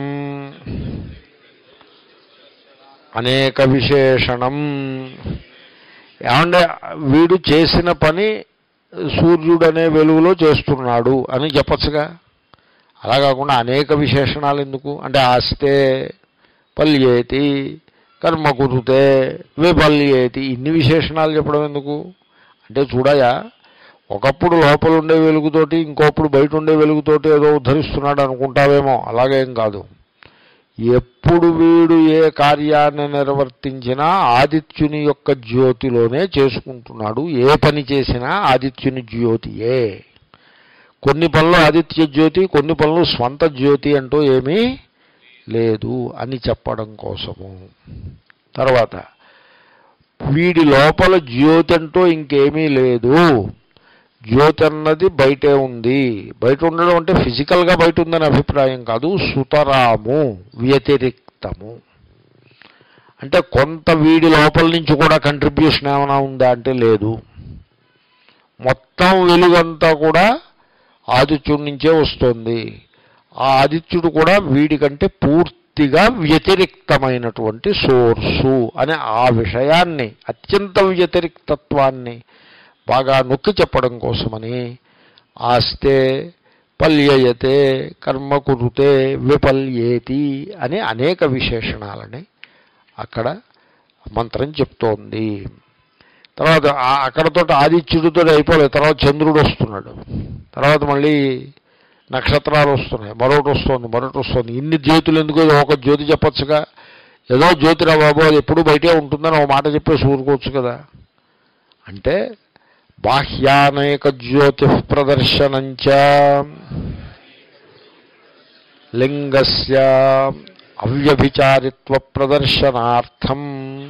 అనేక విశేషణం. ఏమంటే వీడు చేసిన పని సూర్యుడు అనే వెలుగులో చేస్తున్నాడు అని చెప్పచ్చుగా. అలా కాకుండా అనేక విశేషణాలు ఎందుకు అంటే ఆస్తే పల్యేతి, కర్మ కురుతే, విపల్యేతి, ఇన్ని విశేషణాలు చెప్పడం ఎందుకు అంటే చూడయా, ఒకప్పుడు లోపల ఉండే వెలుగుతోటి ఇంకోప్పుడు బయట ఉండే వెలుగుతోటి ఏదో ఉద్ధరిస్తున్నాడు అనుకుంటావేమో. అలాగేం కాదు. ఎప్పుడు వీడు ఏ కార్యాన్ని నిర్వర్తించినా ఆదిత్యుని యొక్క జ్యోతిలోనే చేసుకుంటున్నాడు. ఏ పని చేసినా ఆదిత్యుని జ్యోతియే. కొన్ని పనులు ఆదిత్య జ్యోతి, కొన్ని పనులు స్వంత జ్యోతి అంటూ ఏమీ లేదు అని చెప్పడం కోసము. తర్వాత వీడి లోపల జ్యోతి అంటూ ఇంకేమీ లేదు. జ్యోతి అన్నది బయటే ఉంది. బయట ఉండడం అంటే ఫిజికల్గా బయట ఉందని అభిప్రాయం కాదు. సుతరాము, వ్యతిరిక్తము. అంటే కొంత వీడి లోపల నుంచి కూడా కంట్రిబ్యూషన్ ఏమైనా ఉందా అంటే లేదు. మొత్తం వెలుగంతా కూడా ఆదిత్యుడి నుంచే వస్తుంది. ఆ ఆదిత్యుడు కూడా వీడికంటే పూర్తిగా వ్యతిరిక్తమైనటువంటి సోర్సు అనే ఆ విషయాన్ని, అత్యంత వ్యతిరిక్తత్వాన్ని బాగా నొక్కి చెప్పడం కోసమని ఆస్తే పల్యయతే, కర్మ కురుతే, విపల్యేతి అని అనేక విశేషణాలని అక్కడ మంత్రం చెప్తోంది. తర్వాత అక్కడతో ఆదిత్యుడితో అయిపోలేదు. తర్వాత చంద్రుడు వస్తున్నాడు, తర్వాత మళ్ళీ నక్షత్రాలు వస్తున్నాయి, మరొకటి వస్తుంది, మరొకటి వస్తుంది. ఇన్ని జ్యోతులు ఎందుకు? ఒక జ్యోతి చెప్పచ్చుగా. ఏదో జ్యోతిరా బాబు, అది ఎప్పుడు బయటే ఉంటుందని ఒక మాట చెప్పేసి ఊరుకోవచ్చు కదా. అంటే బాహ్యానేక జ్యోతి ప్రదర్శనంచ లింగస్య అవ్యభిచారిత్వ ప్రదర్శనార్థం.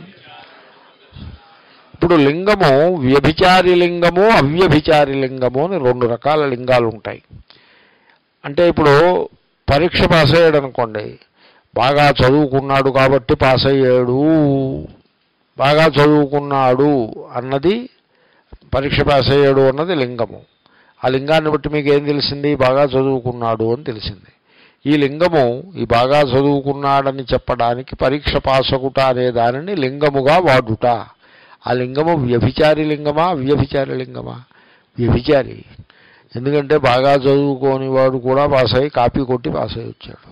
ఇప్పుడు లింగము వ్యభిచారి లింగము, అవ్యభిచారి లింగము అని రెండు రకాల లింగాలు ఉంటాయి. అంటే ఇప్పుడు పరీక్ష పాస్ అయ్యాడు అనుకోండి, బాగా చదువుకున్నాడు కాబట్టి పాస్ అయ్యాడు, బాగా చదువుకున్నాడు అన్నది పరీక్ష పాస్ అయ్యాడు అన్నది లింగము. ఆ లింగాన్ని బట్టి మీకు ఏం తెలిసింది? బాగా చదువుకున్నాడు అని తెలిసింది. ఈ లింగము ఈ బాగా చదువుకున్నాడని చెప్పడానికి పరీక్ష పాసగుట అనే దానిని లింగముగా వాడుట. ఆ లింగము వ్యభిచారి లింగమా అవ్యభిచారి లింగమా? వ్యభిచారి. ఎందుకంటే బాగా చదువుకోని వాడు కూడా పాస్ అయ్యి కాపీ కొట్టి పాస్ అయ్యి వచ్చాడు.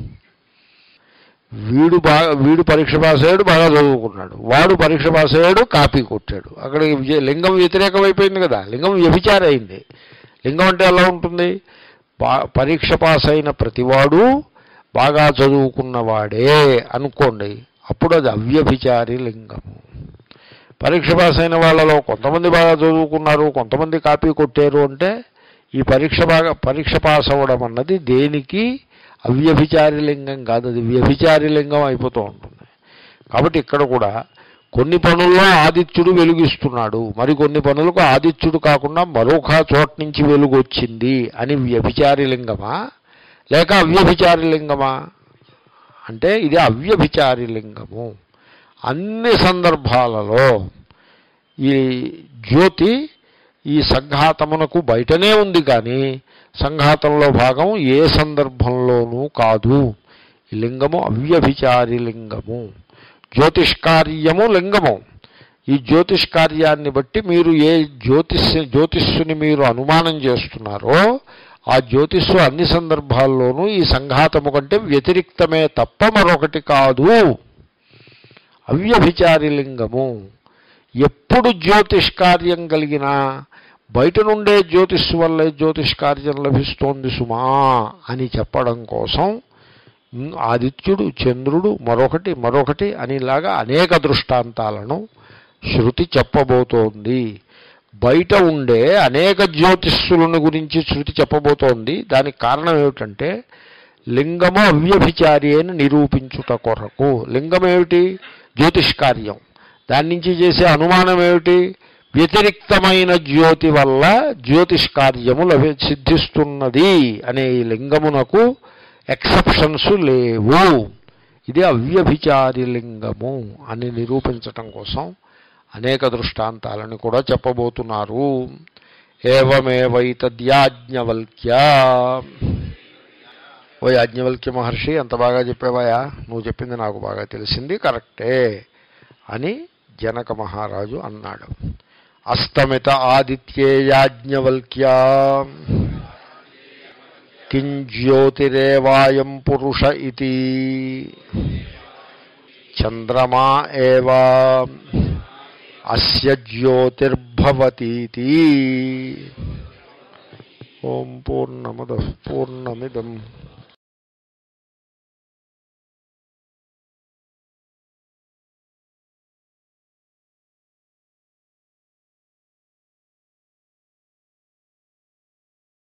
వీడు బాగా వీడు పరీక్ష పాస్ అయ్యాడు, బాగా చదువుకున్నాడు. వాడు పరీక్ష పాస్ అయ్యాడు, కాపీ కొట్టాడు. అక్కడ లింగం వ్యతిరేకం అయిపోయింది కదా, లింగం వ్యభిచారి అయింది. లింగం అంటే ఎలా ఉంటుంది? బా పరీక్ష పాస్ అయిన ప్రతివాడు బాగా చదువుకున్నవాడే అనుకోండి, అప్పుడు అది అవ్యభిచారి లింగము. పరీక్ష పాస్ అయిన వాళ్ళలో కొంతమంది బాగా చదువుకున్నారు, కొంతమంది కాపీ కొట్టారు అంటే ఈ పరీక్ష బాగా పరీక్ష పాస్ అవ్వడం అన్నది దేనికి అవ్యభిచారి లింగం కాదు, అది వ్యభిచారి లింగం అయిపోతూ ఉంటుంది. కాబట్టి ఇక్కడ కూడా కొన్ని పనుల్లో ఆదిత్యుడు వెలుగిస్తున్నాడు, మరికొన్ని పనులకు ఆదిత్యుడు కాకుండా మరొక చోట నుంచి వెలుగు వచ్చింది అని వ్యభిచారి లింగమా లేక అవ్యభిచారి లింగమా అంటే ఇది అవ్యభిచారి లింగము. అన్ని సందర్భాలలో ఈ జ్యోతి ఈ సంఘాతమునకు బయటనే ఉంది కానీ సంఘాతంలో భాగం ఏ సందర్భంలోనూ కాదు. ఈ లింగము అవ్యభిచారి లింగము. జ్యోతిష్కార్యము లింగము. ఈ జ్యోతిష్కార్యాన్ని బట్టి మీరు ఏ జ్యోతిష్ జ్యోతిష్సుని మీరు అనుమానం చేస్తున్నారో ఆ జ్యోతిష్సు అన్ని సందర్భాల్లోనూ ఈ సంఘాతము కంటే వ్యతిరిక్తమే తప్ప మరొకటి కాదు. అవ్యభిచారి లింగము. ఎప్పుడు జ్యోతిష్కార్యం కలిగినా బయట నుండే జ్యోతిష్సు వల్లే జ్యోతిష్కార్యం లభిస్తోంది సుమా అని చెప్పడం కోసం ఆదిత్యుడు, చంద్రుడు, మరొకటి మరొకటి అనిలాగా అనేక దృష్టాంతాలను శృతి చెప్పబోతోంది. బయట ఉండే అనేక జ్యోతిష్సులను గురించి శృతి చెప్పబోతోంది. దానికి కారణం ఏమిటంటే లింగము అవ్యభిచారి అని నిరూపించుట కొరకు. లింగం ఏమిటి? జ్యోతిష్కార్యం. దాని నుంచి చేసే అనుమానం ఏమిటి? వ్యతిరిక్తమైన జ్యోతి వల్ల జ్యోతిష్కార్యము లభి సిద్ధిస్తున్నది అనే ఈ లింగమునకు ఎక్సెప్షన్స్ లేవు. ఇది అవ్యభిచారి లింగము అని నిరూపించటం కోసం అనేక దృష్టాంతాలను కూడా చెప్పబోతున్నారు. ఏవమేవైతద్యాజ్ఞవల్క్య. ఓ యాజ్ఞవల్క్య మహర్షి, ఎంత బాగా చెప్పావాయా, నువ్వు చెప్పింది నాకు బాగా తెలిసింది, కరెక్టే అని జనక మహారాజు అన్నాడు. అస్తమిత ఆదిత్యే యాజ్ఞవల్క్య కిం జ్యోతిరేవాయం పురుష ఇతి చంద్రమా ఏవ అస్య జ్యోతిర్భవతీతి. ఓం పూర్ణమదః పూర్ణమిదం